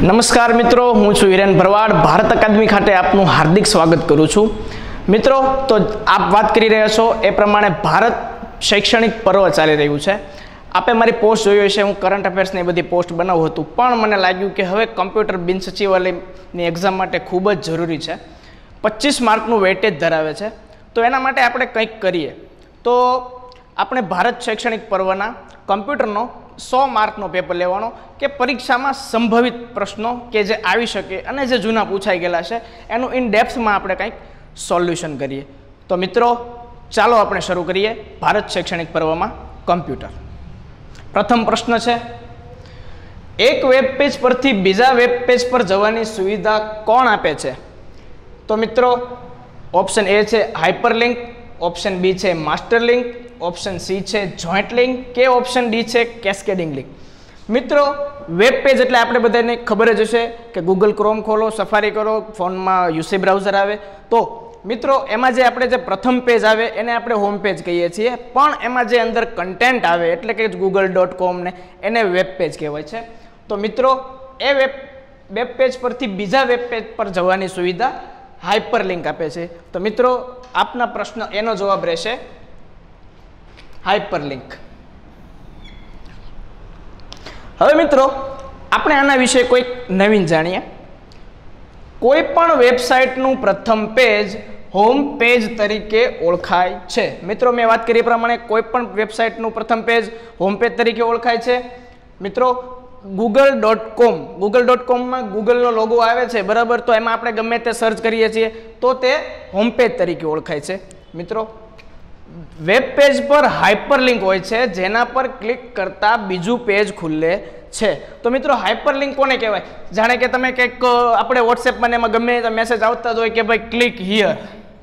નમસ્કાર મિત્રો, હું છું હિરેન ભરવાડ. ભારત અકાદમી ખાતે આપનું હાર્દિક સ્વાગત કરું છું. મિત્રો, તો આપ વાત કરી રહ્યા છો એ પ્રમાણે ભારત શૈક્ષણિક પર્વ ચાલી રહ્યું છે. આપે મારી પોસ્ટ જોઈ હશે, હું કરંટ અફેર્સની બધી પોસ્ટ બનાવું હતું, પણ મને લાગ્યું કે હવે કમ્પ્યુટર બિન સચિવાલયની એક્ઝામ માટે ખૂબ જ જરૂરી છે. 25 માર્કનું વેટેજ ધરાવે છે, તો એના માટે આપણે કંઈક કરીએ. તો આપણે ભારત શૈક્ષણિક પર્વના કમ્પ્યુટરનો 100 માર્કનો પેપર લેવાનો કે પરીક્ષામાં સંભવિત પ્રશ્નો કે જે આવી શકે અને જે જૂના પૂછાઈ ગયેલા છે એનું ઇન ડેપ્થમાં આપણે કંઈક સોલ્યુશન કરીએ. તો મિત્રો, ચાલો આપણે શરૂ કરીએ ભારત શૈક્ષણિક પર્વમાં કમ્પ્યુટર. પ્રથમ પ્રશ્ન છે, એક વેબ પેજ પરથી બીજા વેબ પેજ પર જવાની સુવિધા કોણ આપે છે? તો મિત્રો, ઓપ્શન એ છે હાઇપરલિંક, ઓપ્શન બી છે માસ્ટર લિંક, ઓપ્શન સી છે જોઈન્ટ લિંક કે ઓપ્શન ડી છે કેસ્કેડિંગ લિંક. મિત્રો, વેબ પેજ એટલે આપણે બધાને ખબર જ હશે કે ગૂગલ ક્રોમ ખોલો, સફારી કરો, ફોનમાં યુસી બ્રાઉઝર આવે. તો મિત્રો, એમાં જે આપણે જે પ્રથમ પેજ આવે એને આપણે હોમ પેજ કહીએ છીએ, પણ એમાં જે અંદર કન્ટેન્ટ આવે એટલે કે google.com ને એને વેબ પેજ કહેવાય છે. તો મિત્રો, એ વેબ પેજ પરથી બીજા વેબ પેજ પર જવાની સુવિધા હાઇપરલિંક આપે છે. તો મિત્રો, આપના પ્રશ્ન એનો જવાબ રહેશે હાઇપરલિંક. હવે મિત્રો, આપણે આના વિશે કોઈક નવીન જાણીએ. કોઈ પણ વેબસાઇટનું પ્રથમ પેજ હોમ પેજ તરીકે ઓળખાય છે. મિત્રો, મેં વાત કરી પ્રમાણે કોઈ પણ વેબસાઇટનું પ્રથમ પેજ હોમ પેજ તરીકે ઓળખાય છે. મિત્રો, google.com માં ગૂગલનો લોગો આવે છે, બરાબર? તો એમાં આપણે ગમે તે સર્ચ કરીએ છીએ તો તે હોમ પેજ તરીકે ઓળખાય છે. મિત્રો, વેબ પેજ પર હાઇપરલિંક હોય છે, જેના પર ક્લિક કરતા બીજું પેજ ખુલે છે. તો મિત્રો, હાઇપરલિંક કોને કહેવાય? જાણે કે તમે કંઈક આપણે વોટ્સએપમાં એમાં ગમે તે મેસેજ આવતા જ હોય કે ભાઈ ક્લિક હિયર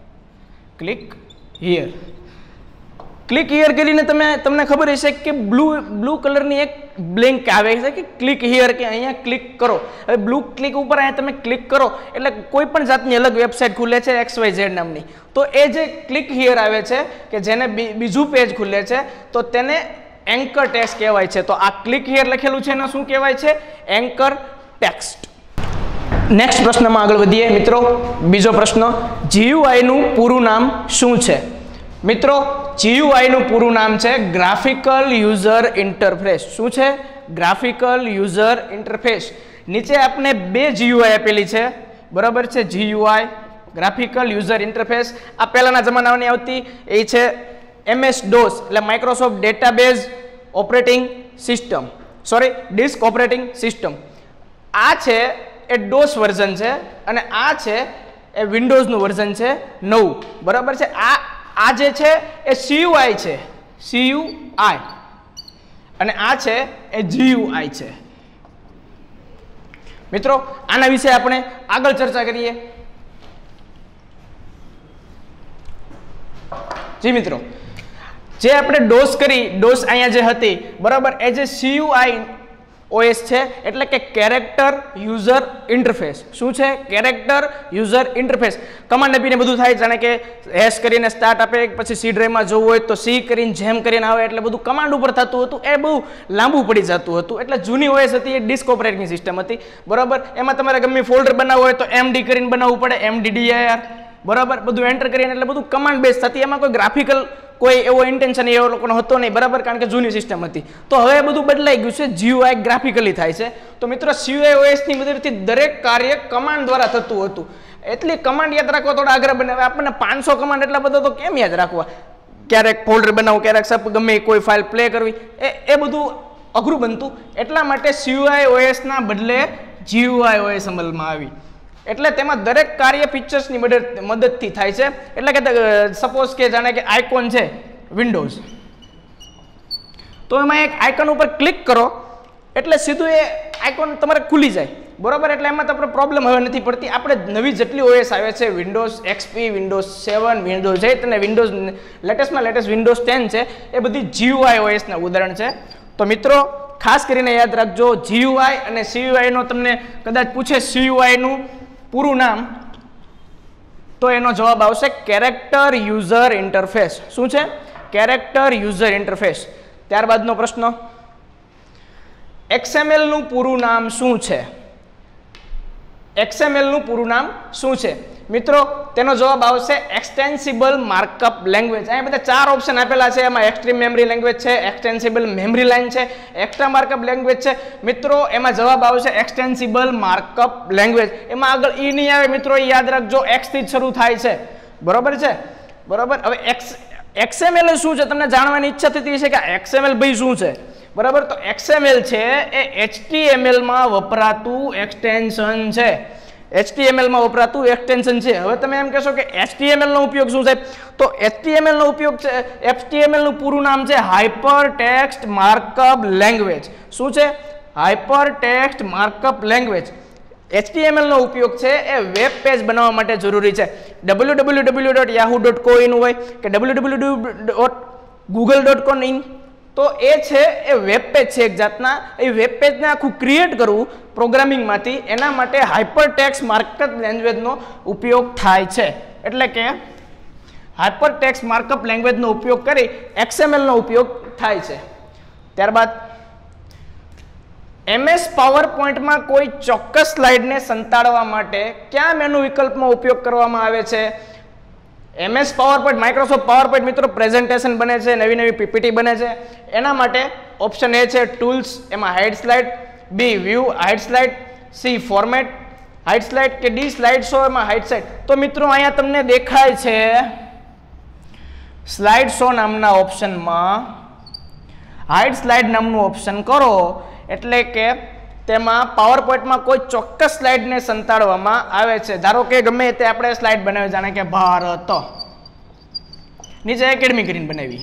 કરીને તમને ખબર હશે કે બ્લુ કલરની એક બ્લિંક આવે છે કે ક્લિક હિયર, કે અહીંયા ક્લિક કરો. હવે બ્લુ ક્લિક ઉપર અહીંયા તમે ક્લિક કરો એટલે કોઈ પણ જાતની અલગ વેબસાઇટ ખુલે છે XYZ નામની. તો એ જે ક્લિક હિયર આવે છે કે જેને બીજું પેજ ખુલે છે તો તેને એન્કર ટેક્સ્ટ કહેવાય છે. તો આ ક્લિક હિયર લખેલું છે એને શું કહેવાય છે? Anchor text. નેક્સ્ટ પ્રશ્નમાં આગળ વધીએ. મિત્રો, બીજો પ્રશ્ન, GUI નું પૂરું નામ શું છે? મિત્રો, GUI નું પૂરું નામ છે ગ્રાફિકલ યુઝર ઇન્ટરફેસ. શું છે? Graphical user interface. નીચે આપણે બે GUI આપેલી છે, બરાબર છે? GUI graphical user interface. આ પહેલાના જમાનાની આવતી એ છે MS-DOS એટલે Microsoft database operating system, disk operating system. આ છે એ DOS વર્ઝન છે અને આ છે એ વિન્ડોઝનું વર્ઝન છે 9, બરાબર છે? આ જે છે એ CUI છે, CUI, અને આ છે એ GUI છે. મિત્રો, આના વિશે આપણે આગળ ચર્ચા કરીએ. જી મિત્રો, જે આપણે DOS અહીંયા જે હતી, બરાબર, એ જે CUI OS છે એટલે કે કેરેક્ટર યુઝર ઇન્ટરફેસ. શું છે? Character user interface. કમાન્ડ આપીને બધું થાય, જાણે કે હેશ કરીને સ્ટાર્ટ આપે, પછી સી ડ્રાઈવમાં જવું હોય તો સી કરીને જેમ કરીને આવે, એટલે બધું કમાન્ડ ઉપર થતું હતું. એ બહુ લાંબુ પડી જતું હતું. એટલે જૂની OS હતી એ ડિસ્ક ઓપરેટિંગ સિસ્ટમ હતી, બરાબર? એમાં તમારે ગમે ફોલ્ડર બનાવવું હોય તો MD કરીને બનાવવું પડે, MDDIR, બરાબર? બધું એન્ટર કરીને, એટલે બધું કમાન્ડ બેઝ થતી. એમાં કોઈ ગ્રાફિકલ કોઈ એવો ઇન્ટેન્શન એવો લોકોનો હતો નહીં, બરાબર? કારણ કે જૂની સિસ્ટમ હતી. તો હવે બધું બદલાઈ ગયું છે, GUI ગ્રાફિકલી થાય છે. તો મિત્રો, CUI OS ની મદદથી દરેક કાર્ય કમાન્ડ દ્વારા થતું હતું. એટલી કમાન્ડ યાદ રાખવા થોડા આગ્રહ બને. હવે આપણને 500 કમાન્ડ એટલા બધા તો કેમ યાદ રાખવા? ક્યારેક ફોલ્ડર બનાવવું, ક્યારેક ગમે કોઈ ફાઇલ પ્લે કરવી, એ બધું અઘરું બનતું. એટલા માટે CUI OS ના બદલે GUI OS અમલમાં આવી. એટલે તેમાં દરેક કાર્ય ફીચર્સની મદદથી થાય છે. એટલે કે સપોઝ કે જાણે કે આઇકોન છે વિન્ડોઝ, તો એમાં એક આઇકોન ઉપર ક્લિક કરો એટલે સીધું એ આઇકોન તમારે ખુલી જાય, બરાબર? એટલે એમાં તમને પ્રોબ્લેમ હવે નથી પડતી. આપણે નવી જેટલી OS આવે છે, વિન્ડોઝ XP, વિન્ડોઝ 7, વિન્ડોઝ 8 અને વિન્ડોઝ લેટેસ્ટમાં લેટેસ્ટ વિન્ડોઝ 10 છે, એ બધી GUI OS ના ઉદાહરણ છે. તો મિત્રો, ખાસ કરીને યાદ રાખજો, GUI અને CUI નો તમને કદાચ પૂછે CUI નું પૂરું નામ, તો એનો જવાબ આવશે કેરેક્ટર યુઝર ઇન્ટરફેસ. શું છે? Character user interface. ત્યારબાદનો પ્રશ્ન, XML નું પૂરું નામ શું છે? XML નું પૂરું નામ શું છે? મિત્રો તેનો જવાબ આવશે એક્સટેન્સિબલ માર્કઅપ લેંગ્વેજ. અહીંયા બધા 4 ઓપ્શન આપેલા છે. એમાં એક્સ્ટ્રીમ મેમરી લેંગ્વેજ છે, એક્સટેન્સિબલ મેમરી લાઇન છે, એક્સ્ટ્રા માર્કઅપ લેંગ્વેજ છે. મિત્રો એમાં જવાબ આવશે એક્સટેન્સિબલ માર્કઅપ લેંગ્વેજ. એમાં આગળ ઈ નહીં આવે મિત્રો, એ યાદ રાખજો, x થી જ શરૂ થાય છે. બરોબર છે? બરોબર. હવે XML શું છે તમને જાણવાની ઈચ્છા થતી છે કે XML ભાઈ શું છે? બરાબર. તો XML છે એ HTML માં વપરાતું એક્સટેન્શન છે. HTML માં વપરાતું એક્સટેન્શન છે. હવે તમે એમ કહેશો કે HTML નો ઉપયોગ શું છે? તો HTML નો ઉપયોગ છે, HTML નું પૂરું નામ છે હાઇપર ટેક્સ્ટ માર્કઅપ લેંગ્વેજ. શું છે? Hyper text markup language. HTML નો ઉપયોગ છે એ વેબ પેજ બનાવવા માટે જરૂરી છે. www.yahoo.co in હોય કે www.google.com in, તો એ છે એ વેબ પેજ છે એક જાતના. એ વેબ પેજને આખું ક્રિએટ કરવું પ્રોગ્રામિંગમાંથી, એના માટે હાઇપર ટેક્સ્ટ માર્કઅપ લેંગ્વેજનો ઉપયોગ થાય છે. એટલે કે હાઇપર ટેક્સ્ટ માર્કઅપ લેંગ્વેજનો ઉપયોગ કરી XML નો ઉપયોગ થાય છે. ત્યારબાદ MS પાવરપોઈન્ટમાં કોઈ ચોક્કસ સ્લાઇડને સંતાડવા માટે કયા મેનુ વિકલ્પનો ઉપયોગ કરવામાં આવે છે? MS પાવરપોઈન્ટ, માઇક્રોસોફ્ટ પાવરપોઈન્ટ મિત્રો પ્રેઝન્ટેશન બને છે, નવી નવી PPT બને છે. એના માટે ઓપ્શન A છે ટૂલ્સ, એમાં hide slide, B view hide slide, C format hide slide કે D સ્લાઇડ શો એમાં હાઇડ સ્લાઇડ. તો મિત્રો અહીંયા તમને દેખાય છે સ્લાઇડ શો નામના ઓપ્શનમાં હાઇડ સ્લાઇડ નામનું ઓપ્શન કરો એટલે કે તેમાં પાવરપોઈન્ટમાં કોઈ ચોક્કસ સ્લાઇડને સંતાડવામાં આવે છે. ધારો કે ગમે તે આપણે સ્લાઇડ બનાવી, જાણે કે ભારત, નીચે એકેડમી કરીને બનાવી,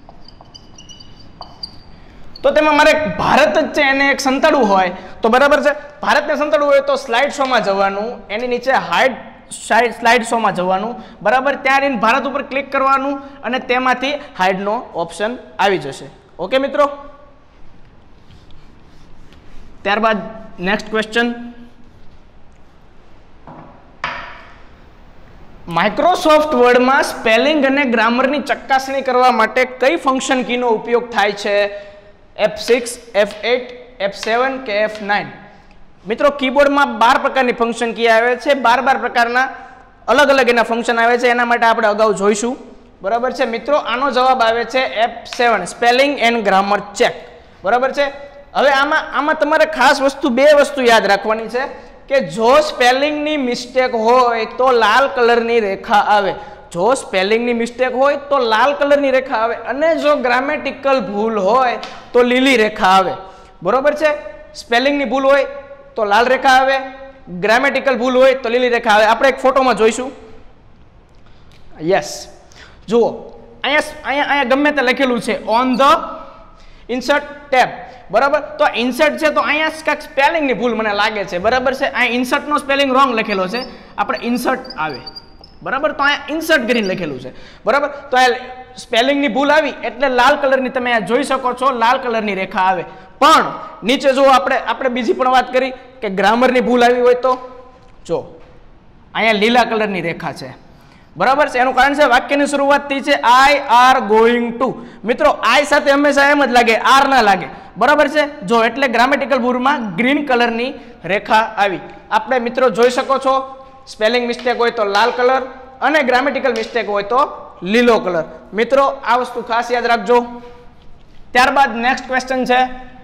તો તેમાં મારે ભારત જ છે એને એક સંતાડવું હોય તો બરાબર છે, ભારતને સંતાડવું હોય તો સ્લાઇડ શોમાં જવાનું, એની નીચે હાઇડ સ્લાઇડ શોમાં જવાનું, બરાબર. ત્યાં રહીને ભારત ઉપર ક્લિક કરવાનું અને તેમાંથી હાઇડનો ઓપ્શન આવી જશે. ઓકે મિત્રો. ત્યારબાદ નેક્સ્ટ ક્વેશ્ચન, માઇક્રોસોફ્ટ વર્ડમાં સ્પેલિંગ અને ગ્રામરની ચકાસણી કરવા માટે કઈ ફંક્શન કીનો ઉપયોગ થાય છે? F6, F8, F7 કે F9? મિત્રો કીબોર્ડમાં 12 પ્રકારની ફંક્શન કી આવે છે, 12 પ્રકારના અલગ અલગ એના ફંક્શન આવે છે. એના માટે આપણે અગાઉ જોઈશું. બરાબર છે મિત્રો. આનો જવાબ આવે છે F7, spelling and grammar check. બરાબર છે. હવે આમાં તમારે ખાસ બે વસ્તુ યાદ રાખવાની છે કે જો સ્પેલિંગની મિસ્ટેક હોય તો લાલ કલરની રેખા આવે. જો સ્પેલિંગની મિસ્ટેક હોય તો લાલ કલરની રેખા આવે, અને જો ગ્રામેટિકલ ભૂલ હોય તો લીલી રેખા આવે. બરોબર છે. સ્પેલિંગની ભૂલ હોય તો લાલ રેખા આવે, ગ્રામેટિકલ ભૂલ હોય તો લીલી રેખા આવે. આપણે એક ફોટોમાં જોઈશું. યસ, જુઓ અહીંયા ગમે તે લખેલું છે ઓન ધ ઇન્સર્ટ ટેબ. બરાબર. તો ઇન્સર્ટ છે તો અહીંયા કાંઈક સ્પેલિંગની ભૂલ મને લાગે છે. બરાબર છે. અહીંયા ઇન્સર્ટનો સ્પેલિંગ રોંગ લખેલો છે, આપણે ઇન્સર્ટ આવે. બરાબર. તો અહીંયા ઇન્સર્ટ કરીને લખેલું છે. બરાબર. તો આ સ્પેલિંગની ભૂલ આવી એટલે લાલ કલરની તમે આ જોઈ શકો છો, લાલ કલરની રેખા આવે. પણ નીચે જો આપણે બીજી પણ વાત કરી કે ગ્રામરની ભૂલ આવી હોય તો જો અહીંયા લીલા કલરની રેખા છે. બરાબર છે. એનું કારણ છે વાક્યની શરૂઆત થઈ છે આઈ આર ગોઈંગ ટુ. મિત્રો આઈ સાથે હંમેશા એમ જ લાગે, આર ના લાગે. બરાબર છે. જો એટલે ગ્રામેટિકલ ભૂલમાં ગ્રીન કલરની રેખા આવી. આપણે મિત્રો જોઈ શકો છો સ્પેલિંગ મિસ્ટેક હોય તો લાલ કલર અને ગ્રામેટિકલ મિસ્ટેક હોય તો લીલો કલર. મિત્રો આ વસ્તુ ખાસ યાદ રાખજો. ત્યારબાદ નેક્સ્ટ ક્વેશ્ચન છે,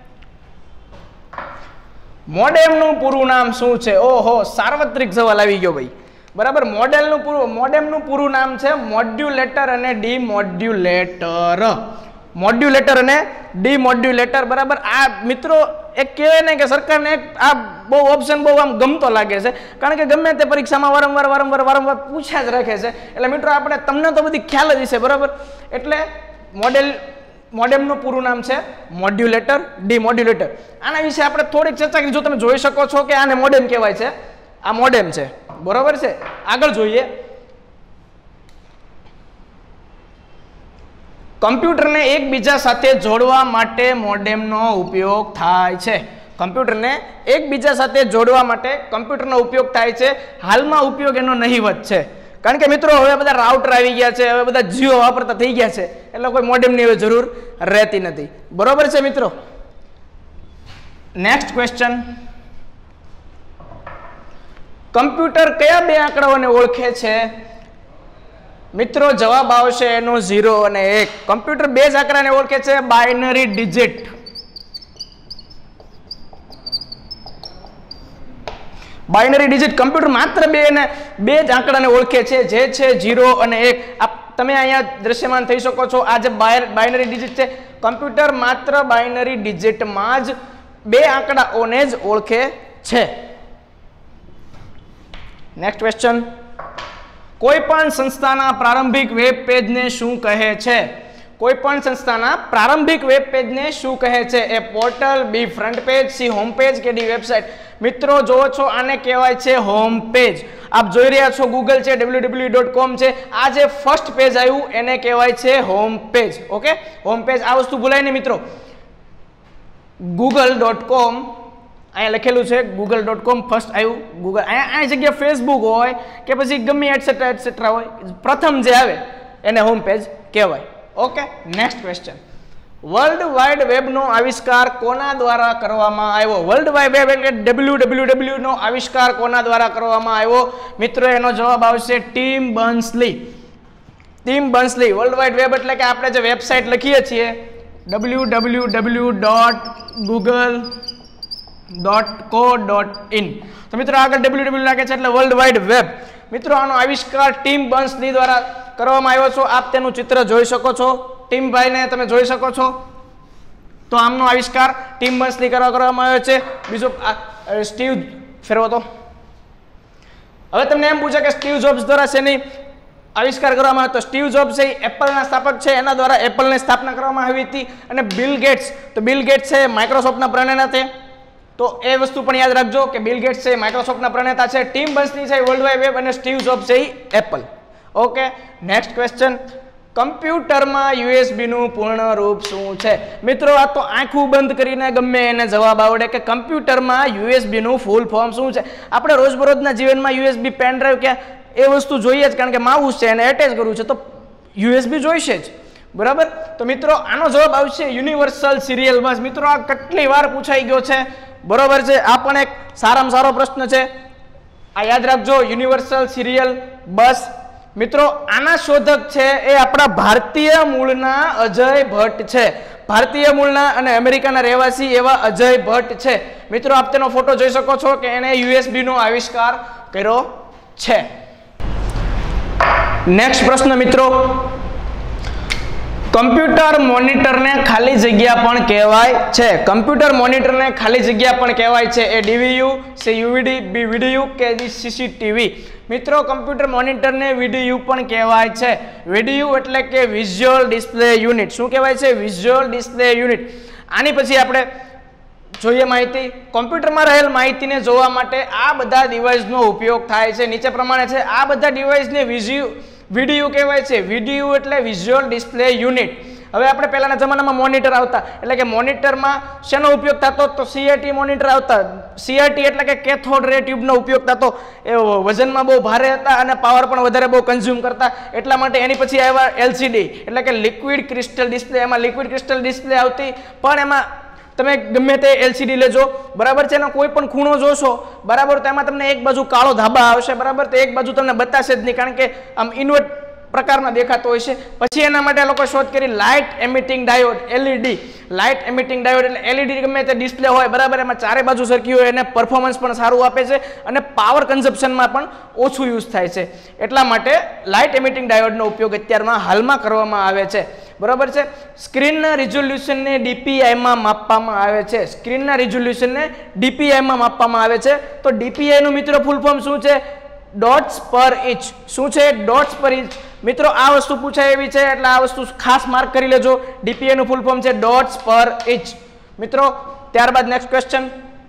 મોડેમનું પૂરું નામ શું છે? ઓહો, સાર્વત્રિક સવાલ આવી ગયો ભાઈ. બરાબર. મોડેમનું પૂરું નામ છે મોડ્યુલેટર અને ડીમોડ્યુલેટર. મોડ્યુલેટર અને ડીમોડ્યુલેટર. બરાબર. આ મિત્રો એક કહેવાય ને કે સરકારને આ બહુ ઓપ્શન બહુ આમ ગમતો લાગે છે, કારણ કે ગમે તે પરીક્ષામાં વારંવાર પૂછ્યા જ રાખે છે. એટલે મિત્રો આપણે તમને તો બધી ખ્યાલ જ છે. બરાબર. એટલે મોડેમનું પૂરું નામ છે મોડ્યુલેટર, ડીમોડ્યુલેટર. આના વિશે આપણે થોડીક ચર્ચા કરી. જો તમે જોઈ શકો છો કે આને મોડેમ કહેવાય છે, આ મોડેમ છે. બરોબર છે. આગળ જોઈએ, કમ્પ્યુટરને એકબીજા સાથે જોડવા માટે મોડેમનો ઉપયોગ થાય છે. કમ્પ્યુટરને એકબીજા સાથે જોડવા માટે કમ્પ્યુટરનો ઉપયોગ થાય છે. હાલમાં ઉપયોગ એનો નહીવત છે, કારણ કે મિત્રો હવે બધા રાઉટર આવી ગયા છે, હવે બધા જીઓ વાપરતા થઈ ગયા છે, એટલે કોઈ મોડેમની હવે જરૂર રહેતી નથી. બરોબર છે મિત્રો. નેક્સ્ટ ક્વેશ્ચન, કમ્પ્યુટર કયા બે આંકડાઓને ઓળખે છે? મિત્રો જવાબ આવશે એનો 0 અને 1. કમ્પ્યુટર બે જ આંકડાને ઓળખે છે, binary digit. Binary digit computer માત્ર બે જ આંકડાને ઓળખે છે, જે છે 0 અને 1. તમે અહીંયા દ્રશ્યમાન થઈ શકો છો. આ જે બાઇનરી ડિજિટ છે, કમ્પ્યુટર માત્ર બાઇનરી ડિજિટમાં જ બે આંકડાઓને જ ઓળખે છે. Next question. કોઈ પણ સંસ્થાના પ્રારંભિક વેબ પેજને શું કહે છે? કોઈ પણ સંસ્થાના પ્રારંભિક વેબ પેજને શું કહે છે? A portal, B front page, C home page કે ડી વેબસાઇટ? મિત્રો જોવો છો, આને કહેવાય છે હોમ પેજ. આપ જોઈ રહ્યા છો ગૂગલ છે, www.com છે. આ જે ફર્સ્ટ પેજ આવ્યું એને કહેવાય છે home page. Okay, home page. આ વસ્તુ ભૂલાય નહીં મિત્રો. google.com અહીંયા લખેલું છે, google.com ફર્સ્ટ આવ્યું. ગૂગલ અહીંયા જગ્યા ફેસબુક હોય કે પછી ગમે એટસેટ્રા હોય, પ્રથમ જે આવે એને હોમ પેજ કહેવાય. Okay, next question. World wide વેબનો આવિષ્કાર કોના દ્વારા કરવામાં આવ્યો? વર્લ્ડ વાઇડ વેબ એટલે www નો આવિષ્કાર કોના દ્વારા કરવામાં આવ્યો? મિત્રો એનો જવાબ આવશે Tim Berners Lee. Tim Berners Lee. World wide web એટલે કે આપણે જે વેબસાઇટ લખીએ છીએ www.google.co.in. તો મિત્રો આગળ www લાગે છે એટલે વર્લ્ડ વાઇડ વેબ. મિત્રો આનો આવિષ્કાર ટીમ બર્ન્સ-લી દ્વારા કરવામાં આવ્યો છે. આપ તેનું ચિત્ર જોઈ શકો છો. ટીમ ભાઈને તમે જોઈ શકો છો. તો આમનો આવિષ્કાર ટીમ બર્ન્સ-લી કરવામાં આવ્યો છે. બીજો સ્ટીવ ફેરવો તો. હવે તમને એમ પૂછે કે સ્ટીવ જોબ્સ દ્વારા શેની આવિષ્કાર કરવામાં આવ્યો? તો સ્ટીવ જોબ્સ છે એપલના સ્થાપક છે, એના દ્વારા એપલની સ્થાપના કરવામાં આવી હતી. અને બિલ ગેટ્સ, તો બિલ ગેટ્સ છે માઇક્રોસોફ્ટના પ્રણેતા છે. તો એ વસ્તુ પણ યાદ રાખજો કે બિલ ગેટ્સ છે માઇક્રોસોફ્ટના પ્રણેતા છે. ટીમ બર્ન્સ-લી છે વર્લ્ડ વાઇડ વેબ અને સ્ટીવ જોબ્સ છે એપલ. Okay, next question. કમ્પ્યુટરમાં USB નું પૂર્ણ રૂપ શું છે? મિત્રો આ તો આંખું બંધ કરીને ગમે એને જવાબ આવડે કે કમ્પ્યુટરમાં USB નું ફૂલ ફોર્મ શું છે. આપણે રોજબરોજના જીવનમાં USB પેન ડ્રાઈવ કે એ વસ્તુ જોઈએ જ, કારણ કે માઉસ છે એને એટેચ કરવું છે તો USB જોઈશે જ. બરાબર. તો મિત્રો આનો જવાબ આવશે યુનિવર્સલ સિરિયલ બસ. મિત્રો આ કેટલી વાર પૂછાઈ ગયો છે. બરોબર છે. આ પણ એક સારામાં સારો પ્રશ્ન છે. આ યાદ રાખજો, યુનિવર્સલ સિરિયલ બસ. મિત્રો આના શોધક છે એ આપણા ભારતીય મૂળના અજય ભટ્ટ છે. ભારતીય મૂળના અને અમેરિકાના રહેવાસી એવા અજય ભટ્ટ છે. મિત્રો આપ તેનો ફોટો જોઈ શકો છો કે એને USB નો આવિષ્કાર કર્યો છે. નેક્સ્ટ પ્રશ્ન મિત્રો. કમ્પ્યુટર મોનિટરને ખાલી જગ્યા પણ કહેવાય છે. કમ્પ્યુટર મોનિટરને ખાલી જગ્યા પણ કહેવાય છે. A DVU, C UVD, B VDU કે CCTV? મિત્રો કમ્પ્યુટર મોનિટરને VDU પણ કહેવાય છે. VDU એટલે કે વિઝ્યુઅલ ડિસ્પ્લે યુનિટ. શું કહેવાય છે? Visual display unit. આની પછી આપણે જોઈએ માહિતી. કોમ્પ્યુટરમાં રહેલ માહિતીને જોવા માટે આ બધા ડિવાઇસનો ઉપયોગ થાય છે. નીચે પ્રમાણે છે. આ બધા ડિવાઇસને VDU કહેવાય છે. VDU એટલે વિઝ્યુઅલ ડિસ્પ્લે યુનિટ. હવે આપણે પહેલાના જમાનામાં મોનિટર આવતા, એટલે કે મોનિટરમાં શેનો ઉપયોગ થતો? તો CRT મોનિટર આવતા. CRT એટલે કે કેથોડ રે ટ્યુબનો ઉપયોગ થતો. એ વજનમાં બહુ ભારે હતા અને પાવર પણ વધારે બહુ કન્ઝ્યુમ કરતા. એટલા માટે એની પછી આવ્યા LCD એટલે કે લિક્વિડ ક્રિસ્ટલ ડિસ્પ્લે. એમાં લિક્વિડ ક્રિસ્ટલ ડિસ્પ્લે આવતી, પણ એમાં તમે ગમે તે LCD લેજો, બરાબર છે, એનો કોઈ પણ ખૂણો જોશો, બરાબર, તો એમાં તમને એક બાજુ કાળો ધાબા આવશે, બરાબર, તો એક બાજુ તમને બતાશે જ નહીં, કારણ કે આમ ઇન્વર્ટ પ્રકારના દેખાતો હોય છે. પછી એના માટે લોકો શોધ કરી light emitting diode, LED. Light emitting diode એટલે LED ગમે તે ડિસ્પ્લે હોય, બરાબર, એમાં ચારે બાજુ સરખી હોય, એને પરફોર્મન્સ પણ સારું આપે છે અને પાવર કન્ઝપ્શનમાં પણ ઓછું યુઝ થાય છે. એટલા માટે લાઇટ એમિટિંગ ડાયોડનો ઉપયોગ અત્યારમાં હાલમાં કરવામાં આવે છે, બરાબર છે. સ્ક્રીનના રિઝોલ્યુશનને DPI-માં માપવામાં આવે છે. સ્ક્રીનના રિઝોલ્યુશનને DPI-માં માપવામાં આવે છે. તો DPI નું મિત્રો ફૂલ ફોર્મ શું છે? Dots per inch. શું છે? Dots per inch. મિત્રો આ વસ્તુ પૂછાય એવી છે એટલે આ વસ્તુ ખાસ માર્ક કરી લેજો. DPI નું ફૂલ ફોર્મ છે ડોટ્સ પર ઇંચ. મિત્રો ત્યારબાદ નેક્સ્ટ ક્વેશ્ચન.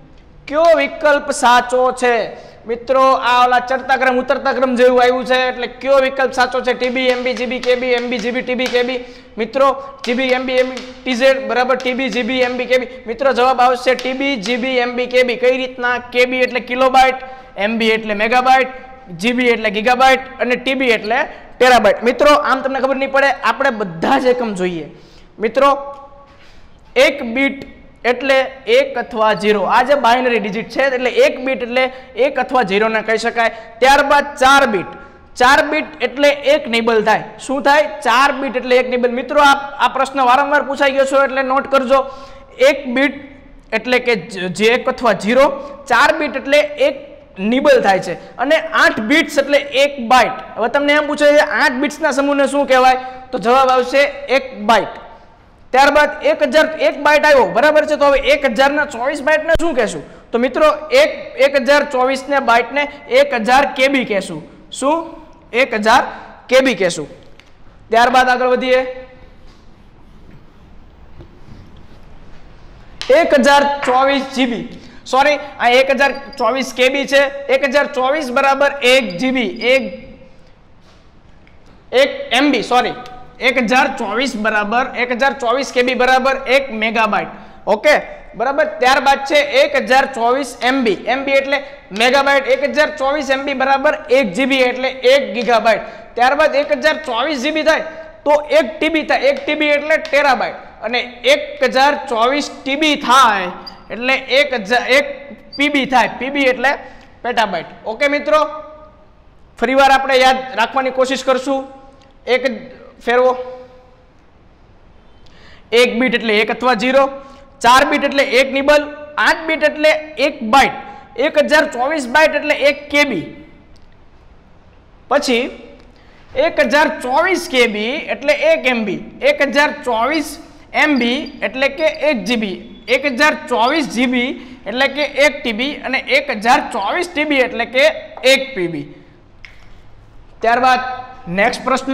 કયો વિકલ્પ સાચો છે? મિત્રો આ ઓલા ચડતા ક્રમ ઉતરતા ક્રમ જેવું આવ્યું છે, એટલે કયો વિકલ્પ સાચો છે? TB, MB, GB, KB, MB, GB, TB, KB. મિત્રો GB, MB, TZ, બરાબર, TB, GB, MB, KB. મિત્રો જવાબ આવશે TB, GB, MB, KB. કઈ રીતના? KB એટલે કિલોબાઇટ, MB એટલે મેગાબાઇટ, GB એટલે ગીગાબાઇટ અને TB એટલે ટેરાબાઇટ. મિત્રો આમ તમને ખબર નહીં પડે, આપણે બધા જ એકમ જોઈએ. મિત્રો 1 બીટ એટલે 1 અથવા 0. આ જે બાઇનરી ડિજિટ છે એટલે 1 બીટ એટલે 1 અથવા 0 ને કહી શકાય. ત્યારબાદ 4 બીટ. 4 બીટ એટલે 1 નિબલ થાય. શું થાય? 4 બીટ એટલે 1 નિબલ. મિત્રો આ પ્રશ્ન વારંવાર પૂછાઈ ગયો છે એટલે નોટ કરજો. 1 બીટ એટલે કે જે 1 અથવા 0, 4 બીટ એટલે 1 નિબલ થાય છે અને 8 બીટ્સ એટલે 1 બાઇટ. હવે તમને એમ પૂછે છે 8 બીટ્સના સમૂહને શું કહેવાય? તો જવાબ આવશે 1 બાઇટ. ત્યારબાદ 1001 બાઇટ આવ્યો, બરાબર છે. તો હવે 1024 બાઇટને શું કહેશું? તો મિત્રો 1024 ને બાઇટને 1000 KB કહેશું. શું? 1000 KB કહેશું. ત્યારબાદ આગળ વધીએ. 1024 GB, સોરી આ 1024 KB છે. 1024 બરાબર 1 GB, 1 MB, સોરી 1024 બરાબર 1024 KB બરાબર 1 મેગાબાઇટ. ઓકે, બરાબર. ત્યારબાદ છે 1024 MB. MB એટલે મેગાબાઇટ. 1024 MB બરાબર 1 GB એટલે 1 ગીગાબાઇટ. ત્યારબાદ 1024 GB થાય તો 1 TB થાય. 1 TB એટલે ટેરાબાઇટ અને 1024 TB થાય એટલે 1 PB થાય. PB એટલે પેટાબાઇટ. ઓકે મિત્રો, ફરીવાર આપણે યાદ રાખવાની કોશિશ કરશું. એક ફેરવો. 1 બીટ એટલે 1 અથવા 0, 4 બીટ એટલે 1 નિબલ, 8 બીટ એટલે 1 બાઇટ, 1024 બાઇટ એટલે 1 KB. પછી 1024 KB એટલે 1 MB, 1024 MB એટલે કે 1 GB, 1024 GB એટલે કે 1 TB અને 1024 TB એટલે કે 1 PB. ત્યારબાદ નેક્સ્ટ પ્રશ્ન.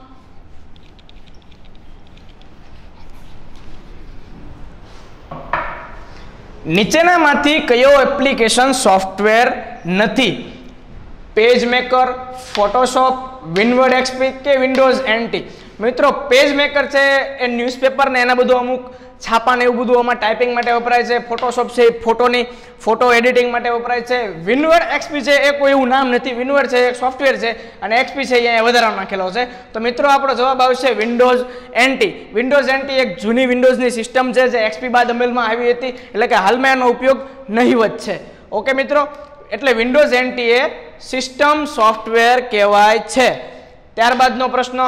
નીચેનામાંથી કયો એપ્લિકેશન સોફ્ટવેર નથી? PageMaker, Photoshop, WinWord XP કે વિન્ડોઝ NT? મિત્રો પેજ મેકર છે એ ન્યૂઝપેપર ને એના બધું અમુક છાપા ને એવું બધું આમાં ટાઈપિંગ માટે વપરાય છે. ફોટોશોપ છે ફોટો એડિટિંગ માટે વપરાય છે. વિનવર્ડ એક્સપી છે એ કોઈ એવું નામ નથી. વિનવર્ડ છે એક સોફ્ટવેર છે અને એક્સપી છે અહીંયા વધારાનો નાખેલો છે. તો મિત્રો આપણો જવાબ આવશે વિન્ડોઝ NT. વિન્ડોઝ NT એક જૂની વિન્ડોઝની સિસ્ટમ છે જે એક્સપી બાદ અમલમાં આવી હતી, એટલે કે હાલમાં એનો ઉપયોગ નહીવત છે. ઓકે મિત્રો, એટલે વિન્ડોઝ NT એ સિસ્ટમ સોફ્ટવેર કહેવાય છે. ત્યારબાદનો પ્રશ્ન.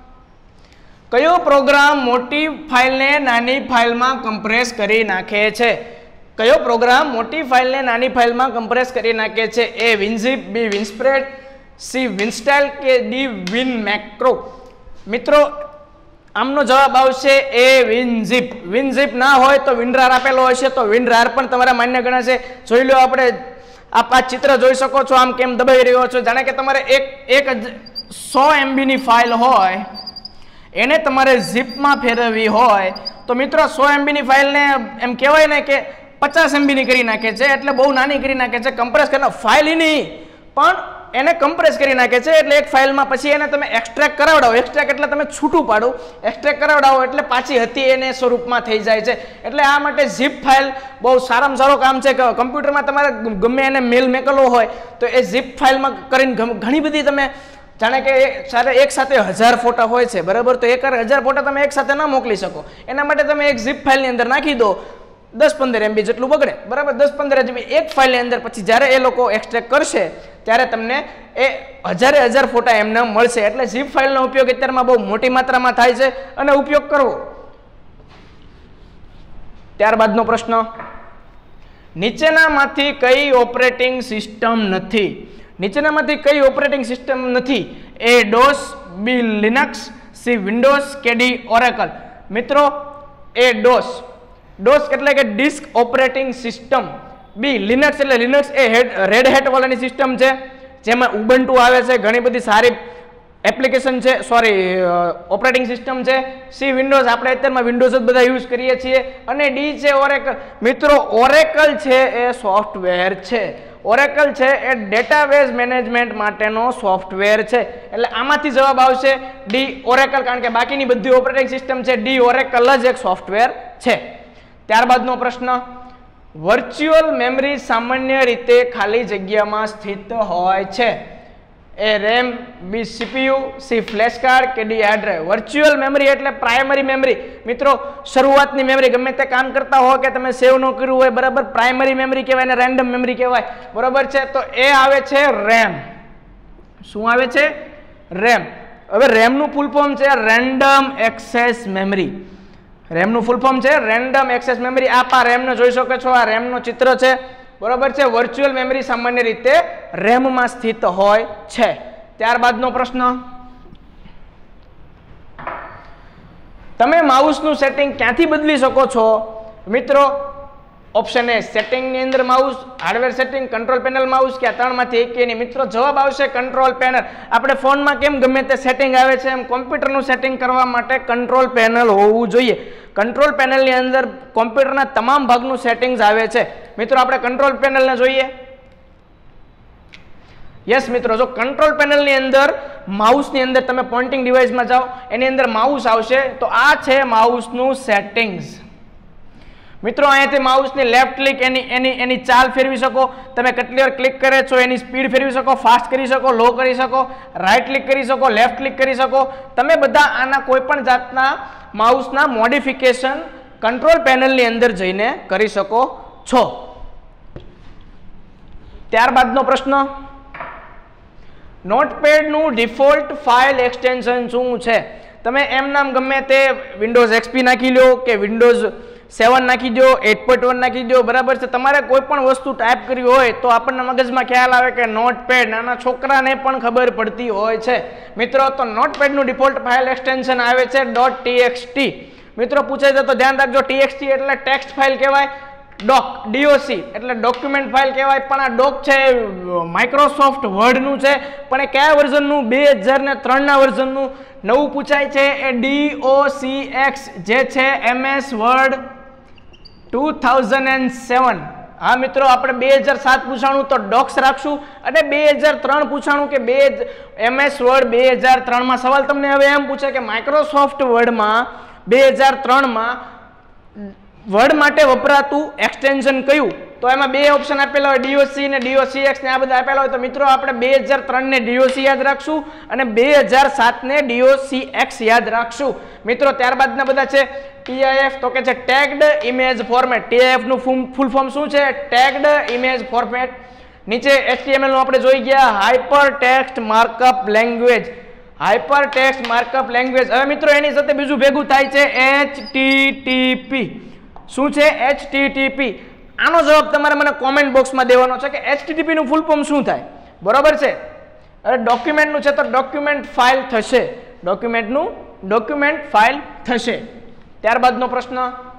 કયો પ્રોગ્રામ મોટી ફાઇલને નાની ફાઇલમાં કમ્પ્રેસ કરી નાખે છે? કયો પ્રોગ્રામ મોટી ફાઇલને નાની ફાઇલમાં કમ્પ્રેસ કરી નાખે છે? A WinZip, B WinSpread, C WinStyle કે D WinMacro? મિત્રો આમનો જવાબ આવશે A WinZip. WinZip ના હોય તો WinRAR આપેલો હશે તો WinRAR પણ તમારા માન્ય ગણાશે. જોઈ લો, આપણે આ ચિત્ર જોઈ શકો છો, આમ કેમ દબાઈ રહ્યો છો. જાણે કે તમારે એક 100 MB ની ફાઇલ હોય, એને તમારે ઝીપમાં ફેરવવી હોય તો મિત્રો 100 MB ની ફાઇલને એમ કહેવાય ને કે 50 MB ની કરી નાખે છે. એટલે બહુ નાની કરી નાખે છે. કમ્પ્રેસ કરીને ફાઇલ નહીં પણ એને કમ્પ્રેસ કરી નાખે છે. એટલે એક ફાઇલમાં પછી એને તમે એક્સટ્રેક્ટ કરાવડાવો. એક્સટ્રેક્ટ એટલે તમે છૂટું પાડો. એક્સટ્રેક્ટ કરાવડાવો એટલે પાછી હતી એને સ્વરૂપમાં થઈ જાય છે. એટલે આ માટે ઝીપ ફાઇલ બહુ સારામાં સારું કામ છે. કમ્પ્યુટરમાં તમારે ગમે એને મેલ મેકલો હોય તો એ ઝીપ ફાઇલમાં કરીને ઘણી બધી તમે જાણે કે એક સાથે 1000 ફોટા હોય છે, બરાબર, તો 1000 ફોટા તમે એક સાથે ના મોકલી શકો. એના માટે તમે એક ઝીપ ફાઇલની અંદર નાખી દો, 10-15 MB જેટલું બગડે, બરાબર, 10-15 MB એક ફાઇલની અંદર. પછી જ્યારે એ લોકો એક્સટ્રેક્ટ કરશે ત્યારે તમને એ 1000 ફોટા એમને મળશે. એટલે ઝીપ ફાઇલનો ઉપયોગ અત્યારમાં બહુ મોટી માત્રામાં થાય છે અને ઉપયોગ કરવો. ત્યારબાદનો પ્રશ્ન. નીચેનામાંથી કઈ ઓપરેટિંગ સિસ્ટમ નથી? નીચેનામાંથી કઈ ઓપરેટિંગ સિસ્ટમ નથી? A DOS, B Linux, C Windows કે D Oracle? મિત્રો A DOS. DOS એટલે કે disk operating system. B Linux એટલે Linux એ રેડ હેટ વાળાની સિસ્ટમ છે જેમાં ઉબુન્ટુ આવે છે. ઘણી બધી સારી એપ્લિકેશન છે, સોરી ઓપરેટિંગ સિસ્ટમ છે. C Windows, આપણે અત્યારમાં વિન્ડોઝ જ બધા યુઝ કરીએ છીએ. અને D છે Oracle. મિત્રો Oracle છે એ સોફ્ટવેર છે. Oracle છે એ ડેટાબેઝ મેનેજમેન્ટ માટેનો સોફ્ટવેર છે. એટલે આમાંથી જવાબ આવશે D Oracle, કારણ કે બાકીની બધી ઓપરેટિંગ સિસ્ટમ છે. D Oracle જ એક સોફ્ટવેર છે. ત્યારબાદનો પ્રશ્ન. વર્ચ્યુઅલ મેમરી સામાન્ય રીતે ખાલી જગ્યામાં સ્થિત હોય છે. A RAM, B CPU, C flash card के D hard drive. Virtual memory एटले प्राइमरी मेमरी। मित्रों शुरुआतनी मेमरी गमे ते काम करता हो के तमे सेव न कर्युं होय बराबर प्राइमरी मेमरी कहेवाय ने रेन्डम मेमरी कहेवाय बराबर छे। तो ए आवे छे रेम। शुं आवे छे? रेम। हवे रेम નું ફૂલ ફોર્મ છે રેન્ડમ એક્સેસ મેમરી। રેમ નું ફૂલ ફોર્મ છે રેન્ડમ એક્સેસ મેમરી। આપ આ રેમ ને જોઈ શકો છો, આ રેમ નું ચિત્ર છે બરાબર છે। વર્ચ્યુઅલ મેમરી સામાન્ય રીતે રેમ માં સ્થિત હોય છે। ત્યારબાદનો પ્રશ્ન, તમે માઉસ નું સેટિંગ ક્યાંથી બદલી શકો છો? મિત્રો ऑप्शन ए सेटिंग ની અંદર mouse, hardware setting, control panel mouse કે આ ત્રણમાંથી એકેની? મિત્રો જવાબ આવશે કંટ્રોલ પેનલ। આપણે ફોનમાં કેમ ગમે તે સેટિંગ આવે છે એમ કોમ્પ્યુટરનું સેટિંગ કરવા માટે કંટ્રોલ પેનલ હોવું જોઈએ। કંટ્રોલ પેનલની અંદર કોમ્પ્યુટરના તમામ ભાગનું સેટિંગ્સ આવે છે। મિત્રો આપણે કંટ્રોલ પેનલને જોઈએ। યસ મિત્રો, જો કંટ્રોલ પેનલની અંદર માઉસની અંદર તમે પોઇન્ટિંગ ડિવાઇસમાં જાઓ, એની અંદર માઉસ આવશે, તો આ છે માઉસનું સેટિંગ્સ। મિત્રો અહીંયાથી માઉસની લેફ્ટ ક્લિક એની ચાલ ફેરવી શકો, તમે કેટલી વાર ક્લિક કરે છો એની સ્પીડ ફેરવી શકો, ફાસ્ટ કરી શકો, લો કરી શકો, રાઈટ ક્લિક કરી શકો, લેફ્ટ ક્લિક કરી શકો। તમે બધા આના કોઈ પણ જાતના માઉસના મોડિફિકેશન કંટ્રોલ પેનલની અંદર જઈને કરી શકો છો। ત્યારબાદનો પ્રશ્ન, નોટપેડનું ડિફોલ્ટ ફાઇલ એક્સટેન્શન શું છે? તમે એમ નામ ગમે તે વિન્ડોઝ એક્સપી નાખી લો કે વિન્ડોઝ 7 નાખી દો, 8.1 નાખી દો બરાબર છે। તમારે કોઈ પણ વસ્તુ ટાઈપ કરવી હોય તો આપણને મગજમાં ખ્યાલ આવે કે નોટપેડ, નાના છોકરાને પણ ખબર પડતી હોય છે। મિત્રો તો નોટપેડનું ડિફોલ્ટ ફાઇલ એક્સટેન્શન આવે છે .txt। મિત્રો પૂછાય છે તો ધ્યાન રાખજો, txt એટલે ટેક્સ્ટ ફાઇલ કહેવાય, doc એટલે ડોક્યુમેન્ટ ફાઇલ કહેવાય, પણ આ ડોક છે માઇક્રોસોફ્ટ વર્ડનું છે, પણ એ કયા વર્ઝનનું? 2003 ના વર્ઝનનું। નવું પૂછાય છે એ docx જે છે MS વર્ડ 2007। હા મિત્રો, આપણે 2007 પૂછાણું તો ડોક્સ રાખશું, અને 2003 પૂછાણું કે MS વર્ડ 2003 માં। સવાલ તમને હવે એમ પૂછે કે માઇક્રોસોફ્ટ વર્ડમાં 2003 માં વર્ડ માટે વપરાતું એક્સટેન્શન કયું? તો એમાં બે ઓપ્શન આપેલા હોય, DOC ને DOCX ને આ બધા આપેલા હોય। તો મિત્રો આપણે 2003 ને DOC યાદ રાખશું અને 2007 ને DOCX યાદ રાખશું। મિત્રો ત્યારબાદના બધા છે TIF, તો કે છે ટેગ્ડ ઇમેજ ફોર્મેટ। TIF નું ફૂલ ફોર્મ શું છે? Tagged image format. નીચે HTML નું આપણે જોઈ ગયા, hyper text markup language. Hyper text markup language. હવે મિત્રો એની સાથે બીજું ભેગું થાય છે HTTP। શું છે? HTTP। આનો જવાબ તમારે મને કોમેન્ટ બોક્સમાં દેવાનો છે કે HTTP નું ફૂલ ફોર્મ શું થાય બરાબર છે। હવે ડોક્યુમેન્ટનું છે તો ડોક્યુમેન્ટ ફાઇલ થશે, ડોક્યુમેન્ટનું ડોક્યુમેન્ટ ફાઇલ થશે। ત્યારબાદનો પ્રશ્ન,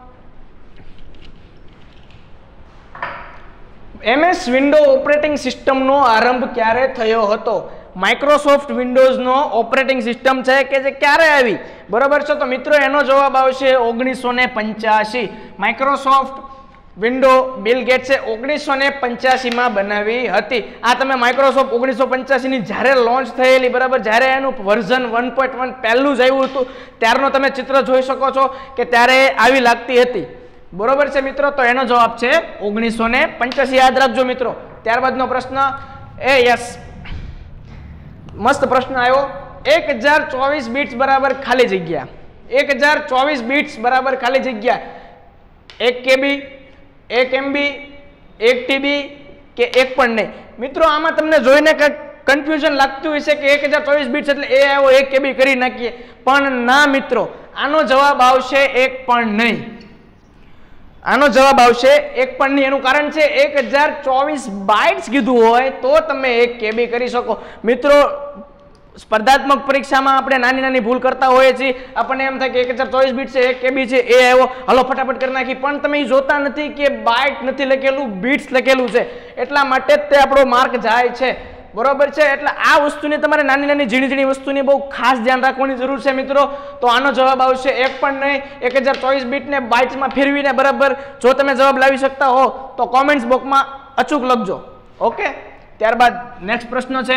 MS વિન્ડો ઓપરેટિંગ સિસ્ટમનો આરંભ ક્યારે થયો હતો? માઇક્રોસોફ્ટ વિન્ડોઝનો ઓપરેટિંગ સિસ્ટમ છે કે જે ક્યારે આવી બરાબર છે? તો મિત્રો એનો જવાબ આવશે 1985। માઇક્રોસોફ્ટ વિન્ડો બિલ ગેટ્સે 1985 માં બનાવી હતી। આ તમે માઇક્રોસોફ્ટ 1985 ની જ્યારે લોન્ચ થયેલી બરાબર, જ્યારે એનું વર્ઝન 1.1 પહેલું જ આવ્યું હતું ત્યારનો તમે ચિત્ર જોઈ શકો છો કે ત્યારે આવી લાગતી હતી બરોબર છે મિત્રો। તો એનો જવાબ છે 1985, યાદ રાખજો મિત્રો। ત્યારબાદનો પ્રશ્ન, યસ મસ્ત પ્રશ્ન આવ્યો, 1024 બીટ્સ બરાબર ખાલી જગ્યા। 1024 બીટ્સ બરાબર ખાલી જગ્યા 1 KB, 1 MB, 1 TB કે એક પણ નહીં? મિત્રો આમાં તમને જોઈને કન્ફ્યુઝન લાગતું હશે કે 1024 બીટ્સ એટલે એ આવ્યો 1 KB કરી નાખીએ, પણ ના મિત્રો, આનો જવાબ આવશે એક પણ નહીં। આનો જવાબ આવશે એક પણ નહીં। એનું કારણ છે 1024 બાઇટ્સ કીધું હોય તો તમે 1 KB કરી શકો। મિત્રો સ્પર્ધાત્મક પરીક્ષામાં આપણે નાની નાની ભૂલ કરતા હોઈએ છીએ, આપણને એમ થાય કે 1024 બીટ છે 1 KB છે એ આવ્યો, હાલો ફટાફટ કરી નાખી, પણ તમે એ જોતા નથી કે બાઇટ નથી લખેલું, બીટ્સ લખેલું છે, એટલા માટે જ તે આપણો માર્ક જાય છે બરોબર છે। એટલે આ વસ્તુની તમારે નાની નાની ઝીણી ઝીણી વસ્તુની બહુ ખાસ ધ્યાન રાખવાની જરૂર છે મિત્રો। તો આનો જવાબ આવશે એક પણ નહીં। 1024 બીટને બાઇટ્સમાં ફેરવીને બરાબર જો તમે જવાબ લાવી શકતા હો તો કોમેન્ટ્સ બોક્સમાં અચૂક લખજો, ઓકે। ત્યારબાદ નેક્સ્ટ પ્રશ્ન છે,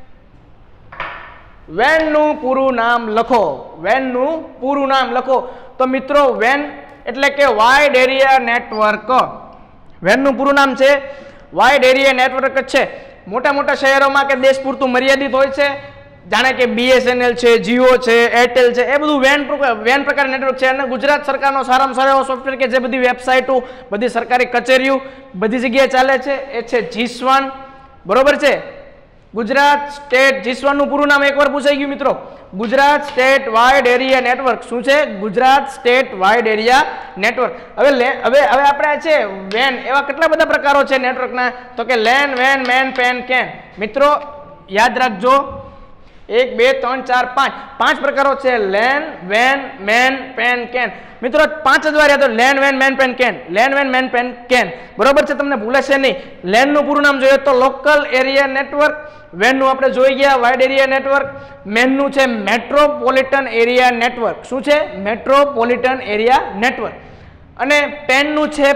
વેન નું પૂરું નામ લખો। વેન નું પૂરું નામ લખો। તો મિત્રો વેન એટલે કે વાઇડ એરિયા નેટવર્ક। વેન નું પૂરું નામ છે વાઇડ એરિયા નેટવર્ક છે। મોટા મોટા શહેરોમાં કે દેશ પૂરતું મર્યાદિત હોય છે, જાણે કે BSNL છે, જીઓ છે, એરટેલ છે, એ બધું વેન પ્રકાર નેટવર્ક છે. અને ગુજરાત સરકારનો સારામાં સારો એવો સોફ્ટવેર કે જે બધી વેબસાઇટો, બધી સરકારી કચેરીઓ બધી જગ્યાએ ચાલે છે એ છે GSWAN. બરોબર છે? ગુજરાત સ્ટેટ GSWAN નું પૂરું નામ એકવાર પૂછાઈ ગયું મિત્રો, Gujarat state wide area network. શું છે? Gujarat state wide area network. હવે આપણે છે વેન, એવા કેટલા બધા પ્રકારો છે નેટવર્કના, તો કે LAN, van, main, pen, can. મિત્રો યાદ રાખજો, 1 2 3 4 5 5 પ્રકારો છે, lane, van, main, pen, can. મિત્રો 5 જ વાર યાદ, lane, van, main, pen, can, lane, van, main, pen, can. બરોબર છે? તમને ભૂલાશે નહીં. લેન નું પૂરું નામ જોઈએ તો લોકલ એરિયા નેટવર્ક, વેન નું આપણે જોઈ ગયા વાઇડ એરિયા નેટવર્ક, મેન નું છે મેટ્રોપોલિટન એરિયા નેટવર્ક. શું છે? Metropolitan area network. અને પેન નું છે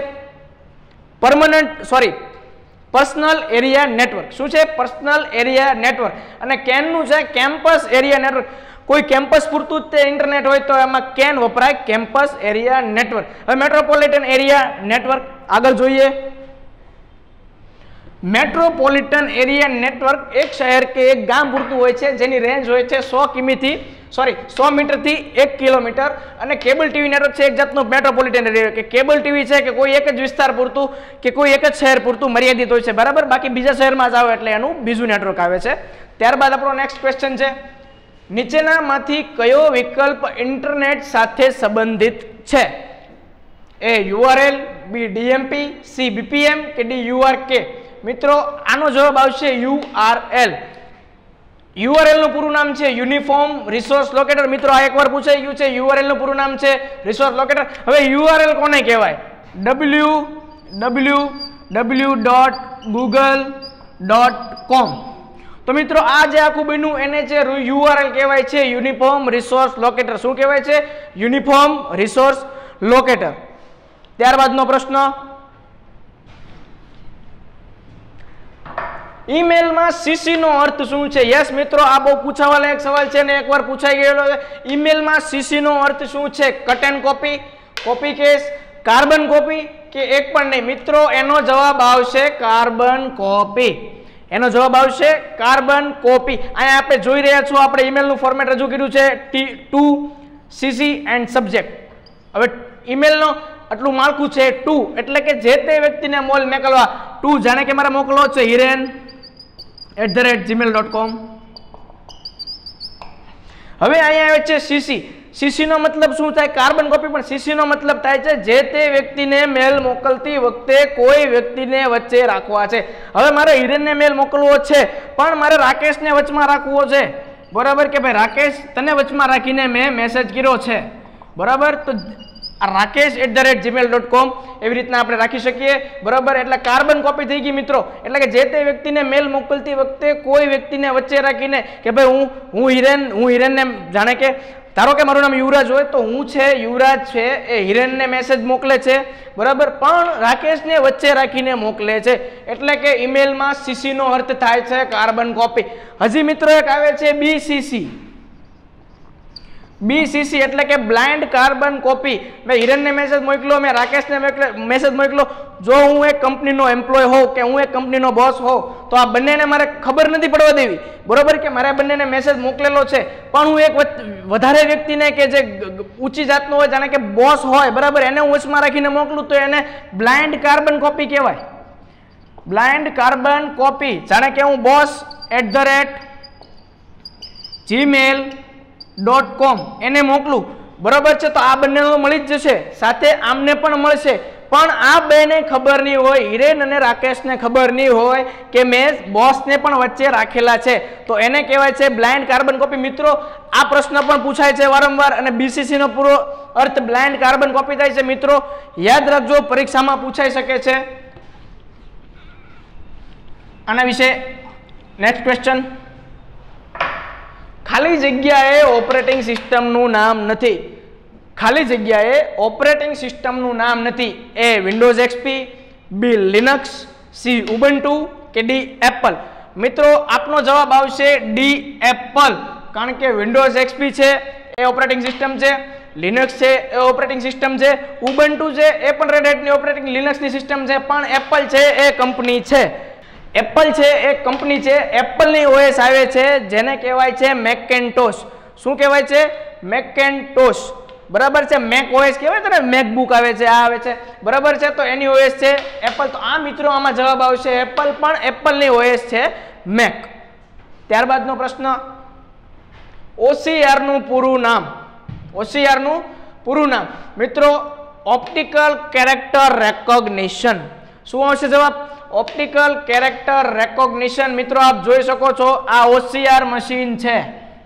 પર્સનલ એરિયા નેટવર્ક. શું છે? Personal area network. અને કેન નું છે કેમ્પસ એરિયા નેટવર્ક. કોઈ કેમ્પસ પૂરતું જ તે ઇન્ટરનેટ હોય તો એમાં કેન વપરાય, કેમ્પસ એરિયા નેટવર્ક. હવે મેટ્રોપોલિટન એરિયા નેટવર્ક આગળ જોઈએ. મેટ્રોપોલિટન એરિયા નેટવર્ક એક શહેર કે એક ગામ પૂરતું હોય છે, જેની રેન્જ હોય છે 100 મીટરથી 1 કિલોમીટર. અને કેબલ ટીવી નેટવર્ક છે એક જાતનું મેટ્રોપોલિટન એરિયા, કે કેબલ ટીવી છે કે કોઈ એક જ વિસ્તાર પૂરતું કે કોઈ એક જ શહેર પૂરતું મર્યાદિત હોય છે. બરાબર? બાકી બીજા શહેરમાં જ આવે એટલે એનું બીજું નેટવર્ક આવે છે. ત્યારબાદ આપણો નેક્સ્ટ ક્વેશ્ચન છે, નીચેનામાંથી કયો વિકલ્પ ઇન્ટરનેટ સાથે સંબંધિત છે? A URL, B DMP, C BPM કે D URK? મિત્રો આનો જવાબ આવશે URL. URL નું પૂરું નામ છે યુનિફોર્મ રિસોર્સ લોકેટર. મિત્રો આ એકવાર પૂછાઈ ગયું છે, URL નું પૂરું નામ છે રિસોર્સ લોકેટર. હવે URL કોને કહેવાય? www.google.com. તો મિત્રો આ જે આખું બન્યું એને જે URL કહેવાય છે યુનિફોર્મ રિસોર્સ લોકેટર. શું કહેવાય છે? Uniform resource locator. ત્યારબાદનો પ્રશ્ન, ઈમેલમાં CC નો અર્થ શું છે? યસ મિત્રો, આ બહુ પૂછાવા લાયક સવાલ છે ને એકવાર પૂછાઈ ગયેલો છે. ઈમેલમાં CC નો અર્થ શું છે? Cut and copy, copy case, carbon copy કે એક પણ નહીં? મિત્રો એનો જવાબ આવશે કાર્બન કોપી. એનો જવાબ આવશે કાર્બન કોપી. અહીંયા આપણે જોઈ રહ્યા છો, આપણે ઈમેલનું ફોર્મેટ રજૂ કર્યું છે to CC એન્ડ સબ્જેક્ટ. હવે ઈમેલનો આટલું માળખું છે ટુ, એટલે કે જે તે વ્યક્તિને મોલ મોકલવા, ટુ જાણે કે મારે મોકલવો છે hiren@gmail.com. હવે અહીંયા આવે છે CC. CC નો મતલબ શું થાય? Carbon copy. પણ CC નો મતલબ થાય છે જે તે વ્યક્તિને મેલ મોકલતી વખતે કોઈ વ્યક્તિને વચ્ચે રાખવા છે. હવે મારે હિરેનને મેલ મોકલવો છે પણ મારે રાકેશને વચમાં રાખવો છે. બરાબર? કે ભાઈ રાકેશ, તને વચમાં રાખીને મેં મેસેજ કર્યો છે. બરાબર? તો rakesh@gmail.com એવી રીતના આપણે રાખી શકીએ. બરાબર? એટલે કાર્બન કોપી થઈ ગઈ મિત્રો. એટલે કે જે તે વ્યક્તિને મેલ મોકલતી વખતે કોઈ વ્યક્તિને વચ્ચે રાખીને કે ભાઈ હું હિરેનને, જાણે કે ધારો કે મારું નામ યુવરાજ હોય તો હું છે યુવરાજ છે એ હિરેનને મેસેજ મોકલે છે. બરાબર? પણ રાકેશને વચ્ચે રાખીને મોકલે છે. એટલે કે ઈમેલમાં CC નો અર્થ થાય છે કાર્બન કોપી. હજી મિત્રો એક આવે છે BCC. BCC એટલે કે બ્લાઇન્ડ કાર્બન કોપી. મેં હિરેનને મેસેજ મોકલ્યો, મેં રાકેશને મેસેજ મોકલ્યો. જો હું એક કંપનીનો એમ્પ્લોય હોઉં કે હું એક કંપનીનો બોસ હોઉં તો આ બંનેને મારે ખબર નથી પડવા દેવી. બરોબર? કે મારે બંનેને મેસેજ મોકલેલો છે પણ હું એક વધારે વ્યક્તિને કે જે ઊંચી જાતનો હોય, જાણે કે બોસ હોય, બરાબર, એને હું વચમાં રાખીને મોકલું તો એને બ્લાઇન્ડ કાર્બન કોપી કહેવાય. Blind carbon copy. જાણે કે હું boss@gmail.com એને મોકલું. બરોબર છે? તો આ બંનેનો મળી જ જશે, સાથે આમને પણ મળશે. પણ આ બેને ખબર નહીં હોય, હિરેન અને રાકેશને ખબર નહીં હોય કે મેં બોસને પણ વચ્ચે રાખેલા છે, તો એને કહેવાય છે બ્લાઇન્ડ કાર્બન કોપી. મિત્રો આ પ્રશ્ન પણ પૂછાય છે વારંવાર અને BCC નો પૂરો અર્થ બ્લાઇન્ડ કાર્બન કોપી થાય છે. મિત્રો યાદ રાખજો, પરીક્ષામાં પૂછાઈ શકે છે આના વિશે. નેક્સ્ટ ક્વેશ્ચન, ખાલી જગ્યાએ ઓપરેટિંગ સિસ્ટમનું નામ નથી. ખાલી જગ્યાએ ઓપરેટિંગ સિસ્ટમનું નામ નથી. A Windows XP, B Linux, C Ubuntu કે D એપલ? મિત્રો આપનો જવાબ આવશે D એપલ. કારણ કે વિન્ડોઝ XP છે એ ઓપરેટિંગ સિસ્ટમ છે, લિનક્સ છે એ ઓપરેટિંગ સિસ્ટમ છે, ઉબુન્ટુ છે એ પણ રેડ હેટની ઓપરેટિંગ લિનક્સની સિસ્ટમ છે, પણ એપલ છે એ કંપની છે. એપલ છે એ કંપની છે, એપલની ઓએસ આવે છે જેને કહેવાય છે મેકેન્ટોશ. શું કહેવાય છે? મેકેન્ટોશ. બરાબર છે. મેક ઓએસ કહેવાય છે ને, મેકબુક આવે છે, આ આવે છે, બરાબર છે. તો એની ઓએસ છે એપલ. તો આ મિત્રો આમાં જવાબ આવશે એપલ, પણ એપલની ઓએસ છે મેક. ત્યારબાદનો પ્રશ્ન, OCR નું પૂરું નામ. OCR નું પૂરું નામ મિત્રો ઓપ્ટિકલ કેરેક્ટર રેકોગ્નિશન. શું આવશે જવાબ? Optical character recognition. મિત્રો આપ જોઈ શકો છો આ OCR મશીન છે.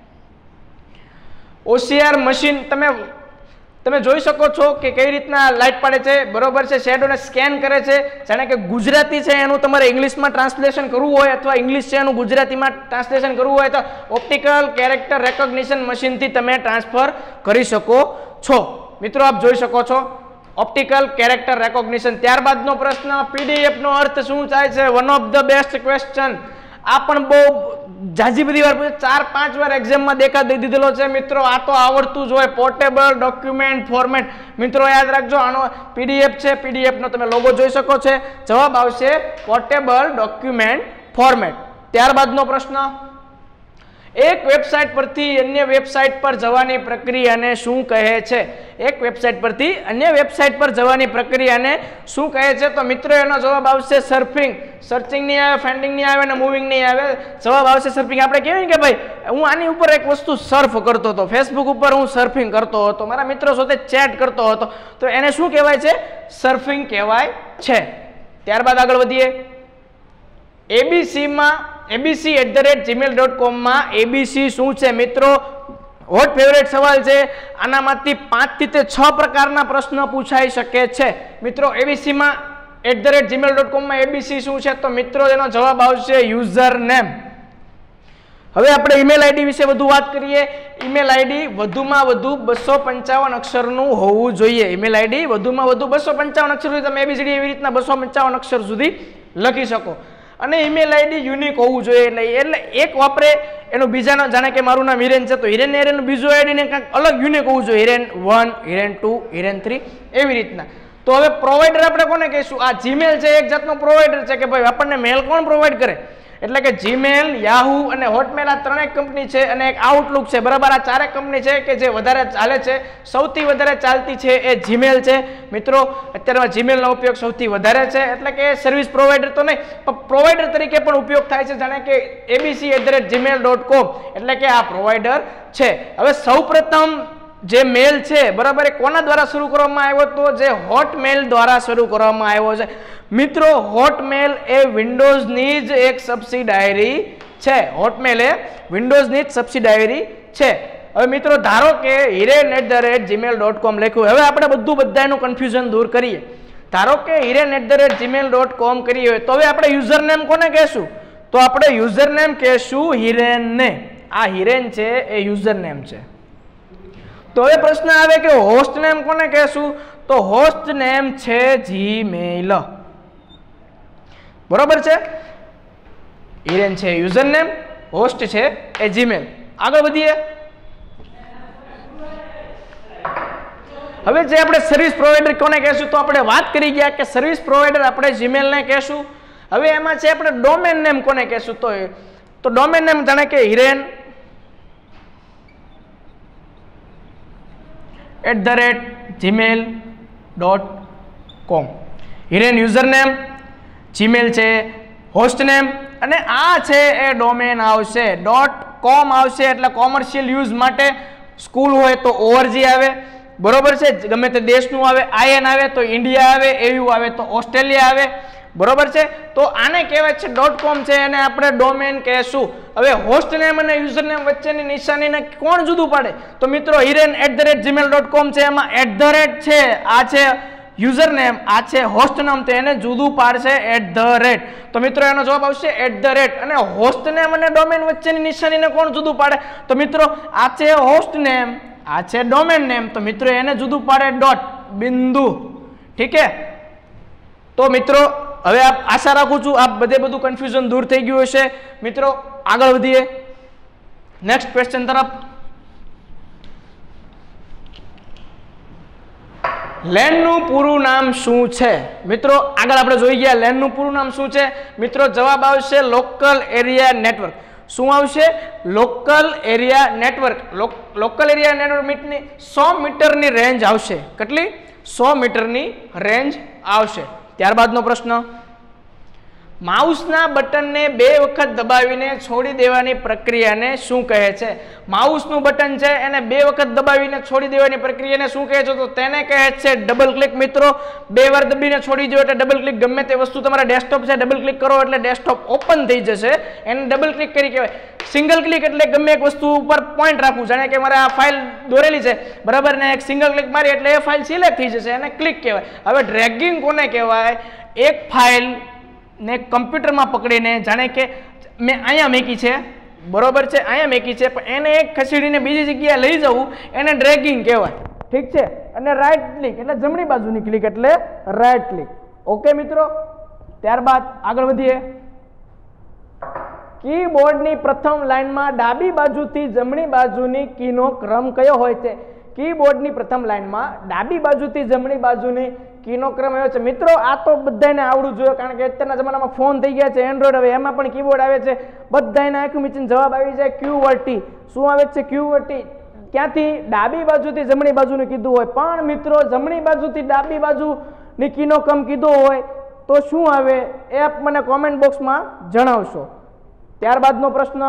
OCR મશીન તમે જોઈ શકો છો કે કઈ રીતના લાઈટ પાડે છે, બરોબર છે. શેડોને સ્કેન કરે છે. જાણે કે ગુજરાતી છે એનું તમારે ઇંગ્લિશમાં ટ્રાન્સલેશન કરવું હોય, અથવા ઇંગ્લિશ છે એનું ગુજરાતીમાં ટ્રાન્સલેશન કરવું હોય, તો ઓપ્ટિકલ કેરેક્ટર રેકોગ્નિશન મશીનથી તમે ટ્રાન્સફર કરી શકો છો. મિત્રો આપ જોઈ શકો છો ઓપ્ટિકલ કેરેક્ટર રેકોગ્નિશન. ત્યારબાદનો પ્રશ્ન, PDF નો અર્થ શું થાય છે? One of the best question. આ પણ બહુ જાજી બધી વાર પૂછે, 4-5 વાર એક્ઝામમાં દેખા દઈ દીધેલો છે મિત્રો. આ તો આવડતું જ હોય. Portable document format. મિત્રો યાદ રાખજો, આનો PDF છે. PDF નો તમે લોગો જોઈ શકો છો. જવાબ આવશે પોર્ટેબલ ડોક્યુમેન્ટ ફોર્મેટ. ત્યારબાદનો પ્રશ્ન, એક વેબસાઇટ પરથી અન્ય વેબસાઇટ પર જવાની પ્રક્રિયાને શું કહે છે? એક વેબસાઇટ પરથી અન્ય વેબસાઇટ પર જવાની પ્રક્રિયાને શું કહે છે? તો મિત્રો એનો જવાબ આવશે સર્ફિંગ. સર્ચિંગ નહીં આવે, ફાઇન્ડિંગ નહીં આવે, અને મૂવિંગ નહીં આવે. જવાબ આવશે સર્ફિંગ. આપણે કહેવાય કે ભાઈ હું આની ઉપર એક વસ્તુ સર્ફ કરતો હતો, ફેસબુક ઉપર હું સર્ફિંગ કરતો હતો, મારા મિત્રો સાથે ચેટ કરતો હતો, તો એને શું કહેવાય છે? સર્ફિંગ કહેવાય છે. ત્યારબાદ આગળ વધીએ. abc@gmail.com માં ABC શું છે? મિત્રો હોટ ફેવરેટ સવાલ છે. આનામાંથી 5 થી 6 પ્રકારના પ્રશ્ન પૂછાઈ શકે છે. મિત્રો abc@gmail.com માં ABC શું છે? તો મિત્રો એનો જવાબ આવશે યુઝર નેમ. હવે આપણે ઈમેલ આઈડી વિશે વધુ વાત કરીએ. ઈમેલ આઈડી વધુમાં વધુ 255 અક્ષરનું હોવું જોઈએ. ઈમેલ આઈડી વધુમાં વધુ 255 અક્ષર સુધી, તમે ABCD એવી રીતના 255 અક્ષર સુધી લખી શકો. અને ઈમેલ આઈડી યુનિક હોવું જોઈએ. એટલે એક વાપરે એનું બીજાનો, જાણે કે મારું નામ હિરેન છે તો હિરેનનું બીજું આઈડી ને કંઈક અલગ યુનિક હોવું જોઈએ. હિરેન 1, હિરેન 2, હિરેન 3 એવી રીતના. તો હવે પ્રોવાઈડર આપણે કોને કહીશું? આ જીમેલ છે એક જાતનો પ્રોવાઈડર છે કે ભાઈ આપણને મેલ કોણ પ્રોવાઈડ કરે? એટલે કે જીમેલ, યાહુ અને હોટમેલ આ ત્રણેય કંપની છે, અને એક આઉટલુક છે, બરાબર. આ ચારેક કંપની છે કે જે વધારે ચાલે છે. સૌથી વધારે ચાલતી છે એ જીમેલ છે. મિત્રો અત્યારે જીમેલનો ઉપયોગ સૌથી વધારે છે. એટલે કે સર્વિસ પ્રોવાઈડર તો નહીં, પણ પ્રોવાઈડર તરીકે પણ ઉપયોગ થાય છે. જાણે કે abc@gmail.com એટલે કે આ પ્રોવાઈડર છે. હવે સૌપ્રથમ જે મેલ છે, બરાબર, એ કોના દ્વારા શરૂ કરવામાં આવ્યો? તો જે હોટમેલ દ્વારા શરૂ કરવામાં આવ્યો છે. મિત્રો હોટમેલ એ વિન્ડોઝની જ એક સબસિડાયરી છે. હોટમેલ એ વિન્ડોઝની જ સબસિડાયરી છે. હવે મિત્રો ધારો કે hiren@gmail.com લખ્યું. હવે આપણે બધાનું કન્ફ્યુઝન દૂર કરીએ. ધારો કે hiren@gmail.com કરીએ હોય તો હવે આપણે યુઝર નેમ કોને કહેશું? તો આપણે યુઝર નેમ કહેશું હિરેનને. આ હિરેન છે એ યુઝર નેમ છે. તો હવે પ્રશ્ન આવે કે હોસ્ટ નેમ કોને કહેશું? તો હોસ્ટ નેમ છે જીમેલ. બરોબર છે. હિરેન છે યુઝર નેમ, હોસ્ટ છે એ જીમેલ. આગળ વધીએ. હવે જે આપણે સર્વિસ પ્રોવાઈડર કોને કહેશું? તો આપણે વાત કરી ગયા કે સર્વિસ પ્રોવાઈડર આપણે જીમેલ ને કહેશું. હવે એમાં છે આપણે ડોમેન નેમ કોને કહેશું? તો ડોમેન નેમ જાણે કે Hiren @gmail.com. Hiren user name, Gmail છે હોસ્ટ નેમ, અને આ છે એ ડોમેન આવશે. .com આવશે એટલે કોમર્શિયલ યુઝ માટે. સ્કૂલ હોય તો org આવે, બરોબર છે. ગમે તે દેશનું આવે, IN આવે તો ઇન્ડિયા આવે, EU આવે તો ઓસ્ટ્રેલિયા આવે, બરોબર છે. તો આને કહેવાય છે .com છે, એને આપણે ડોમેન કહેશું. હવે હોસ્ટ નેમ અને યુઝર નેમ વચ્ચેની નિશાનીને કોણ જુદું પાડે? તો મિત્રો hiren@gmail.com છે, એમાં @ છે, આ છે યુઝર નેમ, આ છે હોસ્ટ નેમ, તો એને જુદું પાડશે @. તો મિત્રો એનો જવાબ આવશે @. અને હોસ્ટ નેમ અને ડોમેન વચ્ચેની નિશાનીને કોણ જુદું પાડે? તો મિત્રો આ છે હોસ્ટ નેમ, આ છે ડોમેન નેમ, તો મિત્રો એને જુદું પાડે બિંદુ. ઠીક છે. તો મિત્રો હવે આશા રાખું છું આપ બધું કન્ફ્યુઝન દૂર થઈ ગયું હશે. મિત્રો આગળ વધીએ નેક્સ્ટ ક્વેશ્ચન તરફ. LAN નું પૂરું નામ શું છે મિત્રો? આગળ આપણે જોઈ ગયા LAN નું પૂરું નામ શું છે મિત્રો? જવાબ આવશે લોકલ એરિયા નેટવર્ક. શું આવશે? Local area network. Local area network મીટની 100 મીટરની રેન્જ આવશે. કેટલી? 100 મીટરની રેન્જ આવશે. ત્યારબાદનો પ્રશ્ન, માઉસના બટનને 2 વખત દબાવીને છોડી દેવાની પ્રક્રિયાને શું કહે છે? માઉસનું બટન છે એને 2 વખત દબાવીને છોડી દેવાની પ્રક્રિયાને શું કહે છે? તો તેને કહે છે ડબલ ક્લિક. મિત્રો 2 વાર દબાવીને છોડી દો એટલે ડબલ ક્લિક. ગમે તે વસ્તુ તમારા ડેસ્કટોપ છે ડબલ ક્લિક કરો એટલે ડેસ્કટોપ ઓપન થઈ જશે, એને ડબલ ક્લિક કરી કહેવાય. સિંગલ ક્લિક એટલે ગમે એક વસ્તુ ઉપર પોઈન્ટ રાખવું, જાણે કે મારે આ ફાઇલ દોરેલી છે બરાબર, ને એક સિંગલ ક્લિક મારી એટલે એ ફાઇલ સિલેક્ટ થઈ જશે, એને ક્લિક કહેવાય. હવે ડ્રેગિંગ કોને કહેવાય? એક ફાઇલ ને કમ્પ્યુટરમાં પકડીને, જાણે કે મેં અહીંયા મેકી છે બરોબર છે, અહીંયા મેકી છે પણ એને એક ખસેડીને બીજી જગ્યાએ લઈ જવું એને ડ્રેગિંગ કહેવાય. ઠીક છે? અને રાઈટ ક્લિક એટલે જમણી બાજુની ક્લિક એટલે રાઈટ ક્લિક. ઓકે મિત્રો, ત્યારબાદ આગળ વધીએ. કીબોર્ડની પ્રથમ લાઈનમાં ડાબી બાજુથી જમણી બાજુની કીનો ક્રમ કયો હોય છે? કીબોર્ડની પ્રથમ લાઈનમાં ડાબી બાજુથી જમણી બાજુની કીનો ક્રમ આવ્યો છે. મિત્રો આ તો બધાને આવડવું જોઈએ, કારણ કે અત્યારના જમાનામાં ફોન થઈ ગયા છે એન્ડ્રોઈડ, હવે એમાં પણ કીબોર્ડ આવે છે. બધાને આંખું મીચીને જવાબ આવી જાય QWERTY. શું આવે છે? QWERTY. ક્યાંથી? ડાબી બાજુથી જમણી બાજુનું કીધું હોય, પણ મિત્રો જમણી બાજુથી ડાબી બાજુની કીનો ક્રમ કીધો હોય તો શું આવે એ આપ મને કોમેન્ટ બોક્સમાં જણાવશો. ત્યારબાદનો પ્રશ્ન,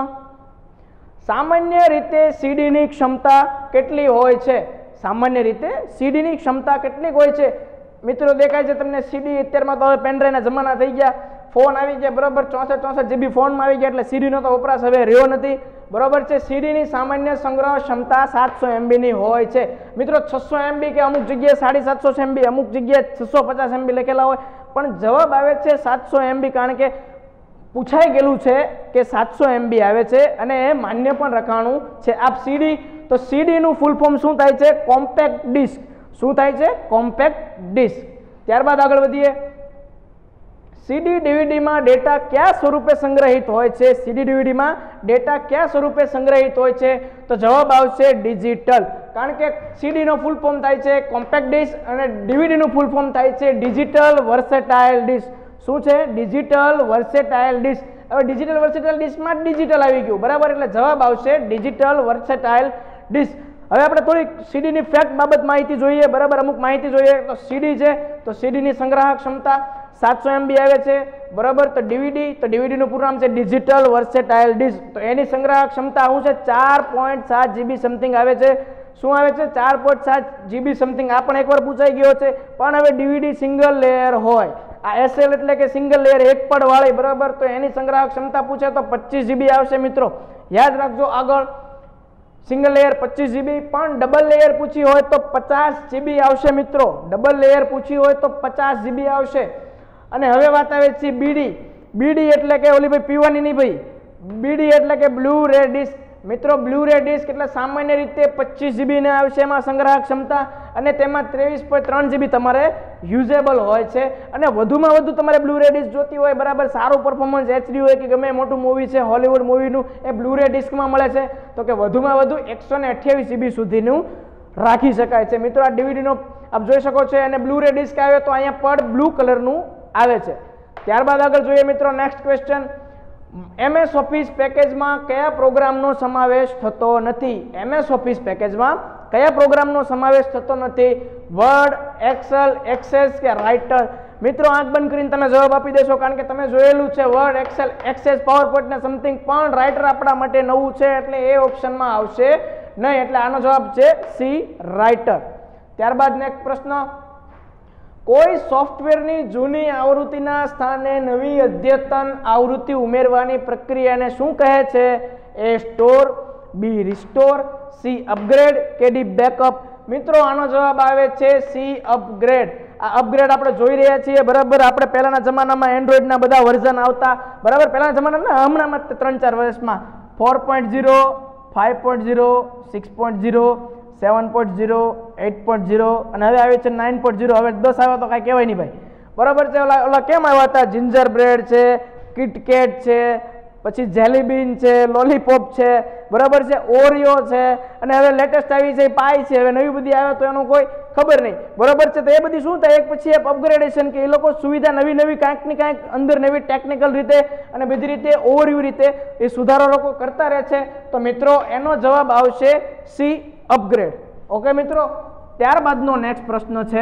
સામાન્ય રીતે સીડીની ક્ષમતા કેટલી હોય છે? સામાન્ય રીતે સીડીની ક્ષમતા કેટલી હોય છે? મિત્રો દેખાય છે તમને સીડી? અત્યારમાં તો હવે પેનડ્રાઈવના જમાના થઈ ગયા, ફોન આવી ગયા બરાબર, 64 GB ફોનમાં આવી ગયા એટલે સીડીનો તો વપરાશ હવે રહ્યો નથી બરાબર છે. સીડીની સામાન્ય સંગ્રહ ક્ષમતા 700 MB ની હોય છે. મિત્રો 600 MB કે અમુક જગ્યાએ 750 MB, અમુક જગ્યાએ 650 MB લખેલા હોય, પણ જવાબ આવે છે 700 MB, કારણ કે પૂછાઈ ગયેલું છે કે 700 MB આવે છે અને એ માન્ય પણ રખાણું છે. આપ સીડી, તો સીડીનું ફૂલ ફોર્મ શું થાય છે? Compact disc. શું થાય છે? Compact disc. ત્યારબાદ આગળ વધીએ. સીડી ડીવીડીમાં ડેટા કયા સ્વરૂપે સંગ્રહિત હોય છે? સીડી ડીવીડીમાં ડેટા કયા સ્વરૂપે સંગ્રહિત હોય છે? તો જવાબ આવશે ડિજિટલ, કારણ કે સીડીનો ફૂલ ફોર્મ થાય છે કોમ્પેક્ટ ડિસ્ક અને ડીવીડીનું ફૂલ ફોર્મ થાય છે ડિજિટલ વર્સેટાઇલ ડિસ્ક. શું છે? Digital versatile disc. હવે ડિજિટલ વર્સેટાઇલ ડિસ્કમાં ડિજિટલ આવી ગયું બરાબર, એટલે જવાબ આવશે ડિજિટલ વર્સેટાઇલ ડિસ્ક. હવે આપણે થોડીક સીડીની ફેક્ટ બાબત માહિતી જોઈએ બરાબર, અમુક માહિતી જોઈએ. તો સીડી છે તો સીડીની સંગ્રાહક ક્ષમતા 700 MB આવે છે બરાબર. તો ડીવીડી, તો ડીવીડીનું પૂરું નામ છે ડિજિટલ વર્સેટાઇલ ડિસ્ક, તો એની સંગ્રાહક ક્ષમતા શું છે? 4.7 GB સમથિંગ આવે છે. શું આવે છે? 4.7 GB સમથિંગ. આ પણ એકવાર પૂછાઈ ગયો છે. પણ હવે ડીવીડી સિંગલ લેયર હોય, આ SL એટલે કે સિંગલ લેયર એક પડ વાળી બરાબર, તો એની સંગ્રાહક ક્ષમતા પૂછે તો 25 GB આવશે. મિત્રો યાદ રાખજો. આગળ સિંગલ લેયર 25 GB, પણ ડબલ લેયર પૂછી હોય તો 50 GB આવશે. મિત્રો ડબલ લેયર પૂછી હોય તો 50 GB આવશે. અને હવે વાત આવે છે બીડી. બીડી એટલે કે ઓલી ભાઈ પીવાની નહીં ભાઈ, બીડી એટલે કે બ્લુ રે ડિસ્ક. મિત્રો બ્લુ રે ડિસ્ક એટલે સામાન્ય રીતે 25 GB ને આવશે એમાં સંગ્રહક ક્ષમતા, અને તેમાં 23.3 GB તમારે યુઝેબલ હોય છે. અને વધુમાં વધુ તમારે બ્લુ રે ડિસ્ક જોતી હોય બરાબર, સારું પરફોર્મન્સ HD હોય કે ગમે મોટું મૂવી છે હોલિવૂડ મૂવીનું, એ બ્લુ રે ડિસ્કમાં મળે છે. તો કે વધુમાં વધુ 128 GB સુધીનું રાખી શકાય છે. મિત્રો આ ડીવીડીનો આપ જોઈ શકો છો, અને બ્લુ રે ડિસ્ક આવે તો અહીંયા પડ બ્લુ કલરનું આવે છે. ત્યારબાદ આગળ જોઈએ મિત્રો નેક્સ્ટ ક્વેશ્ચન. MS ઓફિસ પેકેજમાં કયા પ્રોગ્રામનો સમાવેશ થતો નથી? MS ઓફિસ પેકેજમાં કયા પ્રોગ્રામનો સમાવેશ થતો નથી? વર્ડ, એક્સેલ, એક્સેસ કે રાઇટર? મિત્રો આંખ બંધ કરીને તમે જવાબ આપી દેશો, કારણ કે તમે જોયેલું છે વર્ડ, એક્સેલ, એક્સેસ, પાવરપોઈન્ટ ને સમથિંગ, પણ રાઇટર આપણા માટે નવું છે એટલે એ ઓપ્શનમાં આવશે નહીં. એટલે આનો જવાબ છે સી, રાઇટર. ત્યારબાદ નેક્સ્ટ પ્રશ્ન. કોઈ સોફ્ટવેરની જૂની આવૃત્તિના સ્થાને નવી અદ્યતન આવૃત્તિ ઉમેરવાની પ્રક્રિયાને શું કહે છે? A store, B restore, C upgrade કે ડી બેકઅપ? મિત્રો આનો જવાબ આવે છે સી અપગ્રેડ. આ અપગ્રેડ આપણે જોઈ રહ્યા છીએ બરાબર. આપણે પહેલાના જમાનામાં એન્ડ્રોઈડના બધા વર્ઝન આવતા બરાબર, પહેલાના જમાનામાં હમણાં 3-4 વર્ષમાં 4.0, 5.0, 6.0, 7.0, 8.0 અને હવે આવે છે 9.0. હવે 10 આવ્યા તો કાંઈ કહેવાય નહીં ભાઈ બરાબર છે. ઓલા કેમ આવ્યા હતા? જિંજર બ્રેડ છે, કિટકેટ છે, પછી જેલીબીન છે, લોલીપોપ છે બરાબર છે, ઓરિયો છે, અને હવે લેટેસ્ટ આવી છે પાઈ છે. હવે નવી બધી આવે તો એનું કોઈ ખબર નહીં, બરોબર છે. તો એ બધી શું થાય, એક પછી એક અપગ્રેડેશન, કે એ લોકો સુવિધા નવી નવી કાંઈક ને કાંઈક અંદર નવી ટેકનિકલ રીતે અને બધી રીતે ઓવરવ્યુ રીતે એ સુધારો લોકો કરતા રહે છે. તો મિત્રો એનો જવાબ આવશે સી, અપગ્રેડ. ઓકે મિત્રો, ત્યારબાદનો નેક્સ્ટ પ્રશ્ન છે,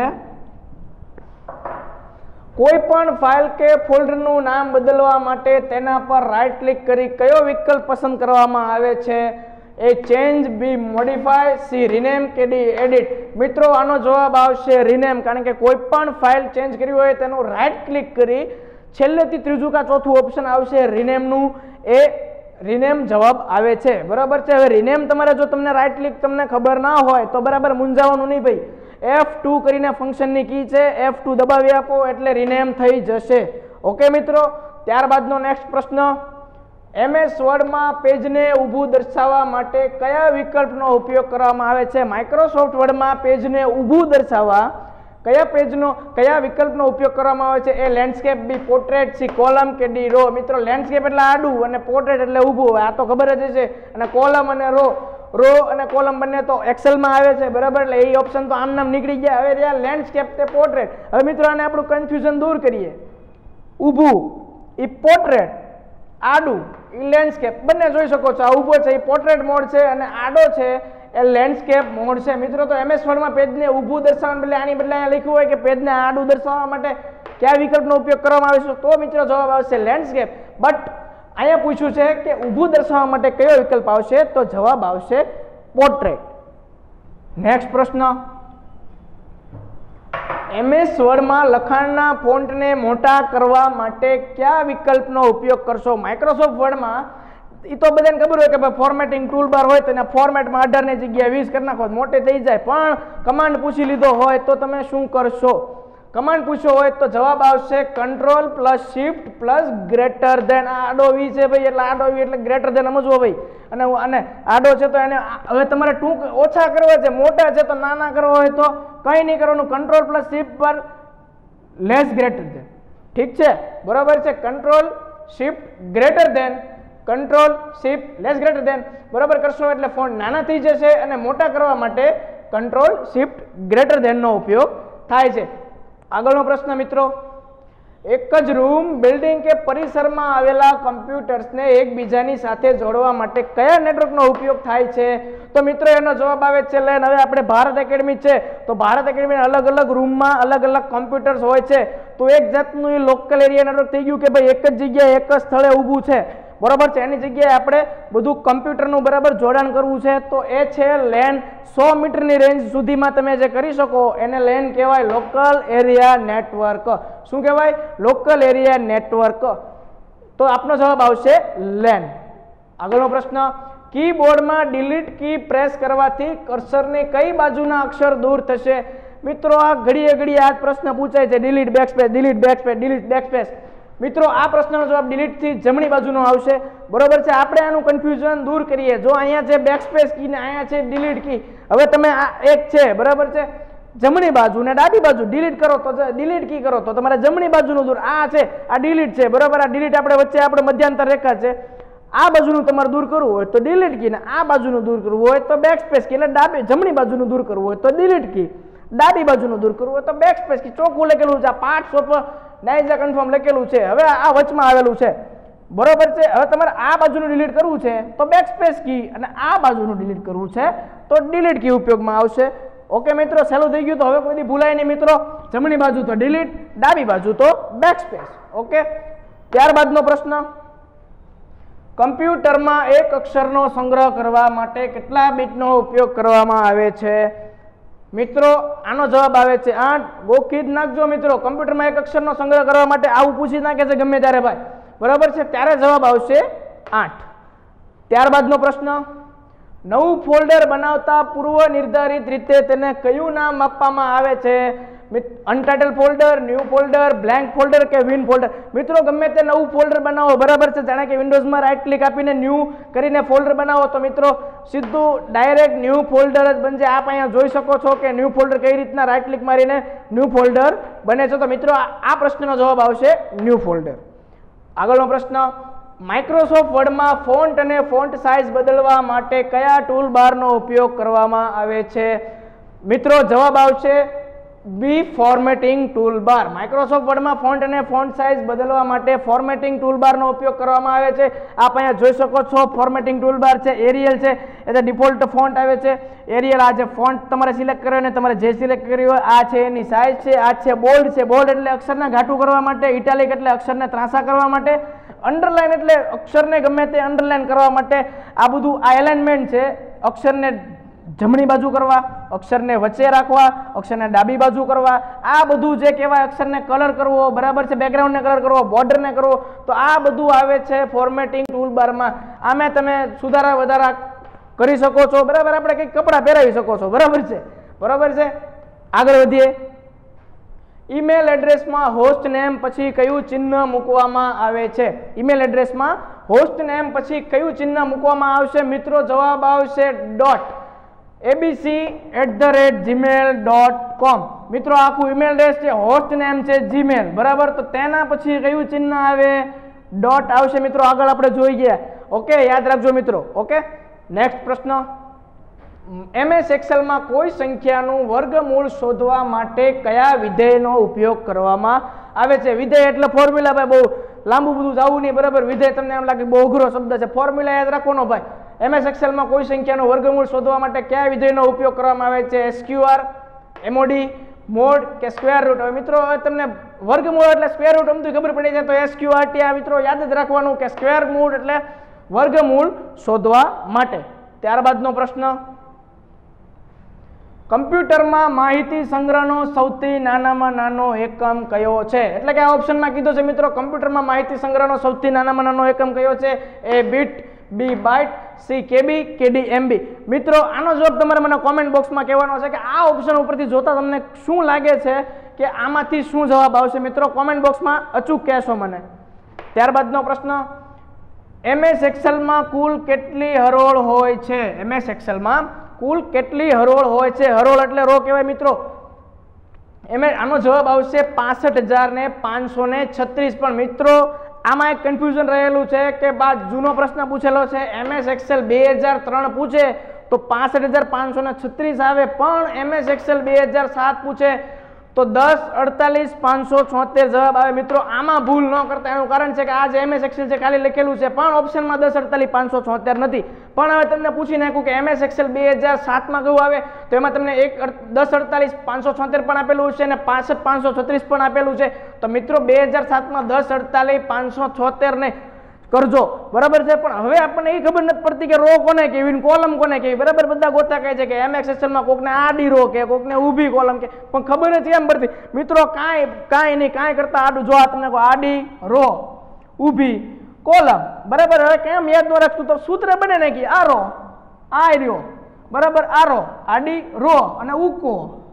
કોઈ પણ ફાઇલ કે ફોલ્ડરનું નામ બદલવા માટે તેના પર રાઈટ ક્લિક કરી કયો વિકલ્પ પસંદ કરવામાં આવે છે? A change, B modify, C rename કે ડી એડિટ. મિત્રો આનો જવાબ આવશે રિનેમ, કારણ કે કોઈ પણ ફાઇલ ચેન્જ કરવી હોય તેનું રાઈટ ક્લિક કરી છેલ્લેથી ત્રીજું કા ચોથું ઓપ્શન આવશે રિનેમનું, એ રિનેમ જવાબ આવે છે. બરાબર છે. હવે રિનેમ તમારે જો તમને રાઈટ ક્લિક તમને ખબર ના હોય તો બરાબર મૂંઝાવાનું નહીં ભાઈ. F2 કરીને ફંક્શનની કી છે, F2 દબાવી આપો એટલે રિનેમ થઈ જશે. ઓકે મિત્રો, ત્યારબાદનો નેક્સ્ટ પ્રશ્ન, MS વર્ડમાં પેજને ઊભું દર્શાવવા માટે કયા વિકલ્પનો ઉપયોગ કરવામાં આવે છે? માઇક્રોસોફ્ટ વર્ડમાં પેજને ઊભું દર્શાવવા કયા વિકલ્પનો ઉપયોગ કરવામાં આવે છે? A landscape, B portrait, C column કે ડી રો. મિત્રો લેન્ડસ્કેપ એટલે આડું અને પોર્ટ્રેટ એટલે ઊભું, આ તો ખબર જ છે. અને કોલમ અને રો અને કોલમ બંને તો એક્સેલમાં આવે છે, બરાબર, એટલે એ ઓપ્શન તો આમ નામ નીકળી ગયા. હવે ત્યાં લેન્ડસ્કેપ તે પોર્ટ્રેટ. હવે મિત્રો આને આપણું કન્ફ્યુઝન દૂર કરીએ. ઊભું એ પોર્ટ્રેટ, આડું એ લેન્ડસ્કેપ, બંને જોઈ શકો છો. આ ઊભો છે એ પોર્ટ્રેટ મોડ છે અને આડો છે એ લેન્ડસ્કેપ મોડ છે. મિત્રો તો MS વર્ડમાં પેજને ઊભું દર્શાવવાને બદલે આની બદલે અહીંયા લખ્યું હોય કે પેજને આડું દર્શાવવા માટે કયા વિકલ્પનો ઉપયોગ કરવામાં આવે છે, તો મિત્રો જવાબ આવશે લેન્ડસ્કેપ. બટ અહીંયા પૂછ્યું છે કે ઊભું દર્શાવવા માટે કયો વિકલ્પ આવશે, તો જવાબ આવશે પોર્ટ્રેટ. નેક્સ્ટ પ્રશ્ન, MS વર્ડમાં લખાણના ફોન્ટને મોટા કરવા માટે કયા વિકલ્પનો ઉપયોગ કરશો? માઇક્રોસોફ્ટ વર્ડમાં એ તો બધાને ખબર હોય કે ભાઈ ફોર્મેટિંગ ટૂલ બાર હોય તો એના ફોર્મેટમાં 18 ની જગ્યાએ 20 કરી નાખો, મોટે થઈ જાય. પણ કમાન્ડ પૂછી લીધો હોય તો તમે શું કરશો? કમાન્ડ પૂછ્યો હોય તો જવાબ આવશે control plus shift plus greater than. આ આડો વી છે ભાઈ, એટલે આડો વી એટલે ગ્રેટર ધેન સમજવો ભાઈ. અને આડો છે તો એને હવે તમારે ટૂંક ઓછા કરવા છે, મોટા છે તો નાના કરવા હોય તો કંઈ નહીં કરવાનું, કંટ્રોલ પ્લસ શિફ્ટ પર લેસ ગ્રેટર ધેન. ઠીક છે, બરાબર છે. Control shift greater than, control shift less greater than, બરાબર કરશો એટલે ફોન્ટ નાના થઈ જશે. અને મોટા કરવા માટે કંટ્રોલ શિફ્ટ ગ્રેટર ધેન નો ઉપયોગ થાય છે. આગળનો પ્રશ્ન મિત્રો, એક જ રૂમ, બિલ્ડિંગ કે પરિસરમાં આવેલા કમ્પ્યુટર્સને એકબીજાની સાથે જોડવા માટે કયા નેટવર્કનો ઉપયોગ થાય છે? તો મિત્રો એનો જવાબ આવે છે લેન. હવે આપણે ભારત એકેડમી છે તો ભારત એકેડમી અલગ અલગ રૂમમાં અલગ અલગ કમ્પ્યુટર્સ હોય છે, તો એક જાતનું એ લોકલ એરિયા નેટવર્ક થઈ ગયું કે ભાઈ એક જ જગ્યાએ એક જ સ્થળે ઊભું છે, બરાબર છે. એની જગ્યાએ આપણે બધું કમ્પ્યુટરનું બરાબર જોડાણ કરવું છે તો એ છે લેન. 100 મીટરની રેન્જ સુધીમાં તમે જે કરી શકો એને લેન કહેવાય, લોકલ એરિયા નેટવર્ક. શું કહેવાય? Local area network. તો આપનો જવાબ આવશે લેન. આગળનો પ્રશ્ન, કીબોર્ડમાં ડિલીટ કી પ્રેસ કરવાથી કર્સરની કઈ બાજુના અક્ષર દૂર થશે? મિત્રો આ ઘડીએ આ પ્રશ્ન પૂછાય છે, delete backspace, delete backspace, delete backspace. મિત્રો આ પ્રશ્નનો જવાબ ડિલીટ થી જમણી બાજુનો આવશે, બરોબર છે. આપણે આનું કન્ફ્યુઝન દૂર કરીએ. જો અહીંયા છે બેકસ્પેસ કી ને અહીંયા છે ડિલીટ કી. હવે તમે આ એક છે, બરાબર છે, જમણી બાજુ ને ડાબી બાજુ ડિલીટ કરો તો ડિલીટ કી કરો તો તમારે જમણી બાજુનું દૂર. આ છે આ ડિલીટ છે, બરાબર. આ ડિલીટ આપણે વચ્ચે આપણે મધ્યાંતર રેખા છે, આ બાજુનું તમારે દૂર કરવું હોય તો ડિલીટ કી, ને આ બાજુનું દૂર કરવું હોય તો બેકસ્પેસ કી. એટલે જમણી બાજુનું દૂર કરવું હોય તો ડિલીટ કી, ડાબી બાજુનું દૂર કરવું હોય તો બેકસ્પેસ કી. ચોખ્ખું લખેલું છે, આ પાર્ટ્સ ઓફ ડાયઝા કન્ફર્મ લખેલું છે. હવે આ વચમાં આવેલું છે, બરોબર છે. હવે તમારે આ બાજુનું ડિલીટ કરવું છે તો બેકસ્પેસ કી, અને આ બાજુનું ડિલીટ કરવું છે તો ડિલીટ કી ઉપયોગમાં આવશે. ઓકે મિત્રો, સહેલું થઈ ગયું. તો હવે કોઈ ભૂલાય નહીં મિત્રો, જમણી બાજુ તો ડિલીટ, ડાબી બાજુ તો બેકસ્પેસ. ઓકે, ત્યારબાદનો પ્રશ્ન, કમ્પ્યુટરમાં એક અક્ષરનો સંગ્રહ કરવા માટે કેટલા બીટનો ઉપયોગ કરવામાં આવે છે? મિત્રો આનો જવાબ આવે છે 8. ગોખી જ નાખજો મિત્રો. કમ્પ્યુટરમાં એક અક્ષરનો સંગ્રહ કરવા માટે આવું પૂછી નાખે છે ગમે ત્યારે ભાઈ, બરાબર છે, ત્યારે જવાબ આવશે 8. ત્યારબાદનો પ્રશ્ન, નવું ફોલ્ડર બનાવતા પૂર્વ નિર્ધારિત રીતે તેને કયું નામ આપવામાં આવે છે? Untitled folder, new folder, blank folder કે વિન ફોલ્ડર? મિત્રો ગમે તે નવું ફોલ્ડર બનાવો, બરાબર છે, જાણે કે વિન્ડોઝમાં રાઈટ ક્લિક આપીને ન્યૂ કરીને ફોલ્ડર બનાવો તો મિત્રો સીધું ડાયરેક્ટ ન્યૂ ફોલ્ડર જ બનશે. આપ અહીંયા જોઈ શકો છો કે ન્યૂ ફોલ્ડર કઈ રીતના રાઈટ ક્લિક મારીને ન્યૂ ફોલ્ડર બને છે. તો મિત્રો આ પ્રશ્નનો જવાબ આવશે ન્યૂ ફોલ્ડર. આગળનો પ્રશ્ન, માઇક્રોસોફ્ટ વર્ડમાં ફોન્ટ અને ફોન્ટ સાઇઝ બદલવા માટે કયા ટૂલ બારનો ઉપયોગ કરવામાં આવે છે? મિત્રો જવાબ આવશે બી ફોર્મેટિંગ ટૂલબાર. માઇક્રોસોફ્ટ વર્ડમાં ફોન્ટ અને ફોન્ટ સાઇઝ બદલવા માટે ફોર્મેટિંગ ટૂલબારનો ઉપયોગ કરવામાં આવે છે. આપ અહીંયા જોઈ શકો છો ફોર્મેટિંગ ટૂલબાર છે, એરિયલ છે, એટલે ડિફોલ્ટ ફોન્ટ આવે છે એરિયલ. આ જે ફોન્ટ તમારે સિલેક્ટ કર્યો ને તમારે જે સિલેક્ટ કર્યું હોય આ છે એની સાઇઝ છે. આ છે બોલ્ડ છે, બોલ્ડ એટલે અક્ષરને ઘાટું કરવા માટે, ઇટાલિક એટલે અક્ષરને ત્રાંસા કરવા માટે, અંડરલાઇન એટલે અક્ષરને ગમે તે અંડરલાઇન કરવા માટે. આ બધું આ એલાઇનમેન્ટ છે, અક્ષરને જમણી બાજુ કરવા, અક્ષરને વચ્ચે રાખવા, અક્ષરને ડાબી બાજુ કરવા, આ બધું જે કહેવાય અક્ષરને કલર કરવો, બરાબર છે, બેકગ્રાઉન્ડને કલર કરવો, બોર્ડરને કરવો, તો આ બધું આવે છે ફોર્મેટિંગ ટૂલબારમાં. આમે તમે સુધારા વધારા કરી શકો છો, બરાબર. આપણે કંઈક કપડાં પહેરાવી શકો છો, બરાબર છે, બરાબર છે. આગળ વધીએ. ઈમેલ એડ્રેસમાં હોસ્ટ નેમ પછી કયું ચિહ્ન મૂકવામાં આવે છે? ઈમેલ એડ્રેસમાં હોસ્ટ નેમ પછી કયું ચિહ્ન મૂકવામાં આવશે? મિત્રો જવાબ આવશે abc@gmail.com. મિત્રો આખું ઈમેલ એડ્રેસ છે, હોસ્ટ નેમ છે જીમેલ, બરાબર. તો તેના પછી કયું ચિહ્ન આવે? ડોટ આવશે. મિત્રો આગળ આપણે જોઈ ગયા. ઓકે, યાદ રાખજો મિત્રો. ઓકે, નેક્સ્ટ પ્રશ્ન. MS એક્સેલમાં કોઈ સંખ્યાનું વર્ગમૂળ શોધવા માટે કયા વિધેયનો ઉપયોગ કરવામાં આવે છે? વિધેય એટલે ફોર્મ્યુલા. ભાઈ બહુ લાંબુ બધું જવું નહીં, બરાબર. વિધેય તમને એમ લાગે બહુ અઘરો શબ્દ છે, ફોર્મ્યુલા યાદ રાખવાનો ભાઈ. MS એક્સેલમાં કોઈ સંખ્યાનું વર્ગમૂળ શોધવા માટે કયા વિધેયનો ઉપયોગ કરવામાં આવે છે? SQR, MOD, મોડ કે સ્ક્વેર રૂટ? હવે મિત્રો તમને વર્ગમૂળ એટલે સ્ક્વેર રૂટ અમથી ખબર પડી જાય તો SQRT આ મિત્રો યાદ જ રાખવાનું કે સ્ક્વેર મૂળ એટલે વર્ગમૂળ શોધવા માટે. ત્યારબાદનો પ્રશ્ન. કમ્પ્યુટરમાં માહિતી સંગ્રહનો સૌથી નાનામાં નાનો એકમ કયો છે? એટલે કે આ ઓપ્શનમાં કીધું છે મિત્રો કમ્પ્યુટરમાં માહિતી સંગ્રહનો સૌથી નાનામાં નાનો એકમ કયો છે? A bit, B byte, C KB, KD MB. મિત્રો આનો જવાબ તમારે મને કોમેન્ટ બોક્સમાં કહેવાનો છે કે આ ઓપ્શન ઉપરથી જોતા તમને શું લાગે છે કે આમાંથી શું જવાબ આવશે? મિત્રો કોમેન્ટ બોક્સમાં અચૂક કહેશો મને. ત્યારબાદનો પ્રશ્ન. MS એક્સેલમાં કુલ કેટલી હરોળ હોય છે? MS એક્સેલમાં કુલ કેટલી હરોળ હોય છે? હરોળ એટલે રો કહેવાય મિત્રો. આનો જવાબ આવશે 65,536. પણ મિત્રો આમાં એક કન્ફ્યુઝન રહેલું છે કે બાદ જૂનો પ્રશ્ન પૂછેલો છે, MS એક્સેલ 2003 પૂછે તો 65,536 આવે, પણ MS એક્સેલ 2007 પૂછે તો 10,48,576 જવાબ આવે. મિત્રો આમાં ભૂલ ન કરતા, એનું કારણ છે કે આ જે MS એક્સેલ છે ખાલી લખેલું છે પણ ઓપ્શનમાં 10,48,576 નથી. પણ હવે તમને પૂછી નાખ્યું કે MS એક્સેલ 2007માં કયું આવે તો એમાં તમને 10,48,576 પણ આપેલું છે અને 65,536 પણ આપેલું છે. તો મિત્રો 2007માં 10,48,576 ને કરજો, બરાબર છે. પણ હવે આપણને એ ખબર નથી પડતી કે રો કોને કહેવી, કોલમ કોને કહેવી, બરાબર. બધા ગોતા કહે છે કે MS એક્સેલમાં કોકને આડી રો કે કોકને ઊભી કોલમ કે, પણ ખબર નથી એમ પડતી. મિત્રો કાંઈ નહીં, કાંઈ કરતા આડું. જો આ તમને આડી રો, ઊભી કોલમ, બરાબર. હવે કેમ યાદ ન રાખતું તો સૂત્ર બને નાખી, આ રો, આ રહ્યો, બરાબર, આ રો, આડી રો અને ઉકો,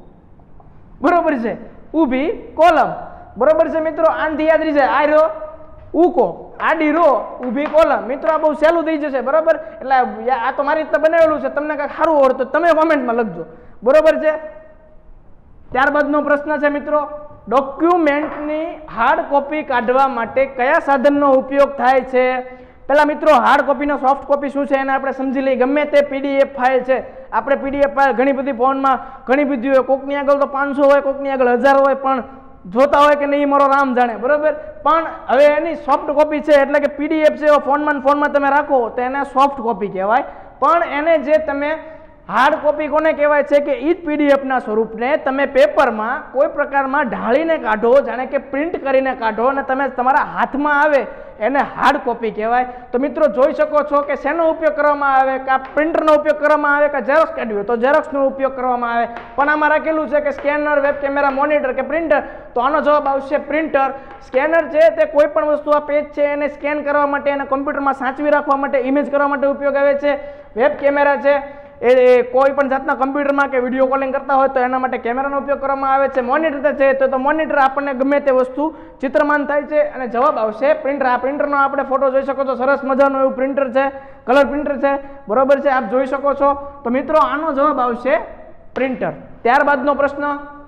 બરાબર છે, ઊભી કોલમ, બરાબર છે. મિત્રો આનથી યાદ રહી જાય, આ રહ્યો ઉકો, આડી રો, ઊભી કોલમ. મિત્રો આ બહુ સહેલું થઈ જશે, બરાબર. એટલે આ તો મારી રીતે બનાવેલું છે, તમને કાંઈક સારું આવડતું તમે કોમેન્ટમાં લખજો, બરાબર છે. ત્યારબાદનો પ્રશ્ન છે મિત્રો, ડોક્યુમેન્ટની હાર્ડ કોપી કાઢવા માટે કયા સાધનનો ઉપયોગ થાય છે? પહેલા મિત્રો હાર્ડ કોપીનો સોફ્ટ કોપી શું છે એને આપણે સમજી લઈએ. ગમે તે PDF ફાઇલ છે, આપણે PDF ફાઇલ ઘણી બધી ફોનમાં ઘણી બધી હોય, કોકની આગળ તો 500 હોય, કોકની આગળ 1000 હોય, પણ જોતા હોય કે નહીં મારો રામ જાણે, બરાબર. પણ હવે એની સોફ્ટ કોપી છે એટલે કે PDF છે, ફોનમાં તમે રાખો તો એને સોફ્ટ કોપી કહેવાય. પણ એને જે તમે હાર્ડ કોપી કોને કહેવાય છે કે એ જ પીડીએફના સ્વરૂપને તમે પેપરમાં કોઈ પ્રકારમાં ઢાળીને કાઢો, જાણે કે પ્રિન્ટ કરીને કાઢો અને તમે તમારા હાથમાં આવે એને હાર્ડ કોપી કહેવાય. તો મિત્રો જોઈ શકો છો કે શેનો ઉપયોગ કરવામાં આવે, કે આ પ્રિન્ટરનો ઉપયોગ કરવામાં આવે કે ઝેરોક્સ કાઢવી હોય તો ઝેરોક્સનો ઉપયોગ કરવામાં આવે. પણ આમાં રાખેલું છે કે સ્કેનર, વેબ કેમેરા, મોનિટર કે પ્રિન્ટર, તો આનો જવાબ આવશે પ્રિન્ટર. સ્કેનર છે તે કોઈ પણ વસ્તુ, આ પેજ છે એને સ્કેન કરવા માટે, એને કોમ્પ્યુટરમાં સાચવી રાખવા માટે, ઇમેજ કરવા માટે ઉપયોગ આવે છે. વેબ કેમેરા છે એ કોઈ પણ જાતના કમ્પ્યુટરમાં કે વિડીયો કોલિંગ કરતા હોય તો એના માટે કેમેરાનો ઉપયોગ કરવામાં આવે છે. મોનિટર છે તો મોનિટર આપણને ગમે તે વસ્તુ ચિત્રમાન થાય છે અને જવાબ આવશે પ્રિન્ટર. આ પ્રિન્ટરનો આપણે ફોટો જોઈ શકો છો, સરસ મજાનું એવું પ્રિન્ટર છે, કલર પ્રિન્ટર છે, બરોબર છે, આપ જોઈ શકો છો. તો મિત્રો આનો જવાબ આવશે પ્રિન્ટર. ત્યારબાદનો પ્રશ્ન,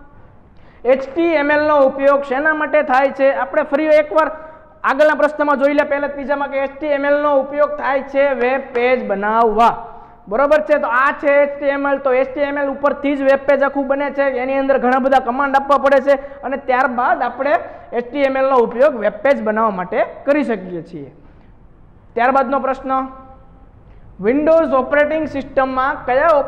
HTML નો ઉપયોગ શેના માટે થાય છે? આપણે ફરી એકવાર આગળના પ્રશ્નમાં જોઈ લે, પહેલા ત્રીજામાં કે HTML નો ઉપયોગ થાય છે વેબ પેજ બનાવવા. બરોબર છે. તો આ છે HTML. તો HTML ઉપરથી જ વેબ પેજ આખું બને છે, એની અંદર ઘણા બધા કમાન્ડ આપવા પડે છે અને ત્યારબાદ આપણે HTML નો ઉપયોગ વેબ પેજ બનાવવા માટે કરી શકીએ છીએ. ત્યારબાદનો પ્રશ્ન, વિન્ડોઝ ઓપરેટિંગ સિસ્ટમમાં કયા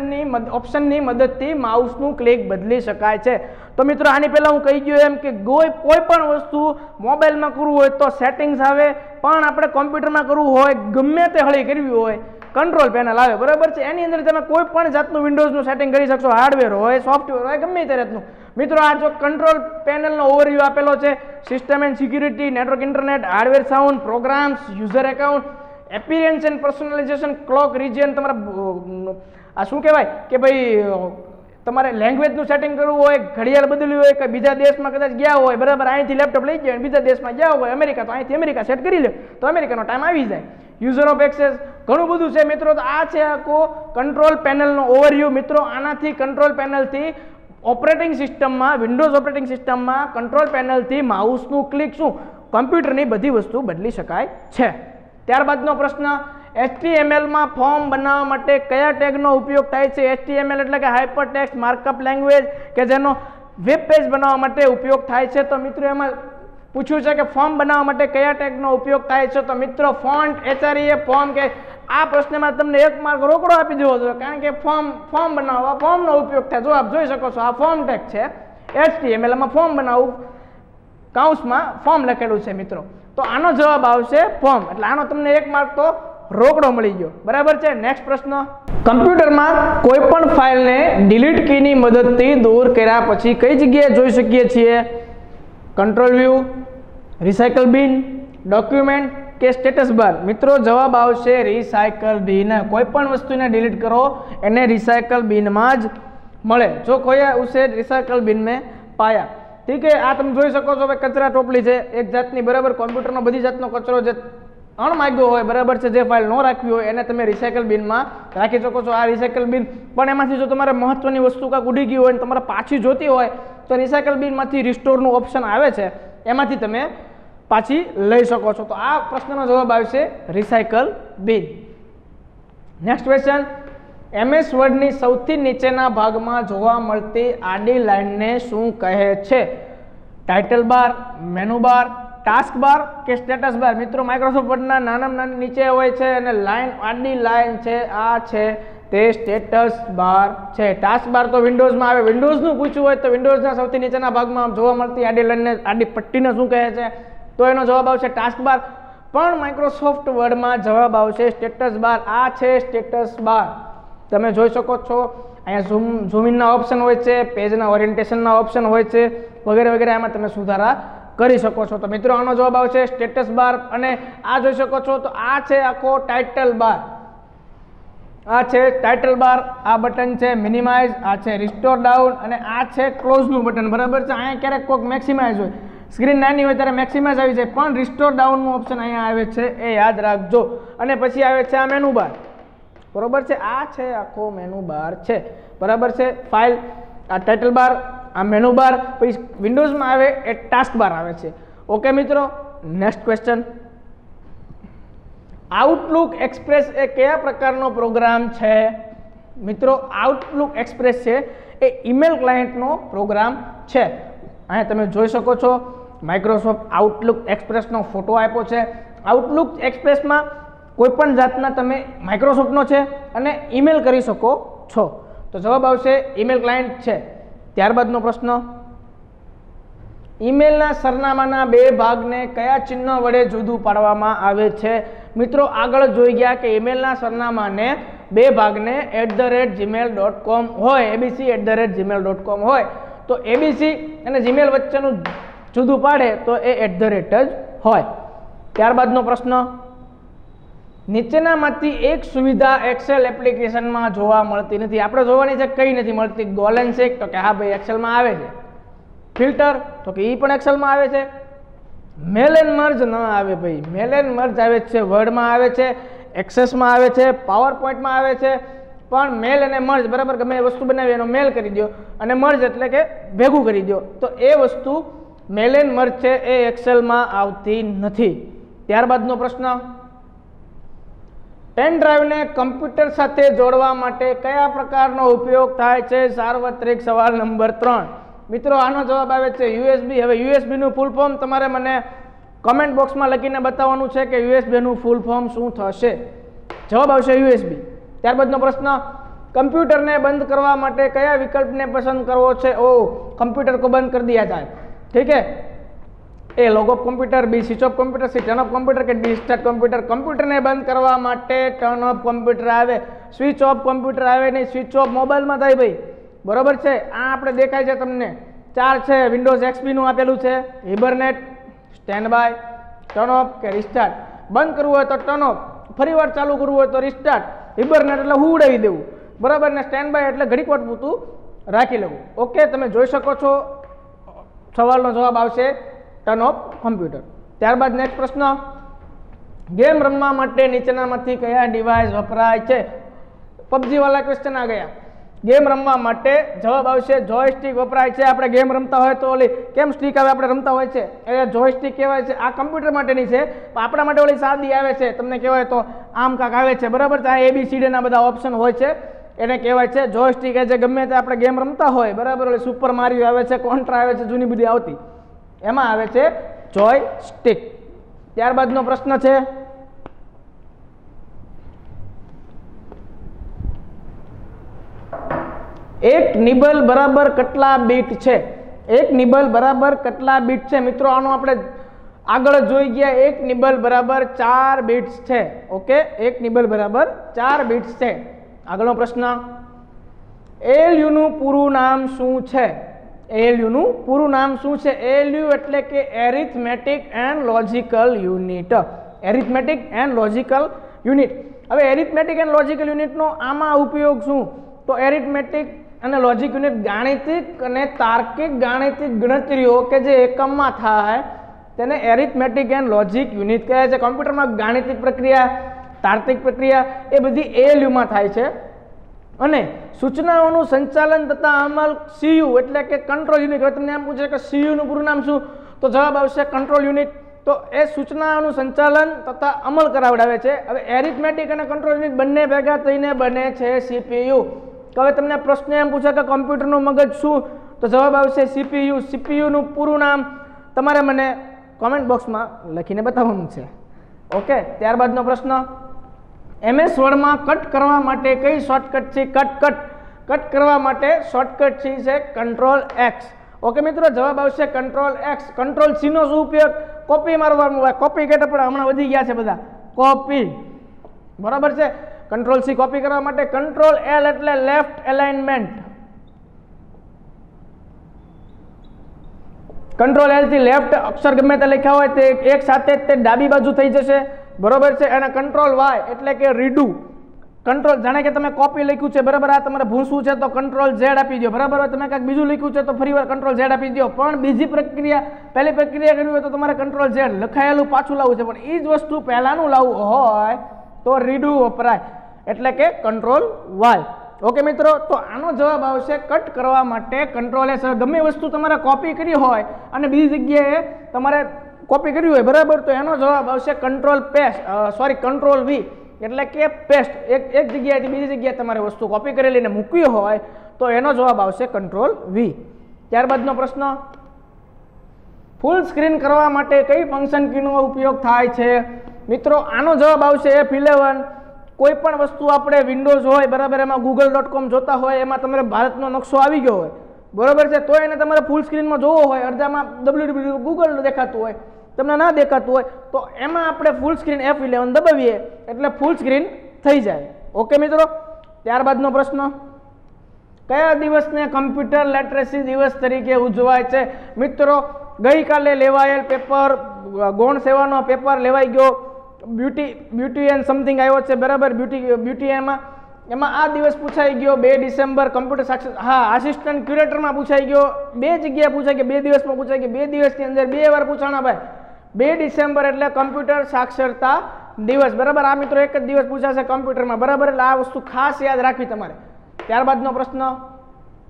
ઓપ્શનની મદદથી માઉસનું ક્લિક બદલી શકાય છે? તો મિત્રો આની પહેલા હું કહી ગયો એમ કે કોઈ પણ વસ્તુ મોબાઈલમાં કરવું હોય તો સેટિંગ્સ આવે, પણ આપણે કોમ્પ્યુટરમાં કરવું હોય, ગમે તે હળી કરવી હોય કંટ્રોલ પેનલ આવે, બરાબર છે. એની અંદર તમે કોઈ પણ જાતનું વિન્ડોઝનું સેટિંગ કરી શકશો, હાર્ડવેર હોય, સોફ્ટવેર હોય, ગમે તે જાતનું. મિત્રો આ જો કંટ્રોલ પેનલનો ઓવરવ્યૂ આપેલો છે, system and security, network internet, hardware sound, programs, user account, appearance and personalisation, clock region, તમારા આ શું કહેવાય કે ભાઈ તમારે લેંગ્વેજનું સેટિંગ કરવું હોય, ઘડિયાળ બદલવી હોય કે બીજા દેશમાં કદાચ ગયા હોય, બરાબર, અહીંથી લેપટોપ લઈ ગયા બીજા દેશમાં ગયા હોય અમેરિકા, તો અહીંથી અમેરિકા સેટ કરી લે તો અમેરિકાનો ટાઈમ આવી જાય. યુઝર ઓફ એક્સેસ, ઘણું બધું છે મિત્રો. તો આ છે આખો કંટ્રોલ પેનલનો ઓવરવ્યૂ. મિત્રો આનાથી કંટ્રોલ પેનલથી ઓપરેટિંગ સિસ્ટમમાં, વિન્ડોઝ ઓપરેટિંગ સિસ્ટમમાં કંટ્રોલ પેનલથી માઉસનું ક્લિક શું કમ્પ્યુટરની બધી વસ્તુ બદલી શકાય છે. ત્યારબાદનો પ્રશ્ન, HTML માં ફોર્મ બનાવવા માટે કયા ટેગનો ઉપયોગ થાય છે? HTML એટલે કે હાઇપર ટેક્સ્ટ માર્કઅપ લેંગ્વેજ, કે જેનો વેબ પેજ બનાવવા માટે ઉપયોગ થાય છે. તો મિત્રો એમાં પૂછ્યું છે કે ફોર્મ બનાવવા માટે કયા ટેગનો ઉપયોગ થાય છે? તો મિત્રો ફોન્ટ, HREA, ફોર્મ, કે આ પ્રશ્નમાં તમને 1 માર્ક રોકડો આપી દેવો જોઈએ, કારણ કે ફોર્મ બનાવવા ફોર્મનો ઉપયોગ થાય. જો આપ જોઈ શકો છો આ ફોર્મ ટેગ છે, HTML માં ફોર્મ બનાવવું, કાઉન્સમાં ફોર્મ લખેલું છે મિત્રો. તો આનો જવાબ આવશે ફોર્મ, એટલે આનો તમને 1 માર્ક તો રોકડો મળી ગયો, બરાબર છે. નેક્સ્ટ પ્રશ્ન, કમ્પ્યુટરમાં કોઈ પણ ફાઇલને ડિલીટ કીની મદદથી દૂર કર્યા પછી કઈ જગ્યાએ જોઈ શકીએ છીએ? Control view, recycle bin, document કે સ્ટેટસ બાર? મિત્રો જવાબ આવશે રિસાયકલ બિન. કોઈ પણ વસ્તુને ડિલીટ કરો એને રિસાયકલ બિનમાં જ મળે. જો ખોયા ઉસે રિસાયકલ બિન મેં પાયા. ઠીક છે. આ તમે જોઈ શકો છો કે કચરા ટોપલી છે એક જાતની, બરાબર. કોમ્પ્યુટરનો બધી જાતનો કચરો જે અણમાગ્યો હોય, બરાબર છે, જે ફાઇલ ન રાખવી હોય એને તમે રિસાયકલ બિનમાં રાખી શકો છો. આ રિસાયકલ બિન, પણ એમાંથી જો તમારે મહત્વની વસ્તુ કાંઈક ઉડી ગઈ હોય અને તમારે પાછી જોતી હોય તો રિસાયકલ બિનમાંથી રિસ્ટોરનું ઓપ્શન આવે છે, એમાંથી તમે પાછી લઈ શકો છો. તો આ પ્રશ્નનો જવાબ આવશે રિસાયકલ બિન. નેક્સ્ટ ક્વેશ્ચન, MS વર્ડની સૌથી નીચેના ભાગમાં જોવા મળતી આડી લાઇનને શું કહે છે? Title bar, menu bar, task bar કે સ્ટેટસ બાર? મિત્રો માઇક્રોસોફ્ટ વર્ડના નાનામાં નાની નીચે હોય છે અને લાઇન, આડી લાઇન છે, આ છે તે સ્ટેટસ બાર છે. ટાસ્ક બાર તો વિન્ડોઝમાં આવે. વિન્ડોઝનું પૂછવું હોય તો વિન્ડોઝના સૌથી નીચેના ભાગમાં જોવા મળતી આડી લાઇનને, આડી પટ્ટીને શું કહે છે? તો એનો જવાબ આવશે ટાસ્ક બાર. પણ માઇક્રોસોફ્ટ વર્ડમાં જવાબ આવશે સ્ટેટસ બાર. આ છે સ્ટેટસ બાર. તમે જોઈ શકો છો અહીંયા ઝૂમ ઇનના ઓપ્શન હોય છે, પેજના ઓરિએન્ટેશનના ઓપ્શન હોય છે, વગેરે વગેરે. આમાં તમે સુધારા કરી શકો છો. તો મિત્રો આનો જવાબ આવશે સ્ટેટસ બાર. અને આ જોઈ શકો છો તો આ છે આખો ટાઇટલ બાર. આ છે ટાઇટલ બાર. આ બટન છે મિનિમાઇઝ, આ છે રિસ્ટોર ડાઉન અને આ છે ક્લોઝનું બટન, બરાબર છે. અહીંયા ક્યારેક કોઈક મેક્સિમાઇઝ હોય, સ્ક્રીન નાની હોય ત્યારે મેક્સિમાઇઝ આવી જાય, પણ રિસ્ટોર ડાઉનનું ઓપ્શન અહીંયા આવે છે, એ યાદ રાખજો. અને પછી આવે છે આ મેનુ બાર, બરોબર છે. આ છે આખો મેનુ બાર છે, બરાબર છે. ફાઇલ, આ ટાઇટલ બાર, આ મેનુ બાર. પછી વિન્ડોઝમાં આવે એ ટાસ્ક બાર આવે છે. ઓકે મિત્રો. નેક્સ્ટ ક્વેશ્ચન, આઉટલુક એક્સપ્રેસ એ કયા પ્રકારનો પ્રોગ્રામ છે? મિત્રો આઉટલુક એક્સપ્રેસ છે એ ઈમેલ ક્લાયન્ટનો પ્રોગ્રામ છે. અહીંયા તમે જોઈ શકો છો માઇક્રોસોફ્ટ આઉટલુક એક્સપ્રેસનો ફોટો આપ્યો છે. આઉટલુક એક્સપ્રેસમાં કોઈ પણ જાતના તમે માઇક્રોસોફ્ટનો છે અને ઈમેલ કરી શકો છો. તો જવાબ આવશે ઈમેલ ક્લાયન્ટ છે. ત્યારબાદનો પ્રશ્ન, ઈમેલના સરનામાના 2 ભાગને કયા ચિહ્ન વડે જુદું પાડવામાં આવે છે? મિત્રો આગળ જોઈ ગયા કે ઈમેલના સરનામાને 2 ભાગને @gmail.com હોય, abc@gmail.com હોય, તો abc અને જીમેલ વચ્ચેનું જુદું પાડે તો એ @ જ હોય. ત્યારબાદનો પ્રશ્ન, નીચેનામાંથી એક સુવિધા એક્સેલ એપ્લિકેશનમાં જોવા મળતી નથી. આપણે જોવાની છે કઈ નથી મળતી? ગોલ એન્ડ ચેક, તો કે હા ભાઈ એક્સેલમાં આવે છે. ફિલ્ટર, તો કે એ પણ એક્સેલમાં આવે છે. મેલ એન્ડ મર્જ ન આવે ભાઈ. મેલ એન્ડ મર્જ આવે છે વર્ડમાં આવે છે, એક્સેસમાં આવે છે, પાવર પોઈન્ટમાં આવે છે. પણ મેલ અને મર્જ, બરાબર, ગમે એ વસ્તુ બનાવી એનો મેલ કરી દો અને મર્જ એટલે કે ભેગું કરી દો, તો એ વસ્તુ મેલ એન્ડ મર્જ છે એ એક્સેલમાં આવતી નથી. ત્યારબાદનો પ્રશ્ન, પેન ડ્રાઈવને કમ્પ્યુટર સાથે જોડવા માટે કયા પ્રકારનો ઉપયોગ થાય છે? સાર્વત્રિક સવાલ નંબર 3. મિત્રો આનો જવાબ આવે છે યુએસબી. હવે યુએસબી નું ફૂલ ફોર્મ તમારે મને કમેન્ટ બોક્સમાં લખીને બતાવવાનું છે કે યુએસબી નું ફૂલ ફોર્મ શું થશે. જવાબ આવશે યુએસબી. ત્યારબાદનો પ્રશ્ન, કમ્પ્યુટરને બંધ કરવા માટે કયા વિકલ્પને પસંદ કરવો છે? ઓ કમ્પ્यूटर को बंद कर दिया जाए, ठीक है. A log off computer, B switch off computer, C turn off computer के डी स्टार्ट कम्प्यूटर. कम्प्यूटरને બંધ કરવા માટે ટર્ન ઓફ કમ્પ્યુટર આવે, સ્વિચ ઓફ કમ્પ્યુટર આવે નહીં, સ્વિચ ઓફ મોબાઈલમાં થાય ભાઈ, બરોબર છે. આ આપણે દેખાય છે તમને 4 છે. વિન્ડોઝ એક્સપી નું આપેલું છે, hibernate, standby, turn off કે રિસ્ટાર્ટ. બંધ કરવું હોય તો ટર્ન ઓફ, ફરીવાર ચાલુ કરવું હોય તો રિસ્ટાર્ટ. હિબરનેટ એટલે હું ઉડાવી દેવું, બરાબર ને. સ્ટેન્ડ બાય એટલે ઘડીક વાર પૂરતું રાખી લેવું. ઓકે, તમે જોઈ શકો છો સવાલનો જવાબ આવશે ટર્ન ઓફ કમ્પ્યુટર. ત્યારબાદ નેક્સ્ટ પ્રશ્ન, ગેમ રમવા માટે નીચેનામાંથી કયા ડિવાઇસ વપરાય છે? પબજી વાળા ક્વેશ્ચન આ ગયા. ગેમ રમવા માટે જવાબ આવશે જોયસ્ટિક વપરાય છે. આપણે ગેમ રમતા હોય તો ઓલી કેમ સ્ટિક આવે આપણે રમતા હોય છે એ જોયસ્ટિક કહેવાય છે. આ કમ્પ્યુટર માટેની છે, આપણા માટે ઓલી સાદી આવે છે, તમને કહેવાય તો આમ કાંક આવે છે, બરાબર. ત્યાં ABCD ના બધા ઓપ્શન હોય છે, એને કહેવાય છે જોયસ્ટિક. જે ગમે તે આપણે ગેમ રમતા હોય, બરાબર, ઓલી સુપર મારિયો આવે છે, કોન્ટ્રા આવે છે, જૂની બધી આવતી, એમાં આવે છે જોયસ્ટિક. ત્યારબાદનો પ્રશ્ન છે, એક નિબલ બરાબર કેટલા બીટ છે? એક નિબલ બરાબર કેટલા બીટ છે? મિત્રો આનો આપણે આગળ જોઈ ગયા. એક નિબલ બરાબર 4 બીટ્સ છે. ઓકે, એક નિબલ બરાબર 4 બીટ્સ છે. આગળનો પ્રશ્ન, ALU નું પૂરું નામ શું છે? ALU નું પૂરું નામ શું છે? ALU એટલે કે arithmetic and logical unit. Arithmetic and logical unit. હવે એરિથમેટિક એન્ડ લોજિકલ યુનિટનો આમાં ઉપયોગ શું? તો એરિથમેટિક અને લોજિક યુનિટ ગાણિતિક અને તાર્કિક ગાણિતિક ગણતરીઓ કે જે એકમમાં થાય તેને એરિથમેટિક એન્ડ લોજિક યુનિટ કહે છે. કોમ્પ્યુટરમાં ગાણિતિક પ્રક્રિયા, તાર્કિક પ્રક્રિયા એ બધી ALU માં થાય છે. અને સૂચનાઓનું સંચાલન તથા અમલ CU એટલે કે કંટ્રોલ યુનિટ. હવે તમને એમ પૂછે કે CU નું પૂરું નામ શું? તો જવાબ આવશે કંટ્રોલ યુનિટ. તો એ સૂચનાઓનું સંચાલન તથા અમલ કરાવડાવે છે. હવે એરિથમેટિક અને કંટ્રોલ યુનિટ બંને ભેગા થઈને બને છે CPU. હવે તમને પ્રશ્ન એમ પૂછે કે કમ્પ્યુટરનું મગજ શું? તો જવાબ આવશે CPU. CPU નું પૂરું નામ તમારે મને કોમેન્ટ બોક્સમાં લખીને બતાવવાનું છે. ઓકે, ત્યારબાદનો પ્રશ્ન, MS વર્ડમાં કટ કરવા માટે કઈ શોર્ટકટ છે? કટ કરવા માટે શોર્ટકટ છે કંટ્રોલ X. ઓકે મિત્રો, જવાબ આવશે કંટ્રોલ X. કંટ્રોલ C નો શું ઉપયોગ? કોપી મારવાનું હોય. કોપી કેટ પણ હમણાં વધી ગયા છે બધા, કોપી, બરાબર છે. કંટ્રોલ C કોપી કરવા માટે. કંટ્રોલ L એટલે લેફ્ટ એલાઇનમેન્ટ. કંટ્રોલ L થી લેફ્ટ અક્ષર ગમે તે લખ્યા હોય તે એક સાથે તે ડાબી બાજુ થઈ જશે, બરોબર છે. અને કંટ્રોલ Y એટલે કે રીડુ. કંટ્રોલ, જાણે કે તમે કોપી લખ્યું છે, બરાબર, આ તમારે ભૂંસવું છે તો કંટ્રોલ Z આપી દો, બરાબર. હોય તમે કાંઈક બીજું લખ્યું છે તો ફરીવાર કંટ્રોલ Z આપી દો. પણ બીજી પ્રક્રિયા, પહેલી પ્રક્રિયા કરવી હોય તો તમારે કંટ્રોલ Z લખાયેલું પાછું લાવવું છે. પણ એ જ વસ્તુ પહેલાનું લાવવું હોય તો રીડુ વપરાય, એટલે કે કંટ્રોલ Y. ઓકે મિત્રો, તો આનો જવાબ આવશે કટ કરવા માટે કંટ્રોલ S. ગમે વસ્તુ તમારે કોપી કરી હોય અને બીજી જગ્યાએ તમારે કોપી કર્યું હોય, બરાબર, તો એનો જવાબ આવશે કંટ્રોલ V એટલે કે પેસ્ટ. એક જગ્યાએથી બીજી જગ્યાએ તમારે વસ્તુ કોપી કરેલી ને મૂકવી હોય તો એનો જવાબ આવશે કંટ્રોલ V. ત્યારબાદનો પ્રશ્ન, ફૂલ સ્ક્રીન કરવા માટે કઈ ફંક્શન કીનો ઉપયોગ થાય છે? મિત્રો આનો જવાબ આવશે F11. કોઈ પણ વસ્તુ આપણે વિન્ડોઝ હોય, બરાબર, એમાં google.com જોતા હોય, એમાં તમારે ભારતનો નકશો આવી ગયો હોય, બરાબર છે, તો એને તમારે ફૂલ સ્ક્રીનમાં જોવો હોય, અડધામાં www ગૂગલ દેખાતું હોય, તમને ના દેખાતું હોય, તો એમાં આપણે ફૂલ સ્ક્રીન F11 દબાવીએ એટલે ફૂલ સ્ક્રીન થઈ જાય. ઓકે મિત્રો, ત્યારબાદનો પ્રશ્ન, કયા દિવસને કમ્પ્યુટર લિટરસી દિવસ તરીકે ઉજવાય છે? મિત્રો ગઈકાલે લેવાયેલ પેપર, ગૌણ સેવાનો પેપર લેવાઈ ગયો, બ્યુટી એન્ડ સમથિંગ આવ્યો છે, બરાબર, બ્યુટી એમાં આ દિવસ પૂછાઈ ગયો 2 ડિસેમ્બર. કમ્પ્યુટર સાક્ષર, હા, આસિસ્ટન્ટ ક્યુરેટરમાં પૂછાઈ ગયો, 2 જગ્યાએ પૂછાઈ ગયો, 2 દિવસમાં પૂછાઈ ગયો, 2 દિવસની અંદર 2 વાર પૂછાણા ભાઈ. 2 ડિસેમ્બર એટલે કમ્પ્યુટર સાક્ષરતા દિવસ, બરાબર. આ મિત્રો એક જ દિવસ પૂછાશે કમ્પ્યુટરમાં, બરાબર, એટલે આ વસ્તુ ખાસ યાદ રાખવી તમારે. ત્યારબાદનો પ્રશ્ન,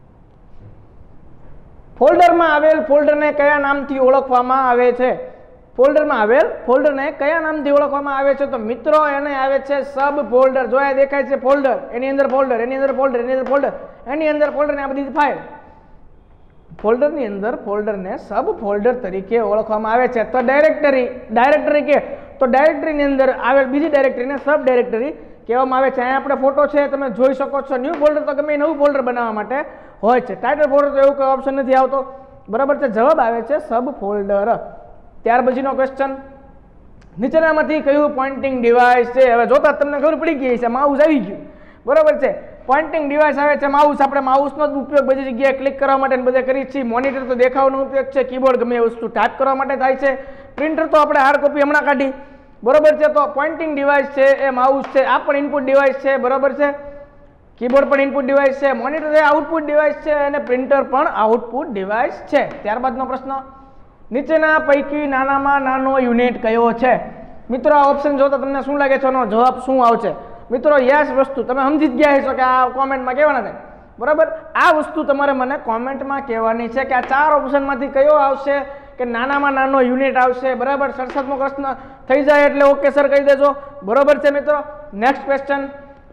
ફોલ્ડરમાં આવેલ ફોલ્ડરને કયા નામથી ઓળખવામાં આવે છે? ફોલ્ડરમાં આવેલ ફોલ્ડરને કયા નામથી ઓળખવામાં આવે છે? તો મિત્રો એને આવે છે સબ ફોલ્ડર. જો આ દેખાય છે ફોલ્ડર, એની અંદર ફોલ્ડર, એની અંદર ફોલ્ડર, એની અંદર ફોલ્ડર, એની અંદર ફોલ્ડર ને આ બધી ફાઇલ. ફોલ્ડરની અંદર ફોલ્ડરને સબ ફોલ્ડર તરીકે ઓળખવામાં આવે છે. તો ડાયરેક્ટરી કે તો ડાયરેક્ટરીની અંદર આવેલ બીજી ડાયરેક્ટરીને સબ ડાયરેક્ટરી કહેવામાં આવે છે. અહીંયા આપણે ફોટો છે તમે જોઈ શકો છો. ન્યૂ ફોલ્ડર તો ગમે નવું ફોલ્ડર બનાવવા માટે હોય છે. ટાઇટલ ફોલ્ડર તો એવું કોઈ ઓપ્શન નથી આવતો. બરાબર છે, જવાબ આવે છે સબ ફોલ્ડર. ત્યાર પછીનો ક્વેશ્ચન, નીચેનામાંથી કયું પોઇન્ટિંગ ડિવાઇસ છે? હવે જોતા તમને ખબર પડી ગઈ છે, માઉસ આવી ગયું. બરાબર છે, પોઇન્ટિંગ ડિવાઇસ આવે છે માઉસ. આપણે માઉસનો જ ઉપયોગ બધી જગ્યાએ ક્લિક કરવા માટે બધે કરીએ છીએ. મોનિટર તો દેખાવાનો ઉપયોગ છે. કીબોર્ડ ગમે એ વસ્તુ ટાઈપ કરવા માટે થાય છે. પ્રિન્ટર તો આપણે હાર્ડ કોપી હમણાં કાઢી. બરાબર છે, તો પોઇન્ટિંગ ડિવાઇસ છે એ માઉસ છે. આ પણ ઇનપુટ ડિવાઇસ છે. બરાબર છે, કીબોર્ડ પણ ઇનપુટ ડિવાઇસ છે. મોનિટર એ આઉટપુટ ડિવાઇસ છે અને પ્રિન્ટર પણ આઉટપુટ ડિવાઇસ છે. ત્યારબાદનો પ્રશ્ન, નીચેના પૈકી નાનામાં નાનો યુનિટ કયો છે? મિત્રો આ ઓપ્શન જોતા તમને શું લાગે છે એનો જવાબ શું આવશે? મિત્રો યસ વસ્તુ તમે સમજી જ ગયા હશો કે આ કોમેન્ટમાં કહેવાના છે. બરાબર, આ વસ્તુ તમારે મને કોમેન્ટમાં કહેવાની છે કે આ 4 ઓપ્શનમાંથી કયો આવશે કે નાનામાં નાનો યુનિટ આવશે. બરાબર, 67મો પ્રશ્ન થઈ જાય એટલે ઓકે સર કહી દેજો. બરાબર છે મિત્રો. નેક્સ્ટ ક્વેશ્ચન,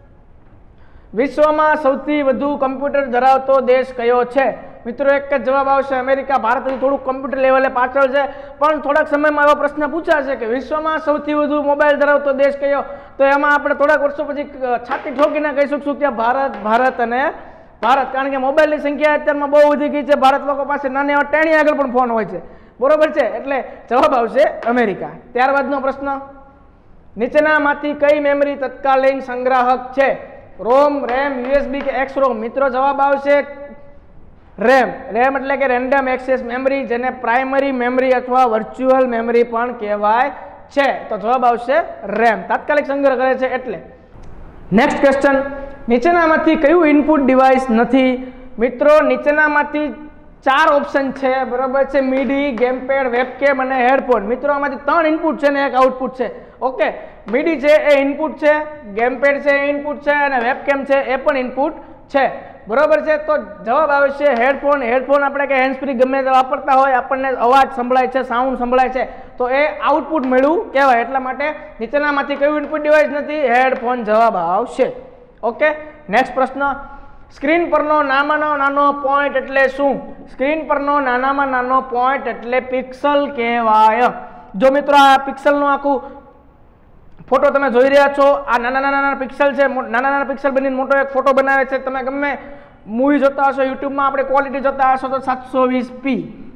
વિશ્વમાં સૌથી વધુ કમ્પ્યુટર ધરાવતો દેશ કયો છે? મિત્રો એક જ જવાબ આવશે અમેરિકા. ભારત થોડુંક કમ્પ્યુટર લેવલે પાછળ છે, પણ થોડાક સમયમાં એવા પ્રશ્ન પૂછાશે કે વિશ્વમાં સૌથી વધુ મોબાઈલ ધરાવતો દેશ કયો? તો એમાં આપણે થોડાક વર્ષો પછી છાતી ઠોકીને કહી શકશું કે ભારત અને ભારત. કારણ કે મોબાઈલની સંખ્યા અત્યારમાં બહુ વધી ગઈ છે. ભારત લોકો પાસે નાની એવા ટેણી આગળ પણ ફોન હોય છે. બરોબર છે, એટલે જવાબ આવશે અમેરિકા. ત્યારબાદનો પ્રશ્ન, નીચેનામાંથી કઈ મેમરી તત્કાલીન સંગ્રાહક છે? રોમ, રેમ, યુએસબી કે એક્સરોમ? મિત્રો જવાબ આવશે રેમ. રેમ એટલે કે રેન્ડમ એક્સેસ મેમરી, જેને પ્રાઇમરી મેમરી અથવા વર્ચ્યુઅલ મેમરી પણ કહેવાય છે. તો જવાબ આવશે રેમ. તાત્કાલિક સંગ્રહ કરે છે એટલે. નેક્સ્ટ ક્વેશ્ચન, નીચેનામાંથી કયું ઇનપુટ ડિવાઇસ નથી? મિત્રો નીચેનામાંથી 4 ઓપ્શન છે. બરાબર છે, મીડી, ગેમપેડ, વેબકેમ અને હેડફોન. મિત્રો આમાંથી 3 ઇનપુટ છે ને 1 આઉટપુટ છે. ઓકે, મીડી છે એ ઇનપુટ છે, ગેમપેડ છે એ ઇનપુટ છે અને વેબકેમ છે એ પણ ઇનપુટ છે. બરોબર છે, તો જવાબ આવે છે હેડફોન. હેડફોન આપણે કે હેન્ડ ફ્રી ગમે તે વાપરતા હોય, આપણને અવાજ સંભળાય છે, સાઉન્ડ સંભળાય છે, તો એ આઉટપુટ મળ્યું કહેવાય. એટલા માટે નીચેનામાંથી કયું ઇનપુટ ડિવાઇસ નથી? હેડફોન જવાબ આવશે. ઓકે, નેક્સ્ટ પ્રશ્ન, સ્ક્રીન પરનો નાનામાં નાનો પોઈન્ટ એટલે શું? સ્ક્રીન પરનો નાનામાં નાનો પોઈન્ટ એટલે પિક્સલ કહેવાય. જો મિત્રો આ પિક્સલનું આખું ફોટો તમે જોઈ રહ્યા છો, આ નાના નાના પિક્સલ છે. નાના નાના પિક્સલ બનીને મોટો એક ફોટો બનાવે છે. તમે ગમે મૂવી જોતા હશો, યુટ્યુબમાં આપણે ક્વોલિટી જોતા હશો તો 720p,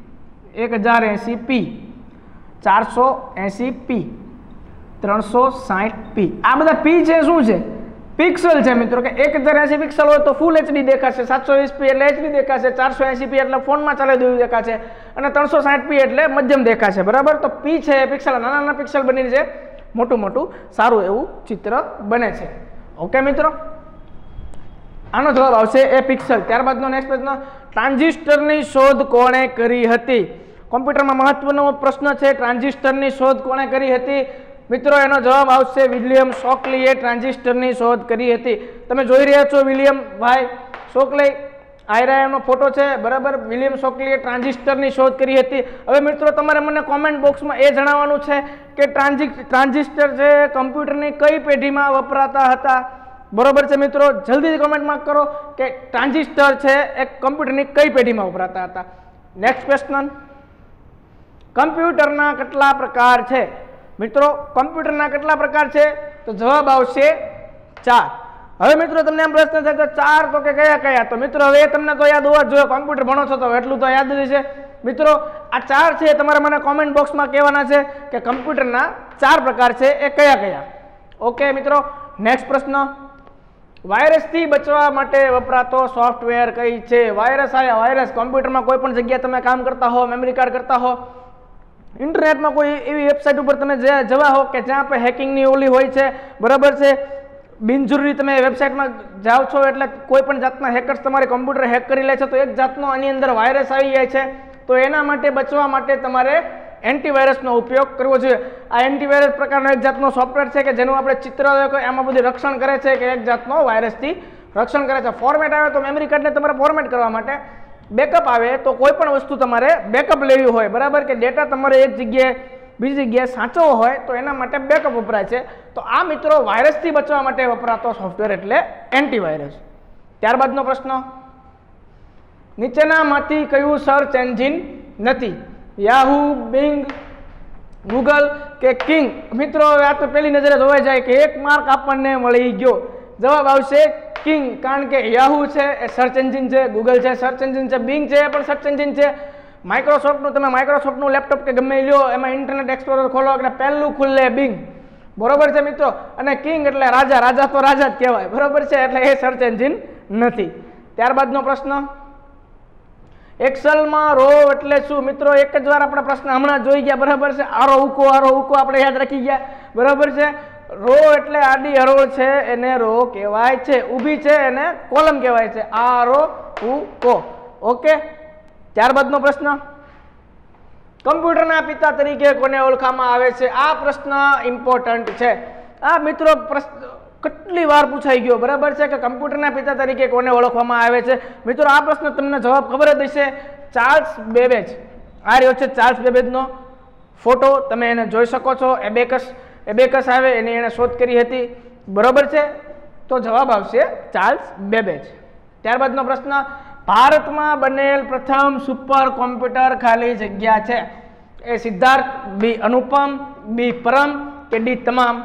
1080p, 480p, 360p. આ બધા p છે શું છે? પિક્સલ છે મિત્રો. કે 1080 પિક્સલ હોય તો ફૂલ HD દેખાશે, 720p એટલે HD દેખાશે, 480p એટલે ફોનમાં ચાલે દેવું દેખાશે અને 360p એટલે મધ્યમ દેખાશે. બરાબર, તો p છે એ પિક્સલ, નાના નાના પિક્સલ બનીને છે મોટું મોટું સારું એવું ચિત્ર બને છે. ઓકે મિત્રો, આનો જવાબ આવશે એ પિક્સલ. ત્યારબાદનો નેક્સ્ટ પ્રશ્ન, ટ્રાન્ઝિસ્ટરની શોધ કોણે કરી હતી? કોમ્પ્યુટરમાં મહત્વનો પ્રશ્ન છે, ટ્રાન્ઝિસ્ટરની શોધ કોણે કરી હતી? મિત્રો એનો જવાબ આવશે વિલિયમ શોકલીએ ટ્રાન્ઝિસ્ટરની શોધ કરી હતી. તમે જોઈ રહ્યા છો વિલિયમ ભાઈ શોકલી, આયરાનો ફોટો છે. બરાબર, વિલિયમ શોકલીએ ટ્રાન્ઝિસ્ટરની શોધ કરી હતી. હવે મિત્રો તમારે મને કોમેન્ટ બોક્સમાં એ જણાવવાનું છે કે ટ્રાન્ઝિસ્ટર છે કમ્પ્યુટરની કઈ પેઢીમાં વપરાતા હતા? બરોબર છે મિત્રો, જલ્દી કોમેન્ટમાં કરો કે ટ્રાન્ઝિસ્ટર છે એ કમ્પ્યુટરની કઈ પેઢીમાં વપરાતા હતા. નેક્સ્ટ ક્વેશ્ચન, કમ્પ્યુટરના કેટલા પ્રકાર છે? મિત્રો કમ્પ્યુટરના કેટલા પ્રકાર છે? તો જવાબ આવશે 4. હવે મિત્રો તમને એમ પ્રશ્ન થાય તો 4 તો કે કયા કયા? તો મિત્રો હવે તમને તો યાદ હોવા જ જોઈએ, કોમ્પ્યુટર ભણો છો તો એટલું તો યાદ જ છે. મિત્રો આ 4 છે તમારે મને કોમેન્ટ બોક્સમાં કહેવાના છે કે કમ્પ્યુટરના 4 પ્રકાર છે એ કયા કયા. ઓકે મિત્રો, નેક્સ્ટ પ્રશ્ન, વાયરસથી બચવા માટે વપરાતો સોફ્ટવેર કઈ છે? વાયરસ આવ્યા, વાયરસ કોમ્પ્યુટરમાં કોઈ પણ જગ્યાએ તમે કામ કરતા હો, મેમરી કાર્ડ કરતા હો, ઇન્ટરનેટમાં કોઈ એવી વેબસાઇટ ઉપર તમે જવા હો કે જ્યાં આપણે હેકિંગની ઓલી હોય છે. બરાબર છે, બિનજરૂરી તમે વેબસાઇટમાં જાઓ છો એટલે કોઈ પણ જાતના હેકર્સ તમારે કમ્પ્યુટર હેક કરી લે છે, તો એક જાતનો આની અંદર વાયરસ આવી જાય છે. તો એના માટે બચવા માટે તમારે એન્ટીવાયરસનો ઉપયોગ કરવો જોઈએ. આ એન્ટીવાયરસ પ્રકારનો એક જાતનો સોફ્ટવેર છે કે જેનું આપણે ચિત્ર એમાં બધું રક્ષણ કરે છે, કે એક જાતનો વાયરસથી રક્ષણ કરે છે. ફોર્મેટ આવે તો મેમરી કાર્ડને તમારે ફોર્મેટ કરવા માટે, બેકઅપ આવે તો કોઈ પણ વસ્તુ તમારે બેકઅપ લેવી હોય, બરાબર, કે ડેટા તમારે એક જગ્યાએ બીજી જગ્યાએ સાચવો હોય તો એના માટે બેકઅપ વપરાય છે. તો આ મિત્રો વાયરસથી બચવા માટે વપરાતો સોફ્ટવેર એટલે એન્ટીવાયરસ. ત્યારબાદનો પ્રશ્ન, નીચેનામાંથી કયું સર્ચ એન્જિન નથી? યાહૂ, બિંગ, ગૂગલ કે કિંગ? મિત્રો આ તો પહેલી નજરે જોવાઈ જાય કે 1 માર્ક આપણને મળી ગયો. જવાબ આવશે કિંગ, કારણ કે યાહૂ છે એ સર્ચ એન્જિન છે, ગૂગલ છે સર્ચ એન્જિન છે, બિંગ છે એ પણ સર્ચ એન્જિન છે. માઇક્રોસોફ્ટનું તમે માઇક્રોસોફ્ટનું લેપટોપ કે ગમે લ્યો, એમાં ઇન્ટરનેટ એક્સપ્લોરર ખોલો એટલે પહેલું ખુલ્લે બિંગ. બરોબર છે મિત્રો. અને કિંગ એટલે રાજા, રાજા તો રાજા જ કહેવાય. બરોબર છે, એટલે એ સર્ચ એન્જિન નથી. ત્યારબાદનો પ્રશ્ન, એક્સેલમાં રો એટલે શું? મિત્રો એક જ વાર આપણે પ્રશ્ન હમણાં જોઈ ગયા. બરાબર છે, આરો ઉકો આપણે યાદ રાખી ગયા. બરાબર છે. રો એટલે આડી હરોળ છે એને રો કહેવાય છે, ઊભી છે એને કોલમ કહેવાય છે. આરો ઉકો. ઓકે. ત્યારબાદનો પ્રશ્ન, કમ્પ્યુટરના પિતા તરીકે કોને ઓળખવામાં આવે છે? આ પ્રશ્ન ઇમ્પોર્ટન્ટ છે. આ મિત્રો કેટલી વાર પૂછાઈ ગયો. બરાબર છે કે કમ્પ્યુટરના પિતા તરીકે કોને ઓળખવામાં આવે છે? મિત્રો આ પ્રશ્ન તમને જવાબ ખબર જ હશે, ચાર્લ્સ બેબેજ. આ રહ્યો છે ચાર્લ્સ બેબેજનો ફોટો, તમે એને જોઈ શકો છો. એબેકસ આવે એની એને શોધ કરી હતી. બરોબર છે, તો જવાબ આવશે ચાર્લ્સ બેબેજ. ત્યારબાદનો પ્રશ્ન, ભારતમાં બનેલ પ્રથમ સુપર કોમ્પ્યુટર ખાલી જગ્યા છે? એ સિદ્ધાર્થ, બી અનુપમ, બી પરમ કે ડી તમામ?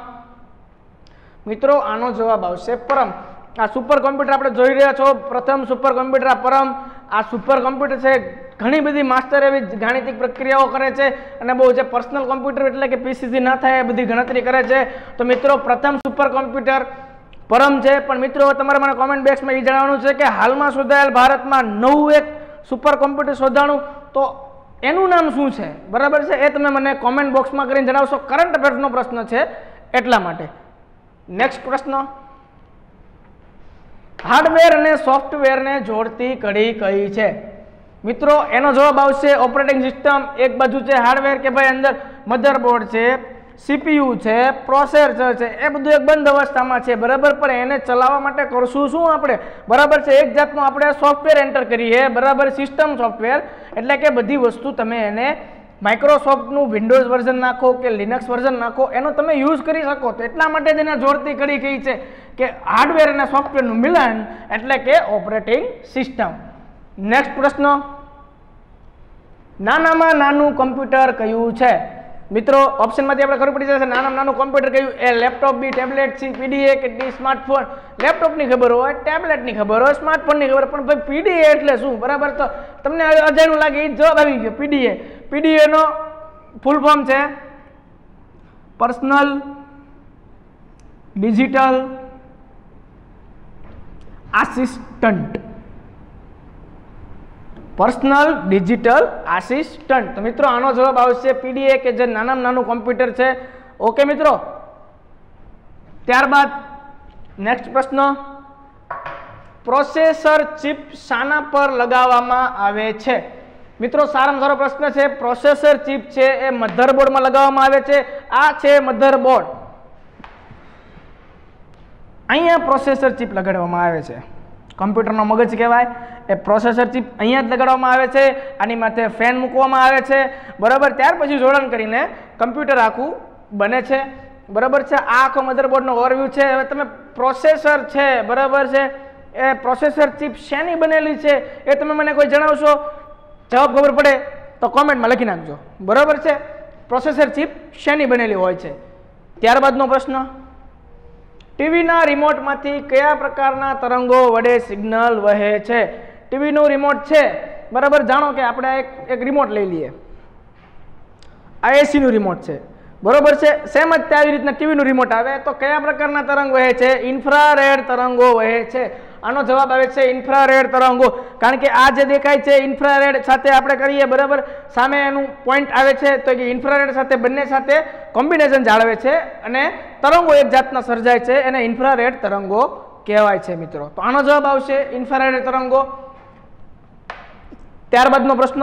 મિત્રો આનો જવાબ આવશે પરમ. આ સુપર કોમ્પ્યુટર આપણે જોઈ રહ્યા છો, પ્રથમ સુપર કોમ્પ્યુટર આ પરમ. આ સુપર કોમ્પ્યુટર છે, ઘણી બધી માસ્ટર એવી ગાણિતિક પ્રક્રિયાઓ કરે છે અને બહુ જે પર્સનલ કોમ્પ્યુટર એટલે કે પીસીથી ના થાય એ બધી ગણતરી કરે છે. તો મિત્રો પ્રથમ સુપર કોમ્પ્યુટર પરમ છે. પણ મિત્રો તમારે મને કોમેન્ટ બોક્સમાં એ જણાવવાનું છે કે હાલમાં શોધાયેલ ભારતમાં નવું એક સુપર કોમ્પ્યુટર શોધાણું, તો એનું નામ શું છે? બરાબર છે, એ તમે મને કોમેન્ટ બોક્સમાં કરીને જણાવશો. કરંટ અફેર્સનો પ્રશ્ન છે એટલા માટે. નેક્સ્ટ પ્રશ્ન, હાર્ડવેર અને સોફ્ટવેરને જોડતી કડી કઈ છે? મિત્રો એનો જવાબ આવશે ઓપરેટિંગ સિસ્ટમ. એક બાજુ છે હાર્ડવેર કે ભાઈ અંદર મધરબોર્ડ છે, સીપીયુ છે, પ્રોસેસર છે, એ બધું એક બંધ અવસ્થામાં છે. બરાબર, પણ એને ચલાવવા માટે કરશું શું આપણે? બરાબર છે, એક જાતનું આપણે સોફ્ટવેર એન્ટર કરીએ. બરાબર, સિસ્ટમ સોફ્ટવેર એટલે કે બધી વસ્તુ તમે એને માઇક્રોસોફ્ટનું વિન્ડોઝ વર્ઝન નાખો કે લિનક્સ વર્ઝન નાખો, એનો તમે યુઝ કરી શકો. તો એટલા માટે જ એને જોડતી કડી કઈ છે કે હાર્ડવેર અને સોફ્ટવેરનું મિલન એટલે કે ઓપરેટિંગ સિસ્ટમ. નેક્સ્ટ પ્રશ્ન, નાનામાં નાનું કમ્પ્યુટર કયું છે? મિત્રો ઓપ્શનમાંથી આપણે ખબર પડી જશે નાનામાં નાનું કમ્પ્યુટર કયું? A laptop, B tablet, C PDA કે ડી સ્માર્ટફોન? લેપટોપની ખબર હોય, ટેબ્લેટની ખબર હોય, સ્માર્ટફોનની ખબર, પણ ભાઈ પીડીએ એટલે શું? બરાબર, તો તમને અજાણ્યું લાગે એ જવાબ આવી ગયો પીડીએ. પીડીએ નો ફૂલ ફોર્મ છે personal digital assistant. Personal digital assistant. તો મિત્રો આનો જવાબ આવશે પીડીએ, કે જે નાનામાં નાનું કોમ્પ્યુટર છે. ઓકે મિત્રો. ત્યારબાદ નેક્સ્ટ પ્રશ્ન, પ્રોસેસર ચિપ શાના પર લગાવવામાં આવે છે? મિત્રો સારામાં સારો પ્રશ્ન છે. પ્રોસેસર ચિપ છે એ મધરબોર્ડમાં લગાવવામાં આવે છે. આ છે મધરબોર્ડ, અહીંયા પ્રોસેસર ચિપ લગાડવામાં આવે છે. કમ્પ્યુટરનો મગજ કહેવાય એ પ્રોસેસર ચિપ અહીંયા જ લગાડવામાં આવે છે. આની માથે ફેન મૂકવામાં આવે છે. બરાબર, ત્યાર પછી જોડાણ કરીને કમ્પ્યુટર આખું બને છે. બરાબર છે, આ આખો મધરબોર્ડનો ઓવરવ્યૂ છે. હવે તમે પ્રોસેસર છે, બરાબર છે, એ પ્રોસેસર ચિપ શેની બનેલી છે એ તમે મને કોઈ જણાવશો? જવાબ ખબર પડે તો કોમેન્ટમાં લખી નાખજો. બરાબર છે, પ્રોસેસર ચિપ શેની બનેલી હોય છે? ત્યારબાદનો પ્રશ્ન, ટીવીના રિમોટમાંથી કયા પ્રકારના તરંગો વડે સિગ્નલ વહે છે? ટીવીનું રિમોટ છે, બરાબર, જાણો કે આપણે એક રિમોટ લઈ લઈએ. આ એસીનું રિમોટ છે. બરોબર છે, સેમ જ આવી રીતના ટીવીનું રિમોટ આવે તો કયા પ્રકારના તરંગ વહે છે? ઇન્ફ્રારેડ તરંગો વહે છે. આનો જવાબ આવે છે ઇન્ફ્રારેડ તરંગો. કારણ કે આ જે દેખાય છે ઇન્ફ્રારેડ સાથે આપણે કરીએ, બરાબર, સામે એનું પોઈન્ટ આવે છે તો કે ઇન્ફ્રારેડ સાથે બંને સાથે કોમ્બિનેશન જાળવે છે અને તરંગો એક જાતના સર્જાય છે, એને ઇન્ફ્રારેડ તરંગો કહેવાય છે મિત્રો. તો આનો જવાબ આવશે ઇન્ફ્રારેડ તરંગો. ત્યારબાદનો પ્રશ્ન,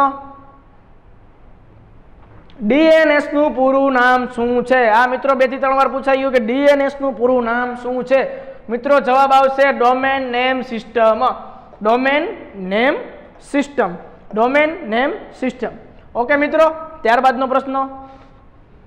ડીએનએસ નું પૂરું નામ શું છે? આ મિત્રો 2 થી 3 વાર પૂછાયું કે ડીએનએસ નું પૂરું નામ શું છે? મિત્રો જવાબ આવશે domain name system. Domain name system. Domain name system. Okay મિત્રો. ત્યારબાદનો પ્રશ્ન,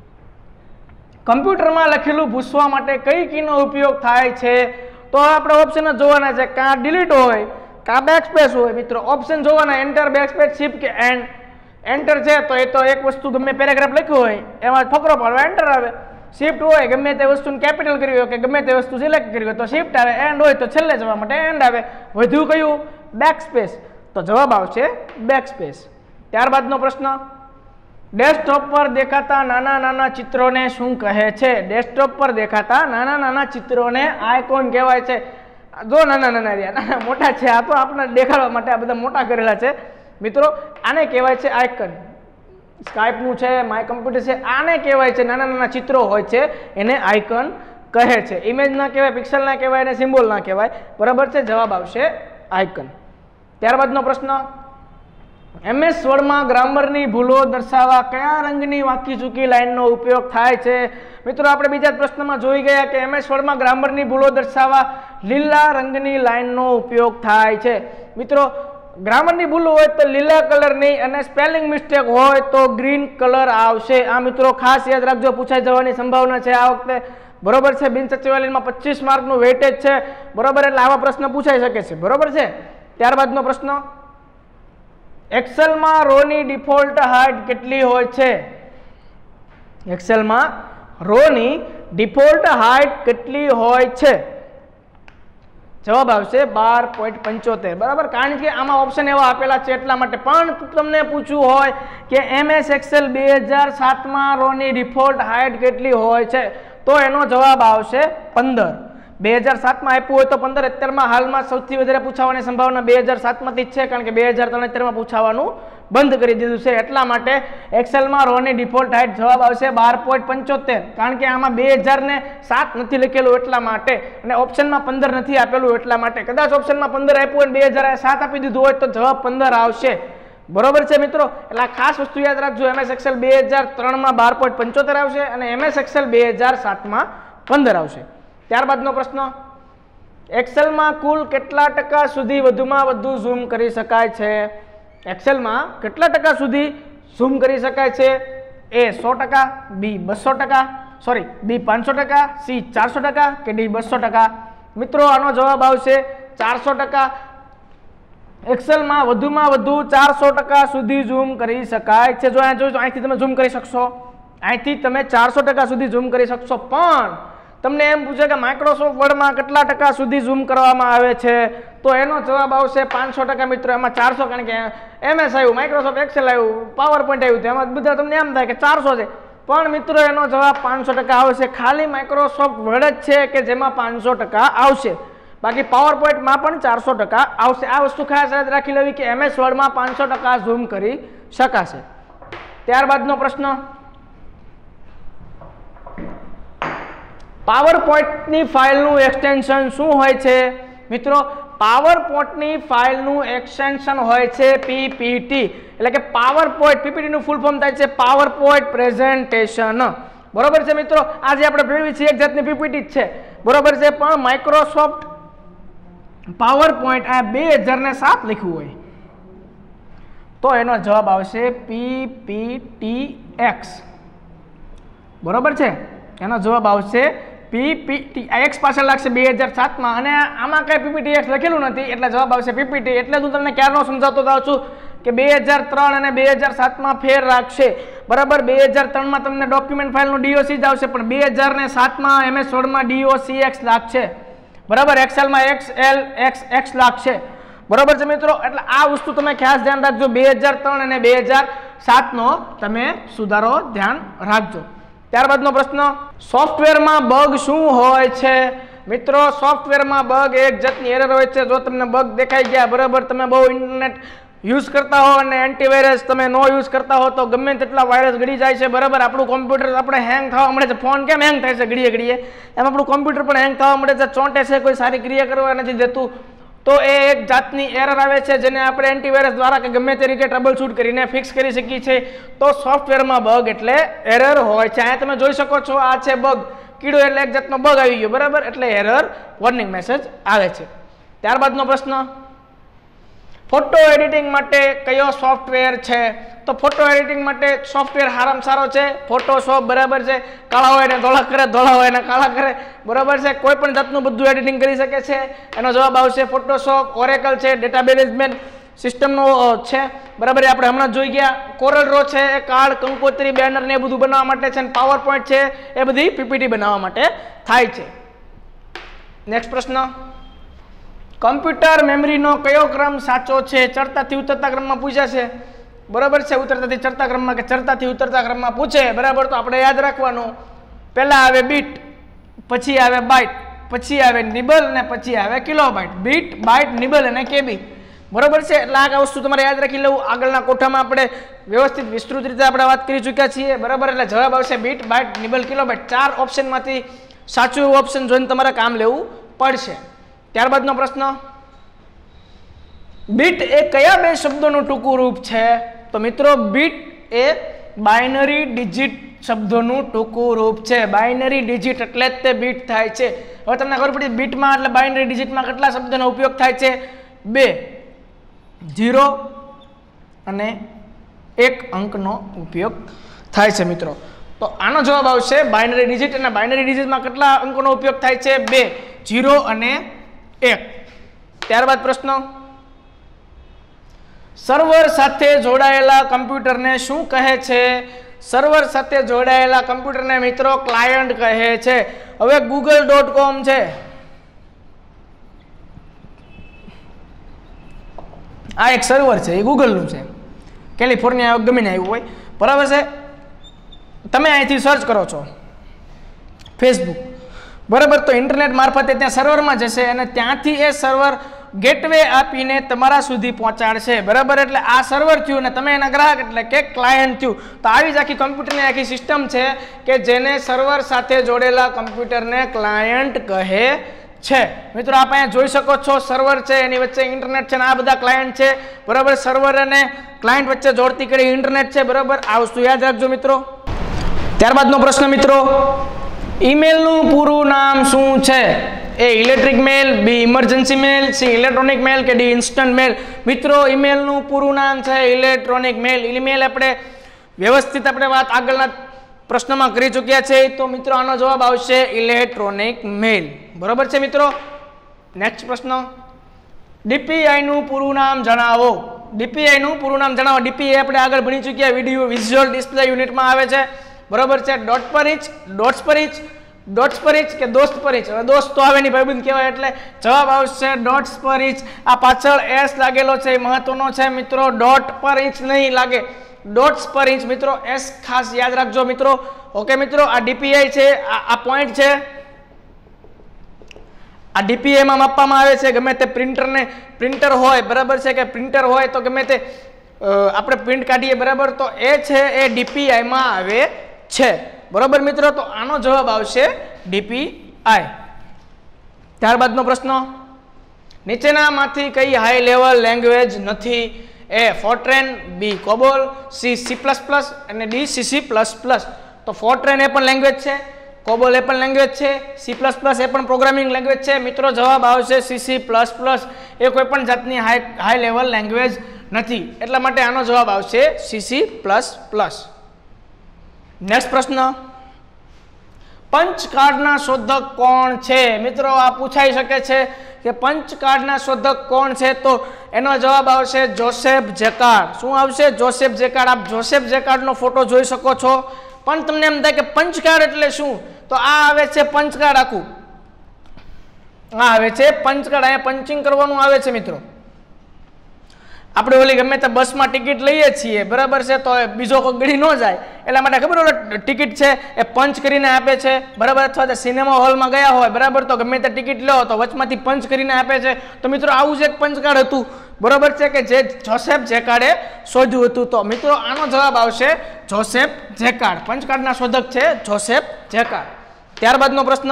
કમ્પ્યુટરમાં લખેલું ભૂસવા માટે કઈ કીનો ઉપયોગ થાય છે? તો આપણે ઓપ્શન જ જોવાના છે, કાં ડિલીટ હોય કાં બેકસ્પેસ હોય. મિત્રો ઓપ્શન જોવાના, એન્ટર, બેકસ્પેસ, શિફ્ટ કે એન્ડ. એન્ટર છે તો એ તો એક વસ્તુ ગમે પેરેગ્રાફ લખ્યો હોય એમાં ફકરો પાડવા એન્ટર આવે. શિફ્ટ હોય ગમે તે વસ્તુને કેપિટલ કરી હોય કે ગમે તે વસ્તુ સિલેક્ટ કરી હોય તો શિફ્ટ આવે. એન્ડ હોય તો છેલ્લે જવા માટે એન્ડ આવે. વધુ કયું? બેકસ્પેસ. તો જવાબ આવશે બેકસ્પેસ. ત્યારબાદનો પ્રશ્ન, ડેસ્કટોપ પર દેખાતા નાના નાના ચિત્રોને શું કહે છે? ડેસ્કટોપ પર દેખાતા નાના નાના ચિત્રોને આઇકોન કહેવાય છે. જો નાના નાના રહ્યા, નાના મોટા છે, આ તો આપણે દેખાડવા માટે આ બધા મોટા કરેલા છે. મિત્રો આને કહેવાય છે આઇકન. સ્કાઇપનું છે, માય કમ્પ્યુટર છે, આને કહેવાય છે નાના નાના ચિત્રો હોય છે એને આઇકન કહે છે. ઇમેજ ના કહેવાય, પિક્સેલ ના કહેવાય અને સિમ્બોલ ના કહેવાય. બરાબર છે, જવાબ આવશે આઇકન. ત્યારબાદનો પ્રશ્ન, MS વર્ડમાં ગ્રામરની ભૂલો દર્શાવવા કયા રંગની વાંકી ચૂકી લાઇનનો ઉપયોગ થાય છે? મિત્રો આપણે બીજા પ્રશ્નમાં જોઈ ગયા કે MS વર્ડમાં ગ્રામરની ભૂલો દર્શાવવા લીલા રંગની લાઇનનો ઉપયોગ થાય છે. મિત્રો ગ્રામરની ભૂલો હોય તો લીલા કલરની અને સ્પેલિંગ મિસ્ટેક હોય તો ગ્રીન કલર આવશે. આ મિત્રો ખાસ યાદ રાખજો, પૂછાઈ જવાની સંભાવના છે આ વખતે. બરોબર છે, બિનસચિવાલયમાં 25 માર્કનું વેટેજ છે. બરોબર, એટલે આવા પ્રશ્ન પૂછાઈ શકે છે. બરોબર છે. ત્યારબાદનો પ્રશ્ન, એક્સેલમાં રોની ડિફોલ્ટ હાઇટ કેટલી હોય છે? એક્સેલમાં રોની ડિફોલ્ટ હાઇટ કેટલી હોય છે? જવાબ આવશે 12.75. બરાબર, કારણ કે આમાં ઓપ્શન એવા આપેલા છે એટલા માટે. પણ તમને પૂછવું હોય કે MS એક્સેલ 2007માં રોની ડિફોલ્ટ હાઇટ કેટલી હોય છે તો એનો જવાબ આવશે 15. 2007માં આપ્યું હોય તો 15. અત્યારમાં હાલમાં સૌથી વધારે પૂછાવાની સંભાવના 2007માંથી જ છે, કારણ કે 2073માં પૂછાવાનું બંધ કરી દીધું છે. એટલા માટે એક્સેલમાં રોની ડિફોલ્ટ હાઇટ જવાબ આવશે 12.75, કારણ કે આમાં 2007 નથી લખેલું એટલા માટે, અને ઓપ્શનમાં 15 નથી આપેલું એટલા માટે. કદાચ ઓપ્શનમાં 15 આપ્યું હોય 2007 આપી દીધું હોય તો જવાબ 15 આવશે. બરોબર છે મિત્રો, એટલે ખાસ વસ્તુ યાદ રાખજો. MS એક્સેલ 2003માં 12.75 આવશે અને MS એક્સેલ 2007માં 15 આવશે. ત્યારબાદનો પ્રશ્ન, એક્સેલમાં કુલ કેટલા ટકા સુધી વધુમાં વધુ ઝૂમ કરી શકાય છે? એક્સેલમાં કેટલા ટકા સુધી ઝૂમ કરી શકાય છે? A 100%, B 200%, sorry B 500%, C 400% કે D 200%? મિત્રો આનો જવાબ આવશે 400%. એક્સેલમાં વધુમાં વધુ 400% સુધી ઝૂમ કરી શકાય છે. જો અહીંયા જોજો, અહીંથી તમે ઝૂમ કરી શકશો, અહીંથી તમે 400% સુધી ઝૂમ કરી શકશો. પણ તમને એમ પૂછે કે માઇક્રોસોફ્ટ વર્ડમાં કેટલા ટકા સુધી ઝૂમ કરવામાં આવે છે તો એનો જવાબ આવશે 500%. મિત્રો એમાં 400, કારણ કે MS આવ્યું, માઇક્રોસોફ્ટ એક્સેલ આવ્યું, પાવર પોઈન્ટ આવ્યું, તેમાં બધા તમને એમ થાય કે 400 છે. પણ મિત્રો એનો જવાબ 500% આવશે. ખાલી માઇક્રોસોફ્ટ વર્ડ જ છે કે જેમાં 500% આવશે, બાકી પાવર પોઈન્ટમાં પણ 400% આવશે. આ વસ્તુ ખાસ યાદ રાખી લેવી કે MS વર્ડમાં 500% ઝૂમ કરી શકાશે. ત્યારબાદનો પ્રશ્ન, પાવર પોઈન્ટની ફાઇલનું એક્સટેન્શન શું હોય છે? મિત્રો પાવર પોઈન્ટની ફાઇલનું એક્સટેન્શન હોય છે PPT, એટલે કે પાવર પોઈન્ટ. PPT નું ફૂલ ફોર્મ થાય છે પાવર પોઈન્ટ પ્રેઝન્ટેશન. બરોબર છે મિત્રો, આજે આપણે ભેળવી છીએ એક જાતની PPT જ છે. બરોબર છે, પણ માઇક્રોસોફ્ટ પાવર પોઈન્ટ આ 2007 લખ્યું હોય તો એનો જવાબ આવશે PPTX. બરોબર છે, એનો જવાબ આવશે PPT. X પાછળ લાગશે 2007માં, અને આમાં કઈ PPTX લખેલું નથી એટલે જવાબ આવશે PPT. એટલે હું તમને ક્યારનો સમજાવતો જાઉં છું કે 2003 અને 2007માં ફેર રાખશે. બરાબર, 2003માં તમને ડોક્યુમેન્ટ ફાઇલનું DOC જ આવશે, પણ 2007માં MS વર્ડમાં DOCX લાગશે. બરાબર, એક્સેલમાં XLX લાગશે. બરોબર છે મિત્રો, એટલે આ વસ્તુ તમે ખાસ ધ્યાન રાખજો. 2003 અને 2007નો તમે સુધારો ધ્યાન રાખજો. ત્યારબાદનો પ્રશ્ન, સોફ્ટવેરમાં બગ શું હોય છે? મિત્રો સોફ્ટવેરમાં બગ એક જાતની એરર હોય છે. જો તમને બગ દેખાઈ ગયા, બરાબર, તમે બહુ ઇન્ટરનેટ યુઝ કરતા હો અને એન્ટીવાયરસ તમે નો યુઝ કરતા હો તો ગમે તેટલા વાયરસ ગળી જાય છે. બરાબર, આપણું કોમ્પ્યુટર આપણે હેંગ થવા મળે છે. ફોન કેમ હેંગ થાય છે ઘડીએ ઘડીએ, એમ આપણું કોમ્પ્યુટર પણ હેંગ થવા મળે છે, ચોંટે છે, કોઈ સારી ક્રિયા કરવા નથી દેતું. તો એ એક જાતની એરર આવે છે જેને આપણે એન્ટીવાયરસ દ્વારા કે ગમે તે રીતે ટ્રબલ શૂટ કરીને ફિક્સ કરી શકીએ છીએ. તો સોફ્ટવેરમાં બગ એટલે એરર હોય છે. અહીંયા તમે જોઈ શકો છો, આ છે બગ, કીડો એટલે એક જાતનો બગ આવી ગયો. બરાબર, એટલે એરર વોર્નિંગ મેસેજ આવે છે. ત્યારબાદનો પ્રશ્ન, ફોટો એડિટિંગ માટે કયો સોફ્ટવેર છે? તો ફોટો એડિટિંગ માટે સોફ્ટવેર સારામાં સારો છે ફોટોશોપ, બરાબર છે. કાળા હોય ને ધોળા કરે, ધોળા હોય ને કાળા કરે, બરાબર છે. કોઈ પણ જાતનું બધું એડિટિંગ કરી શકે છે. એનો જવાબ આવશે ફોટોશોપ. ઓરેકલ છે, ડેટા મેનેજમેન્ટ સિસ્ટમનો છે, બરાબર. આપણે હમણાં જોઈ ગયા. કોરલ રો છે એ કાર્ડ, કંકોત્રી, બેનર ને એ બધું બનાવવા માટે છે. અને પાવર પોઈન્ટ છે એ બધી પીપીટી બનાવવા માટે થાય છે. નેક્સ્ટ પ્રશ્ન, કમ્પ્યુટર મેમરીનો કયો ક્રમ સાચો છે? ચડતાથી ઉતરતા ક્રમમાં પૂછ્યા છે, બરાબર છે. ઉતરતાથી ચડતા ક્રમમાં કે ચડતાથી ઉતરતા ક્રમમાં પૂછે, બરાબર. તો આપણે યાદ રાખવાનું, પહેલા આવે બીટ, પછી આવે બાઇટ, પછી આવે નિબલ અને પછી આવે કિલોબાઇટ. બીટ, બાઇટ, નિબલ અને કેબી, બરાબર છે. એટલે આ વસ્તુ તમારે યાદ રાખી લેવું. આગળના કોઠામાં આપણે વ્યવસ્થિત વિસ્તૃત રીતે આપણે વાત કરી ચૂક્યા છીએ, બરાબર. એટલે જવાબ આવશે બીટ, બાઇટ, નિબલ, કિલોબાઇટ. 4 ઓપ્શનમાંથી સાચું એવું ઓપ્શન જોઈને તમારે કામ લેવું પડશે. ત્યારબાદનો પ્રશ્ન, બીટ એ કયા બે શબ્દોનું ટૂંકું રૂપ છે? તો મિત્રો બીટ એ બાઇનરી ડિજિટ શબ્દોનું ટૂંકું રૂપ છે. બાઇનરી ડિજિટ એટલે જ તે બીટ થાય છે. હવે તમને ખબર પડી બીટમાં એટલે બાઇનરી ડિજિટમાં કેટલા શબ્દોનો ઉપયોગ થાય છે? 2, 0 અને 1 અંકનો ઉપયોગ થાય છે મિત્રો. તો આનો જવાબ આવશે બાઇનરી ડિજિટ. અને બાઇનરી ડિજિટમાં કેટલા અંકોનો ઉપયોગ થાય છે? 2, 0 અને 1. ત્યારબાદ પ્રશ્ન, સર્વર સાથે જોડાયેલા કમ્પ્યુટરને શું કહે છે? સર્વર સાથે જોડાયેલા કમ્પ્યુટરને મિત્રો ક્લાયન્ટ કહે છે. હવે google.com છે, આ એક સર્વર છે, એ ગૂગલનું છે, કેલિફોર્નિયા ગમીને આવ્યું હોય, બરાબર છે. તમે અહીંથી સર્ચ કરો છો ફેસબુક, બરાબર. તો ઇન્ટરનેટ મારફતે ત્યાં સર્વરમાં જશે અને ત્યાંથી એ સર્વર ગેટવે આપીને તમારા સુધી પહોંચાડશે, બરાબર. એટલે આ સર્વર થયું ને તમે એના ગ્રાહક એટલે કે ક્લાયન્ટ થયું. તો આવી જ આખી કમ્પ્યુટરની આખી સિસ્ટમ છે કે જેને સર્વર સાથે જોડેલા કમ્પ્યુટરને ક્લાયન્ટ કહે છે. મિત્રો આપ અહીંયા જોઈ શકો છો સર્વર છે, એની વચ્ચે ઇન્ટરનેટ છે, અને આ બધા ક્લાયન્ટ છે, બરાબર. સર્વર અને ક્લાયન્ટ વચ્ચે જોડતી કરી ઇન્ટરનેટ છે, બરાબર. આ વસ્તુ યાદ રાખજો મિત્રો. ત્યારબાદનો પ્રશ્ન મિત્રો, ઈમેલનું પૂરું નામ શું છે? A electric mail, B emergency mail, C electronic mail કે ડી ઇન્સ્ટન્ટ મેલ? મિત્રો ઈમેલનું પૂરું નામ છે ઇલેક્ટ્રોનિક મેલ. ઈમેલ આપણે વ્યવસ્થિત આપણે વાત આગળના પ્રશ્નમાં કરી ચૂક્યા છે. તો મિત્રો આનો જવાબ આવશે ઇલેક્ટ્રોનિક મેલ, બરાબર છે મિત્રો. નેક્સ્ટ પ્રશ્ન, ડીપીઆઈનું પૂરું નામ જણાવો. ડીપીઆઈનું પૂરું નામ જણાવો. ડીપીઆઈ આપણે આગળ ભણી ચૂક્યા, વિડિયો વિઝ્યુઅલ ડિસ્પ્લે યુનિટમાં આવે છે, બરાબર છે. Dot per inch, dots per inch, dots per inch કે દોસ્ત પર ઇંચ? હવે દોસ્ત તો આવે નહીં, ભાઈબંધ કહેવાય, એટલે જવાબ આવશે ડોટ્સ પર ઇંચ. આ પાછળ એસ લાગેલો છે એ મહત્વનો છે મિત્રો, ડોટ પર ઇંચ નહીં લાગે, ડોટ્સ પર ઇંચ મિત્રો. એસ ખાસ યાદ રાખજો મિત્રો. ઓકે મિત્રો, આ ડીપીઆઈ છે, આ પોઈન્ટ છે, આ ડીપીઆઈમાં માપવામાં આવે છે. ગમે તે પ્રિન્ટર હોય, બરાબર છે, કે પ્રિન્ટર હોય તો ગમે તે આપણે પ્રિન્ટ કાઢીએ, બરાબર. તો એ છે એ ડીપીઆઈમાં આવે છે, બરાબર મિત્રો. તો આનો જવાબ આવશે ડીપીઆઈ. ત્યારબાદનો પ્રશ્ન, નીચેનામાંથી કઈ હાઈ લેવલ લેંગ્વેજ નથી? A Fortran, B COBOL, C C plus plus અને ડી સી પ્લસ પ્લસ. તો ફોર્ટ્રેન એ પણ લેંગ્વેજ છે, કોબોલ એ પણ લેંગ્વેજ છે, સી પ્લસ પ્લસ એ પણ પ્રોગ્રામિંગ લેંગ્વેજ છે. મિત્રો જવાબ આવશે સી પ્લસ પ્લસ. એ કોઈ પણ જાતની હાઈ લેવલ લેંગ્વેજ નથી, એટલા માટે આનો જવાબ આવશે સી પ્લસ પ્લસ. નેક્સ્ટ પ્રશ્ન, પંચ કાર્ડના શોધક કોણ છે? મિત્રો આ પૂછાઈ શકે છે કે પંચ કાર્ડના શોધક કોણ છે? તો એનો જવાબ આવશે જોસેફ જેકાર્ડ. શું આવશે? Joseph Jacquard. આપ જોસેફ જેકાર્ડનો ફોટો જોઈ શકો છો. પણ તમને એમ થાય કે પંચ કાર્ડ એટલે શું? તો આ આવે છે પંચ કાર્ડ, આખું આ આવે છે પંચ કાર્ડ. અહીંયા પંચિંગ કરવાનું આવે છે મિત્રો. આપણે ઓલી ગમે તે બસમાં ટિકિટ લઈએ છીએ, બરાબર છે, તો બીજો કોઈ ગળી ન જાય એટલા માટે ખબર ઓલો ટિકિટ છે એ પંચ કરીને આપે છે, બરાબર. અથવા તો સિનેમા હોલમાં ગયા હોય, બરાબર, તો ગમે તે ટિકિટ લો તો વચમાંથી પંચ કરીને આપે છે. તો મિત્રો આવું જ એક પંચ કાર્ડ હતું, બરાબર છે, કે જે જોસેફ જેકાર્ડે શોધ્યું હતું. તો મિત્રો આનો જવાબ આવશે જોસેફ જેકાર્ડ. પંચ કાર્ડના શોધક છે જોસેફ જેકાર્ડ. ત્યારબાદનો પ્રશ્ન,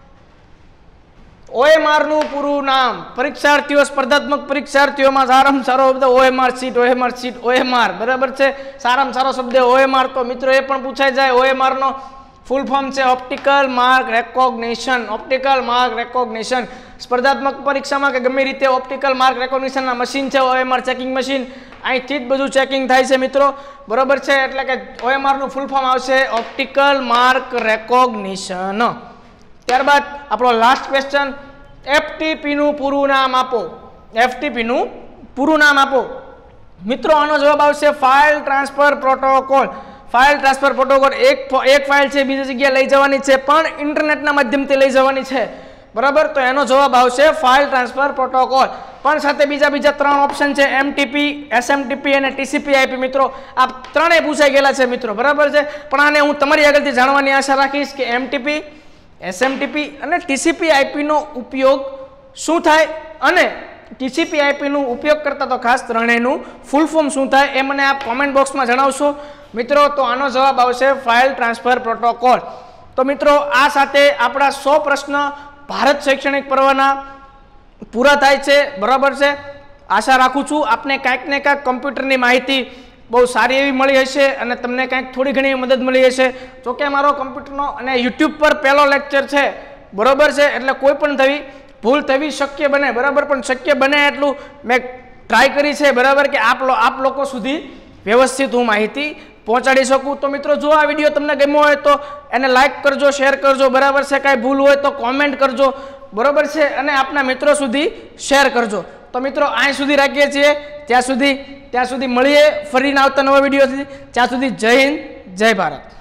OMR નું પૂરું નામ? પરીક્ષાર્થીઓ, સ્પર્ધાત્મક પરીક્ષાર્થીઓમાં સારામાં સારો શબ્દ OMR sheet, OMR sheet, OMR, બરાબર છે, સારામાં સારો શબ્દ OMR. તો મિત્રો એ પણ પૂછાઈ જાય. OMR નો ફૂલ ફોર્મ છે optical mark recognition. Optical mark recognition સ્પર્ધાત્મક પરીક્ષામાં કે ગમે રીતે ઓપ્ટિકલ માર્ક રેકોગ્નિશનના મશીન છે OMR ચેકિંગ મશીન, અહીંથી જ બધું ચેકિંગ થાય છે મિત્રો, બરોબર છે. એટલે કે OMR નું ફૂલ ફોર્મ આવશે ઓપ્ટિકલ માર્ક રેકોગ્નિશન. ત્યારબાદ આપણો લાસ્ટ ક્વેશ્ચન, FTP નું પૂરું નામ આપો. FTP નું પૂરું નામ આપો મિત્રો. આનો જવાબ આવશે file transfer protocol. File transfer protocol એક ફાઇલ છે બીજી જગ્યાએ લઈ જવાની છે, પણ ઇન્ટરનેટના માધ્યમથી લઈ જવાની છે, બરાબર. તો એનો જવાબ આવશે ફાઇલ ટ્રાન્સફર પ્રોટોકોલ. પણ સાથે બીજા 3 ઓપ્શન છે, MTP, SMTP અને TCP/IP મિત્રો. આ ત્રણેય પૂછાઈ ગયેલા છે મિત્રો, બરાબર છે. પણ આને હું તમારી આગળથી જાણવાની આશા રાખીશ કે MTP, SMTP અને TCP/IP નો ઉપયોગ શું થાય, અને TCP/IP નું ઉપયોગ કરતા તો ખાસ ત્રણેયનું ફૂલ ફોર્મ શું થાય એ મને આપ કોમેન્ટ બોક્સમાં જણાવશો મિત્રો. તો આનો જવાબ આવશે ફાઇલ ટ્રાન્સફર પ્રોટોકોલ. તો મિત્રો આ સાથે આપણા 100 પ્રશ્ન ભારત શૈક્ષણિક પર્વના પૂરા થાય છે, બરાબર છે. આશા રાખું છું આપને કાંઈક ને કાંઈક કમ્પ્યુટરની માહિતી બહુ સારી એવી મળી હશે અને તમને કાંઈક થોડી ઘણી મદદ મળી હશે. જો કે મારો કમ્પ્યુટરનો અને YouTube પર પહેલો લેક્ચર છે, બરાબર છે. એટલે કોઈ પણ ભૂલ થવી શક્ય બને, બરાબર, પણ શક્ય બને એટલું મેં ટ્રાય કરી છે, બરાબર, કે આપ લોકો સુધી વ્યવસ્થિત હું માહિતી પહોંચાડી શકું. તો મિત્રો જો આ વિડીયો તમને ગમ્યો હોય તો એને લાઈક કરજો, શેર કરજો, બરાબર છે. કાંઈ ભૂલ હોય તો કોમેન્ટ કરજો, બરાબર છે, અને આપના મિત્રો સુધી શેર કરજો. તો મિત્રો અહીં સુધી રાખીએ છીએ, ત્યાં સુધી મળીએ ફરીને આવતા નવા વિડીયોથી. ત્યાં સુધી જય હિન્દ, જય ભારત.